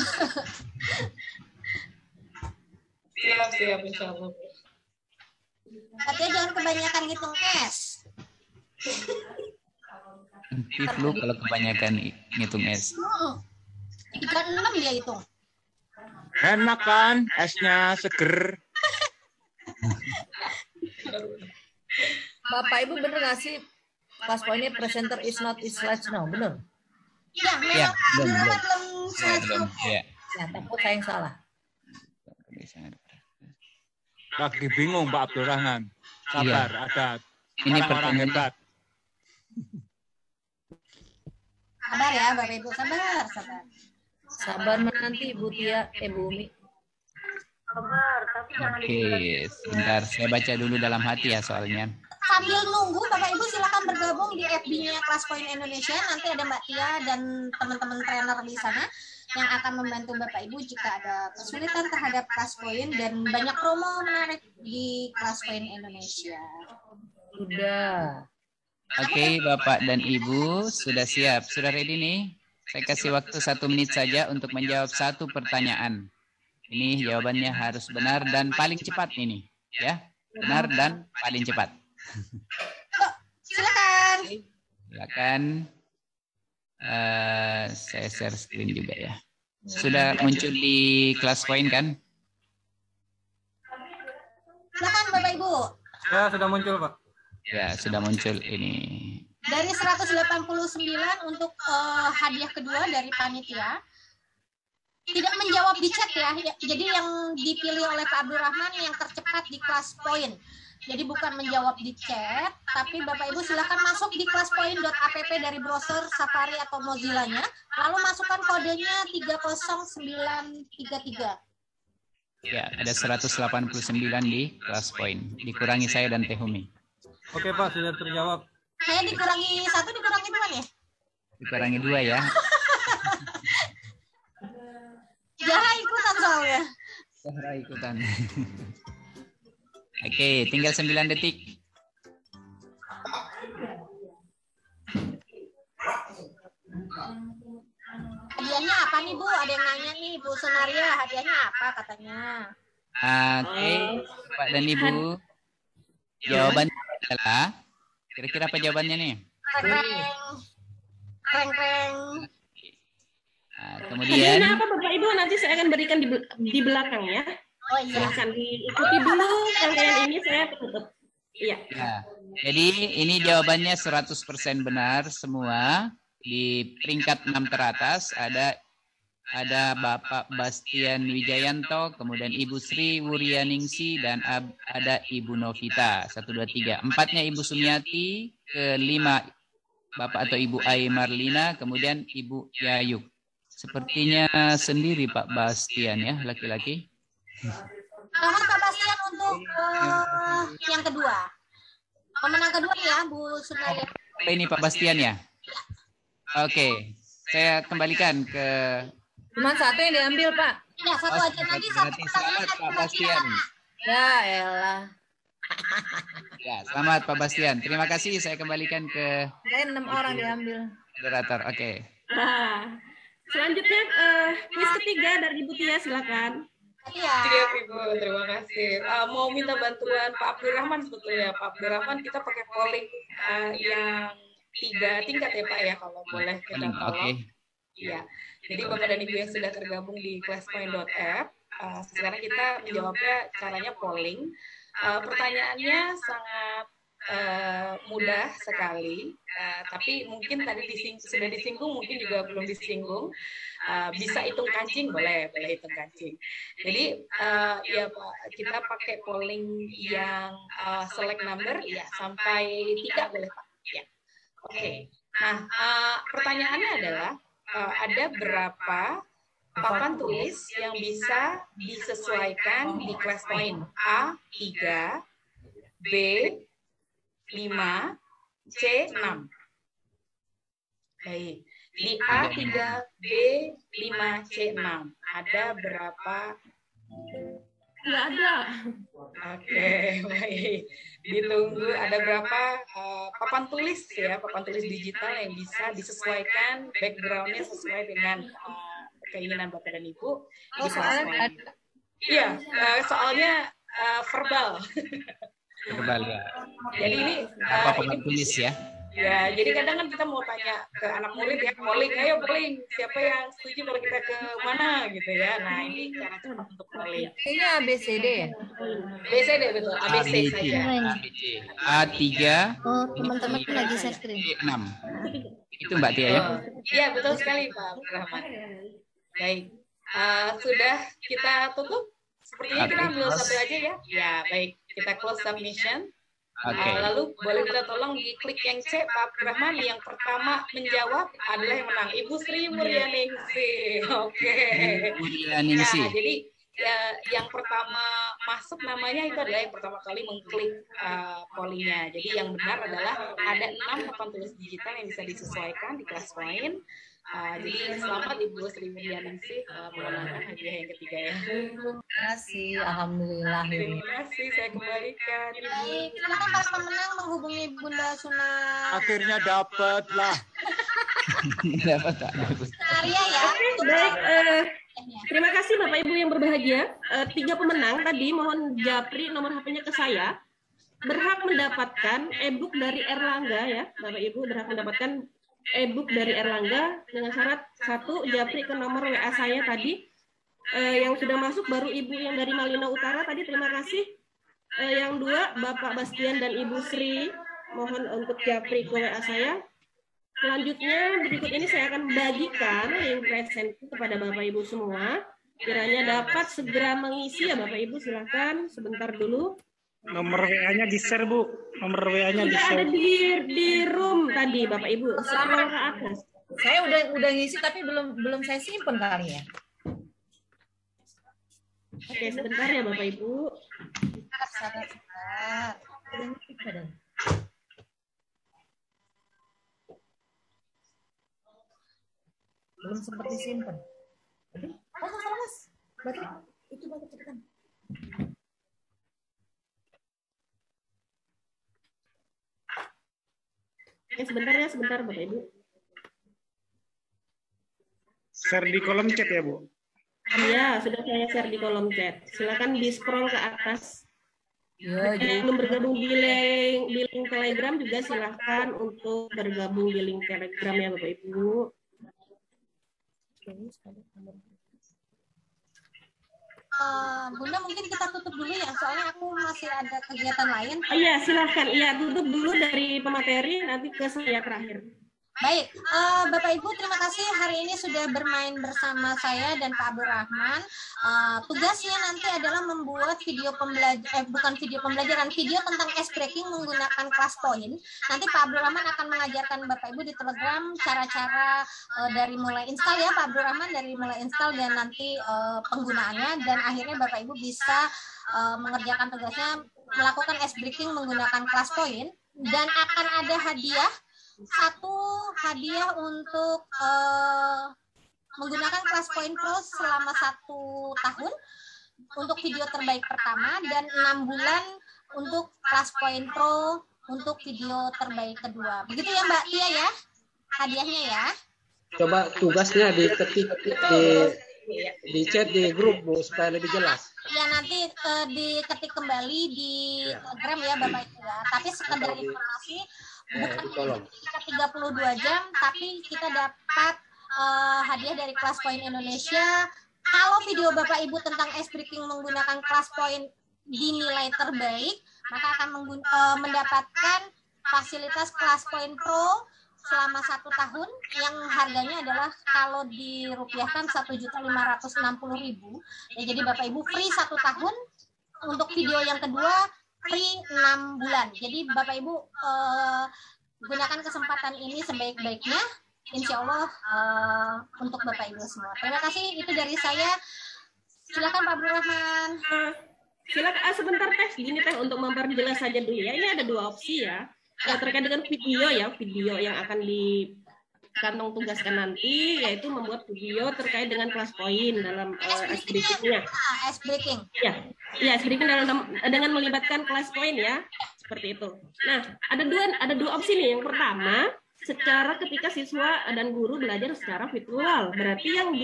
[SPEAKER 14] Siap, insya Allah.
[SPEAKER 5] Mbak Tia jangan kebanyakan ngitung es.
[SPEAKER 6] Flu kalau kebanyakan ngitung es.
[SPEAKER 5] 36 dia hitung.
[SPEAKER 12] Enak kan, esnya seger.
[SPEAKER 4] Bapak Ibu bener nggak sih kelas poinnya presenter is not is slides now, bener?
[SPEAKER 5] Ya,
[SPEAKER 6] Ya,
[SPEAKER 5] belum
[SPEAKER 6] belum. Ya.
[SPEAKER 4] Ya, takut saya yang salah.
[SPEAKER 12] Lagi bingung Pak Abdurrahman. Sabar, ada
[SPEAKER 6] Ini
[SPEAKER 12] orang-orang
[SPEAKER 6] pertanyaan.
[SPEAKER 12] hebat.
[SPEAKER 5] Sabar ya Bapak Ibu, sabar.
[SPEAKER 4] Sabar menanti Bu Tia, Bu Umi.
[SPEAKER 5] Sabar, tapi jangan
[SPEAKER 6] Oke, sebentar. Saya baca dulu dalam hati ya soalnya.
[SPEAKER 5] Sambil nunggu Bapak Ibu silakan bergabung di FB-nya Kelas Poin Indonesia. Nanti ada Mbak Tia dan teman-teman trainer di sana yang akan membantu Bapak Ibu jika ada kesulitan terhadap Kelas Poin dan banyak promo menarik di Kelas Poin Indonesia.
[SPEAKER 4] Sudah.
[SPEAKER 6] Oke, Bapak dan Ibu sudah siap, sudah ready nih. Saya kasih waktu 1 menit saja untuk menjawab 1 pertanyaan. Ini jawabannya harus benar dan paling cepat ini, ya. Benar dan paling cepat.
[SPEAKER 5] Silakan.
[SPEAKER 6] Silakan. Saya share screen juga ya. Sudah muncul di Kelas Poin kan?
[SPEAKER 5] Silakan Bapak Ibu.
[SPEAKER 9] Ya, sudah muncul Pak.
[SPEAKER 6] Ya, sudah muncul ini.
[SPEAKER 5] Dari 189 untuk hadiah kedua dari panitia. Tidak menjawab di chat ya. Jadi yang dipilih oleh Pak Abdurrahman yang tercepat di Kelas Poin. Jadi bukan menjawab di chat, tapi Bapak Ibu silakan masuk di kelaspoin.app dari browser Safari atau Mozilla-nya, lalu masukkan kodenya 30933.
[SPEAKER 6] Ya, ada 189 di kelas poin. Dikurangi saya dan Teh Umi.
[SPEAKER 12] Oke Pak, sudah terjawab.
[SPEAKER 5] Saya dikurangi 1, dikurangi 2 ya?
[SPEAKER 6] Dikurangi 2 ya.
[SPEAKER 5] Zahra ikutan soalnya.
[SPEAKER 6] Zahra ikutan. Oke, tinggal 9 detik.
[SPEAKER 5] Hadiahnya apa nih Bu? Ada yang nanya nih Bu Sunaria, hadiahnya apa katanya?
[SPEAKER 6] Oke, Pak dan Ibu. Jawabannya adalah, kira-kira apa jawabannya nih?
[SPEAKER 5] Kreng.
[SPEAKER 6] Nah,
[SPEAKER 1] Hadiahnya
[SPEAKER 6] kemudian
[SPEAKER 1] apa Bapak Ibu? Nanti saya akan berikan di belakang ya.
[SPEAKER 5] Oh iya.
[SPEAKER 1] Silakan diikuti dulu rangkaian ini, saya tutup. Iya.
[SPEAKER 6] ya, jadi ini jawabannya 100% benar semua. Di peringkat 6 teratas ada Bapak Bastian Wijayanto, kemudian Ibu Sri Wuryaningsi, dan ada Ibu Novita. 1, 2, 3. 4-nya Ibu Sumiati, ke-5 Bapak atau Ibu Ai Marlina, kemudian Ibu Yayuk. Sepertinya sendiri Pak Bastian ya, laki-laki.
[SPEAKER 5] Selamat Pak Bastian untuk yang kedua. Pemenang kedua ya Bu Sunaria.
[SPEAKER 6] Ini Pak Bastian ya? Oke, saya kembalikan ke...
[SPEAKER 4] Cuma 1 yang diambil, Pak.
[SPEAKER 5] Ya, 1 aja tadi.
[SPEAKER 6] Berarti selamat Pak Bastian.
[SPEAKER 4] Ya elah.
[SPEAKER 6] Ya, selamat Pak Bastian. Terima kasih, saya kembalikan ke...
[SPEAKER 4] Saya 6 orang diambil.
[SPEAKER 6] Moderator, oke.
[SPEAKER 1] Nah, selanjutnya kuis ketiga dari Ibu Tia, silakan.
[SPEAKER 5] Iya.
[SPEAKER 14] Siap Ibu, terima kasih. Mau minta bantuan Pak Abdurrahman sebetulnya. Pak Abdurrahman kita pakai polling yang 3 tingkat ya Pak ya, kalau boleh kita tolong.
[SPEAKER 6] Oke.
[SPEAKER 14] Iya. Jadi Bapak dan Ibu yang sudah tergabung di classpoint.app, sekarang kita menjawabnya caranya polling. Pertanyaannya sangat mudah sekali, tapi mungkin tadi sudah disinggung, mungkin juga belum disinggung. Bisa hitung kancing, boleh hitung kancing. Jadi ya Pak, kita pakai polling yang select number, ya sampai 3 boleh Pak. Ya. Oke. Nah, pertanyaannya adalah ada berapa papan tulis yang bisa disesuaikan di class point? A 3, B 5, C 6. Baik. Di A 3, B 5, C 6. Ada berapa?
[SPEAKER 1] Nggak ada.
[SPEAKER 14] Oke, baik. Ditunggu ada berapa papan tulis ya, papan tulis digital yang bisa disesuaikan backgroundnya sesuai dengan keinginan Bapak dan Ibu.
[SPEAKER 4] Oh, soalnya
[SPEAKER 14] Iya, soalnya verbal.
[SPEAKER 6] Verbal ya.
[SPEAKER 14] Jadi ini
[SPEAKER 6] Apa papan tulis ya?
[SPEAKER 14] ya, jadi kadang kan kita mau tanya ke anak murid ya, polling, ayo polling, siapa yang setuju kalau kita ke mana gitu ya. Nah, ini cara cepat untuk polling.
[SPEAKER 4] Ini ABCD ya?
[SPEAKER 14] ABCD betul, ABC saja.
[SPEAKER 6] A3.
[SPEAKER 13] Oh, teman-teman lagi share screen.
[SPEAKER 6] 6. Itu Mbak Tia ya?
[SPEAKER 14] Iya, betul sekali Pak Rahmat. Baik, sudah kita tutup? Sepertinya kita ambil satu aja ya. Ya, baik. Kita close submission. Lalu boleh kita tolong diklik yang C, Pak Rahman. Yang pertama menjawab adalah yang menang, Ibu Sri Wuryaningsi. Oke.
[SPEAKER 6] Wuryaningsi.
[SPEAKER 14] Nah, jadi yang pertama masuk namanya itu adalah yang pertama kali mengklik pollingnya. Jadi yang benar adalah ada 6 papan tulis digital yang bisa disesuaikan di kelas poin. Jadi selamat Ibu Sri Wuryaningsi memenangkan hadiah yang ketiga ya.
[SPEAKER 4] Terima kasih, alhamdulillah.
[SPEAKER 14] Terima kasih, saya kembalikan.
[SPEAKER 5] Baik, silakan para pemenang menghubungi Bunda Sunaria
[SPEAKER 12] Akhirnya dapat lah.
[SPEAKER 6] Dapat tak?
[SPEAKER 5] ya.
[SPEAKER 1] Baik, terima kasih Bapak Ibu yang berbahagia. 3 pemenang tadi, mohon japri nomor HP-nya ke saya. Berhak mendapatkan e-book dari Erlangga ya, Bapak Ibu berhak mendapatkan e-book dari Erlangga dengan syarat 1, japri ke nomor WA saya tadi. Yang sudah masuk baru Ibu yang dari Malino Utara tadi, terima kasih. Yang 2, Bapak Bastian dan Ibu Sri, mohon untuk japri ke WA saya. Selanjutnya berikut ini saya akan bagikan link present kepada Bapak Ibu semua. Kiranya dapat segera mengisi ya Bapak Ibu, silakan sebentar dulu.
[SPEAKER 16] Nomor WA-nya di-share, Bu. Nomor WA-nya
[SPEAKER 1] Sudah
[SPEAKER 16] di-share.
[SPEAKER 1] ada di room tadi Bapak Ibu. Scroll ke atas.
[SPEAKER 4] Saya udah ngisi tapi belum saya simpen kali ya.
[SPEAKER 1] Oke, sebentar ya Bapak Ibu.
[SPEAKER 4] Belum sempat disimpan. Mas. Baca. Itu baca cepetan.
[SPEAKER 1] Oke, sebentar Bapak Ibu.
[SPEAKER 16] Share di kolom chat ya, Bu.
[SPEAKER 1] Iya, sudah saya share di kolom chat. Silakan di scroll ke atas. Yang belum bergabung di link Telegram juga silahkan untuk bergabung di link Telegram ya Bapak Ibu.
[SPEAKER 5] Bunda mungkin kita tutup dulu ya, soalnya aku masih ada kegiatan lain.
[SPEAKER 1] Oh iya, silahkan. Iya, tutup dulu dari pemateri, nanti ke saya terakhir.
[SPEAKER 5] Baik, Bapak Ibu terima kasih hari ini sudah bermain bersama saya dan Pak Abdul Rahman. Tugasnya nanti adalah membuat video video tentang ice breaking menggunakan class point. Nanti Pak Abdul Rahman akan mengajarkan Bapak Ibu di Telegram cara-cara dari mulai install ya Pak Abdul Rahman, dari mulai install dan nanti penggunaannya, dan akhirnya Bapak Ibu bisa mengerjakan tugasnya melakukan ice breaking menggunakan class point, dan akan ada satu hadiah untuk menggunakan Class Point Pro selama 1 tahun untuk video terbaik pertama, dan 6 bulan untuk Class Point Pro untuk video terbaik kedua. Begitu ya Mbak Tia ya, hadiahnya ya.
[SPEAKER 16] Coba tugasnya diketik di chat di grup Bu supaya lebih jelas.
[SPEAKER 5] Ya nanti diketik kembali di Telegram ya Bapak Ibu ya. Tapi sekedar informasi, bukan 32 jam, tapi kita dapat hadiah dari Class Point Indonesia. Kalau video Bapak Ibu tentang ice breaking menggunakan Class Point dinilai terbaik, maka akan mendapatkan fasilitas Class Point Pro selama 1 tahun yang harganya adalah kalau dirupiahkan 1.560.000. Ya, jadi Bapak Ibu free 1 tahun, untuk video yang kedua free 6 bulan. Jadi Bapak Ibu gunakan kesempatan ini sebaik-baiknya, insya Allah untuk Bapak Ibu semua. Terima kasih, itu dari saya. Silakan Pak Abdul Rahman.
[SPEAKER 1] Silakan sebentar gini untuk memperjelas saja dulu ya. Ini ada 2 opsi ya. Terkait dengan video yang akan dikantong tugaskan nanti, yaitu membuat video terkait dengan class point dalam ice breaking-nya.
[SPEAKER 5] Ice breaking.
[SPEAKER 1] Ya, ice breaking dengan melibatkan class point ya, seperti itu. Nah, ada dua opsi nih. Yang pertama, secara ketika siswa dan guru belajar secara virtual, berarti yang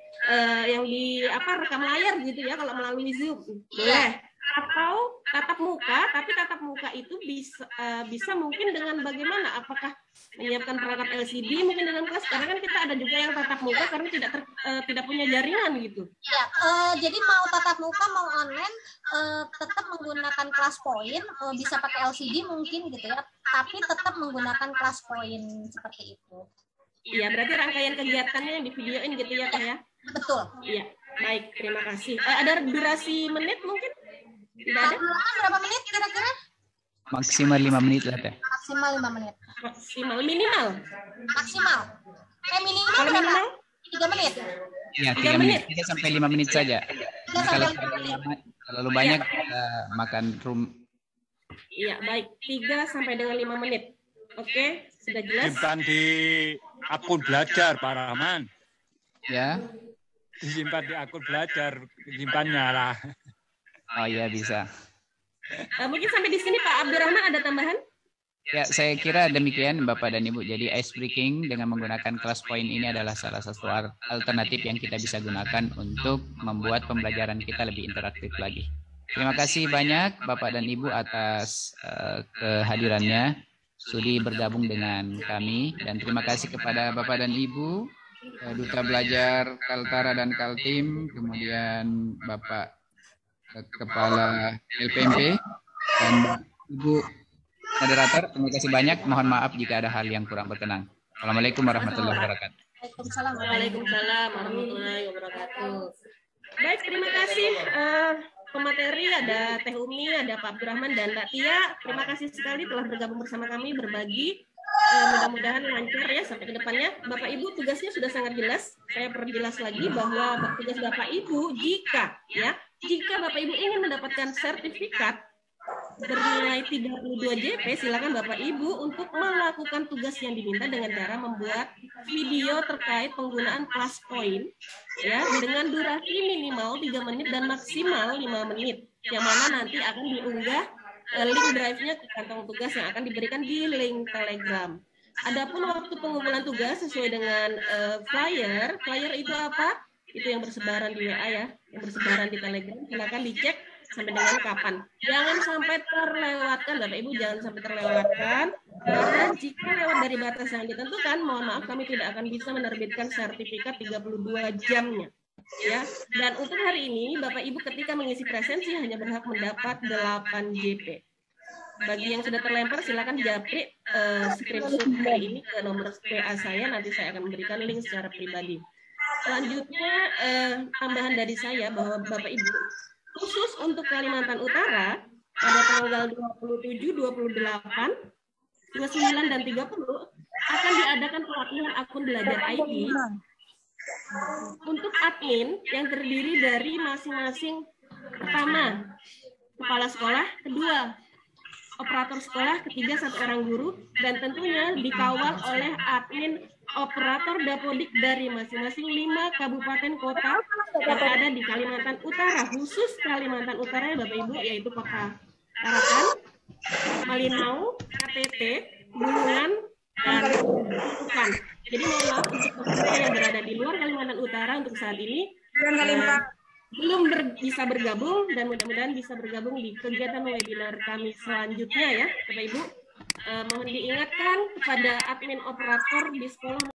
[SPEAKER 1] di rekam layar gitu ya, kalau melalui Zoom boleh. Atau tatap muka, tapi tatap muka itu bisa mungkin dengan bagaimana? Apakah menyiapkan perangkat LCD mungkin dengan kelas? Karena kan kita ada juga yang tatap muka karena tidak punya jaringan gitu.
[SPEAKER 5] Ya, jadi mau tatap muka mau online tetap menggunakan class point, bisa pakai LCD mungkin gitu ya, tapi tetap menggunakan class point seperti itu.
[SPEAKER 1] Iya, berarti rangkaian kegiatannya yang di videoin gitu ya Teh ya?
[SPEAKER 5] Betul.
[SPEAKER 1] Iya, baik, terima kasih. Ada durasi menit mungkin? Tidak ada?
[SPEAKER 5] Berapa menit kira-kira?
[SPEAKER 6] Maksimal 5 menit lah Teh.
[SPEAKER 5] Maksimal 5 menit.
[SPEAKER 1] Maksimal, minimal?
[SPEAKER 5] Maksimal. Minimal
[SPEAKER 1] kalau
[SPEAKER 5] berapa?
[SPEAKER 1] minimal?
[SPEAKER 5] 3 menit.
[SPEAKER 6] Ya, 3 menit. 3 sampai 5 menit saja. Kalau terlalu banyak kita makan room.
[SPEAKER 1] Iya, baik. 3 sampai dengan 5 menit. Oke, sudah jelas.
[SPEAKER 12] Simpan di akun belajar, Pak Rahman.
[SPEAKER 6] Ya.
[SPEAKER 12] Disimpan di akun belajar, simpannya lah.
[SPEAKER 6] Oh iya bisa.
[SPEAKER 1] Mungkin sampai di sini Pak Abdul Rahman ada tambahan?
[SPEAKER 6] Ya, saya kira demikian Bapak dan Ibu. Jadi ice breaking dengan menggunakan class point ini adalah salah satu alternatif yang kita bisa gunakan untuk membuat pembelajaran kita lebih interaktif lagi. Terima kasih banyak Bapak dan Ibu atas kehadirannya, sudi bergabung dengan kami, dan terima kasih kepada Bapak dan Ibu, Duta Belajar Kaltara dan Kaltim, kemudian Bapak Kepala LPMP dan Ibu moderator. Terima kasih banyak. Mohon maaf jika ada hal yang kurang berkenan. Assalamualaikum warahmatullahi wabarakatuh.
[SPEAKER 1] Waalaikumsalam warahmatullahi wabarakatuh. Baik, terima kasih pemateri, ada Teh Umi, ada Pak Abdul Rahman dan Mbak Tia. Terima kasih sekali telah bergabung bersama kami berbagi mudah-mudahan lancar ya sampai ke depannya. Bapak Ibu tugasnya sudah sangat jelas. Saya perjelas lagi bahwa tugas Bapak Ibu jika Bapak Ibu ingin mendapatkan sertifikat bernilai 32 JP, silakan Bapak Ibu untuk melakukan tugas yang diminta dengan cara membuat video terkait penggunaan class point ya dengan durasi minimal 3 menit dan maksimal 5 menit. Yang mana nanti akan diunggah link drive-nya ke kantong tugas yang akan diberikan di link Telegram. Adapun waktu pengumpulan tugas sesuai dengan flyer itu apa? Itu yang bersebaran di WA ya, yang bersebaran di Telegram. Silakan dicek sampai dengan kapan. Jangan sampai terlewatkan, Bapak Ibu, jangan sampai terlewatkan. Karena jika lewat dari batas yang ditentukan, mohon maaf kami tidak akan bisa menerbitkan sertifikat 32 jamnya. Ya, dan untuk hari ini Bapak Ibu ketika mengisi presensi hanya berhak mendapat 8 JP. Bagi yang sudah terlempar silakan japri screenshot hari ini ke nomor WA saya, nanti saya akan memberikan link secara pribadi. Selanjutnya tambahan dari saya bahwa Bapak Ibu khusus untuk Kalimantan Utara pada tanggal 27, 28, 29 dan 30 akan diadakan pelatihan akun belajar ID untuk admin yang terdiri dari masing-masing pertama kepala sekolah, kedua operator sekolah, ketiga satu orang guru, dan tentunya dikawal oleh admin operator dapodik dari masing-masing 5 kabupaten kota yang ada di Kalimantan Utara, khusus Kalimantan Utara ya Bapak Ibu, yaitu Kota Tarakan, Malinau, KTT, Bulungan, dan Tukan. Jadi mohon maaf untuk peserta yang berada di luar Kalimantan Utara untuk saat ini belum bisa bergabung, dan mudah-mudahan bisa bergabung di kegiatan webinar kami selanjutnya ya Bapak Ibu. Mohon diingatkan kepada admin operator di sekolah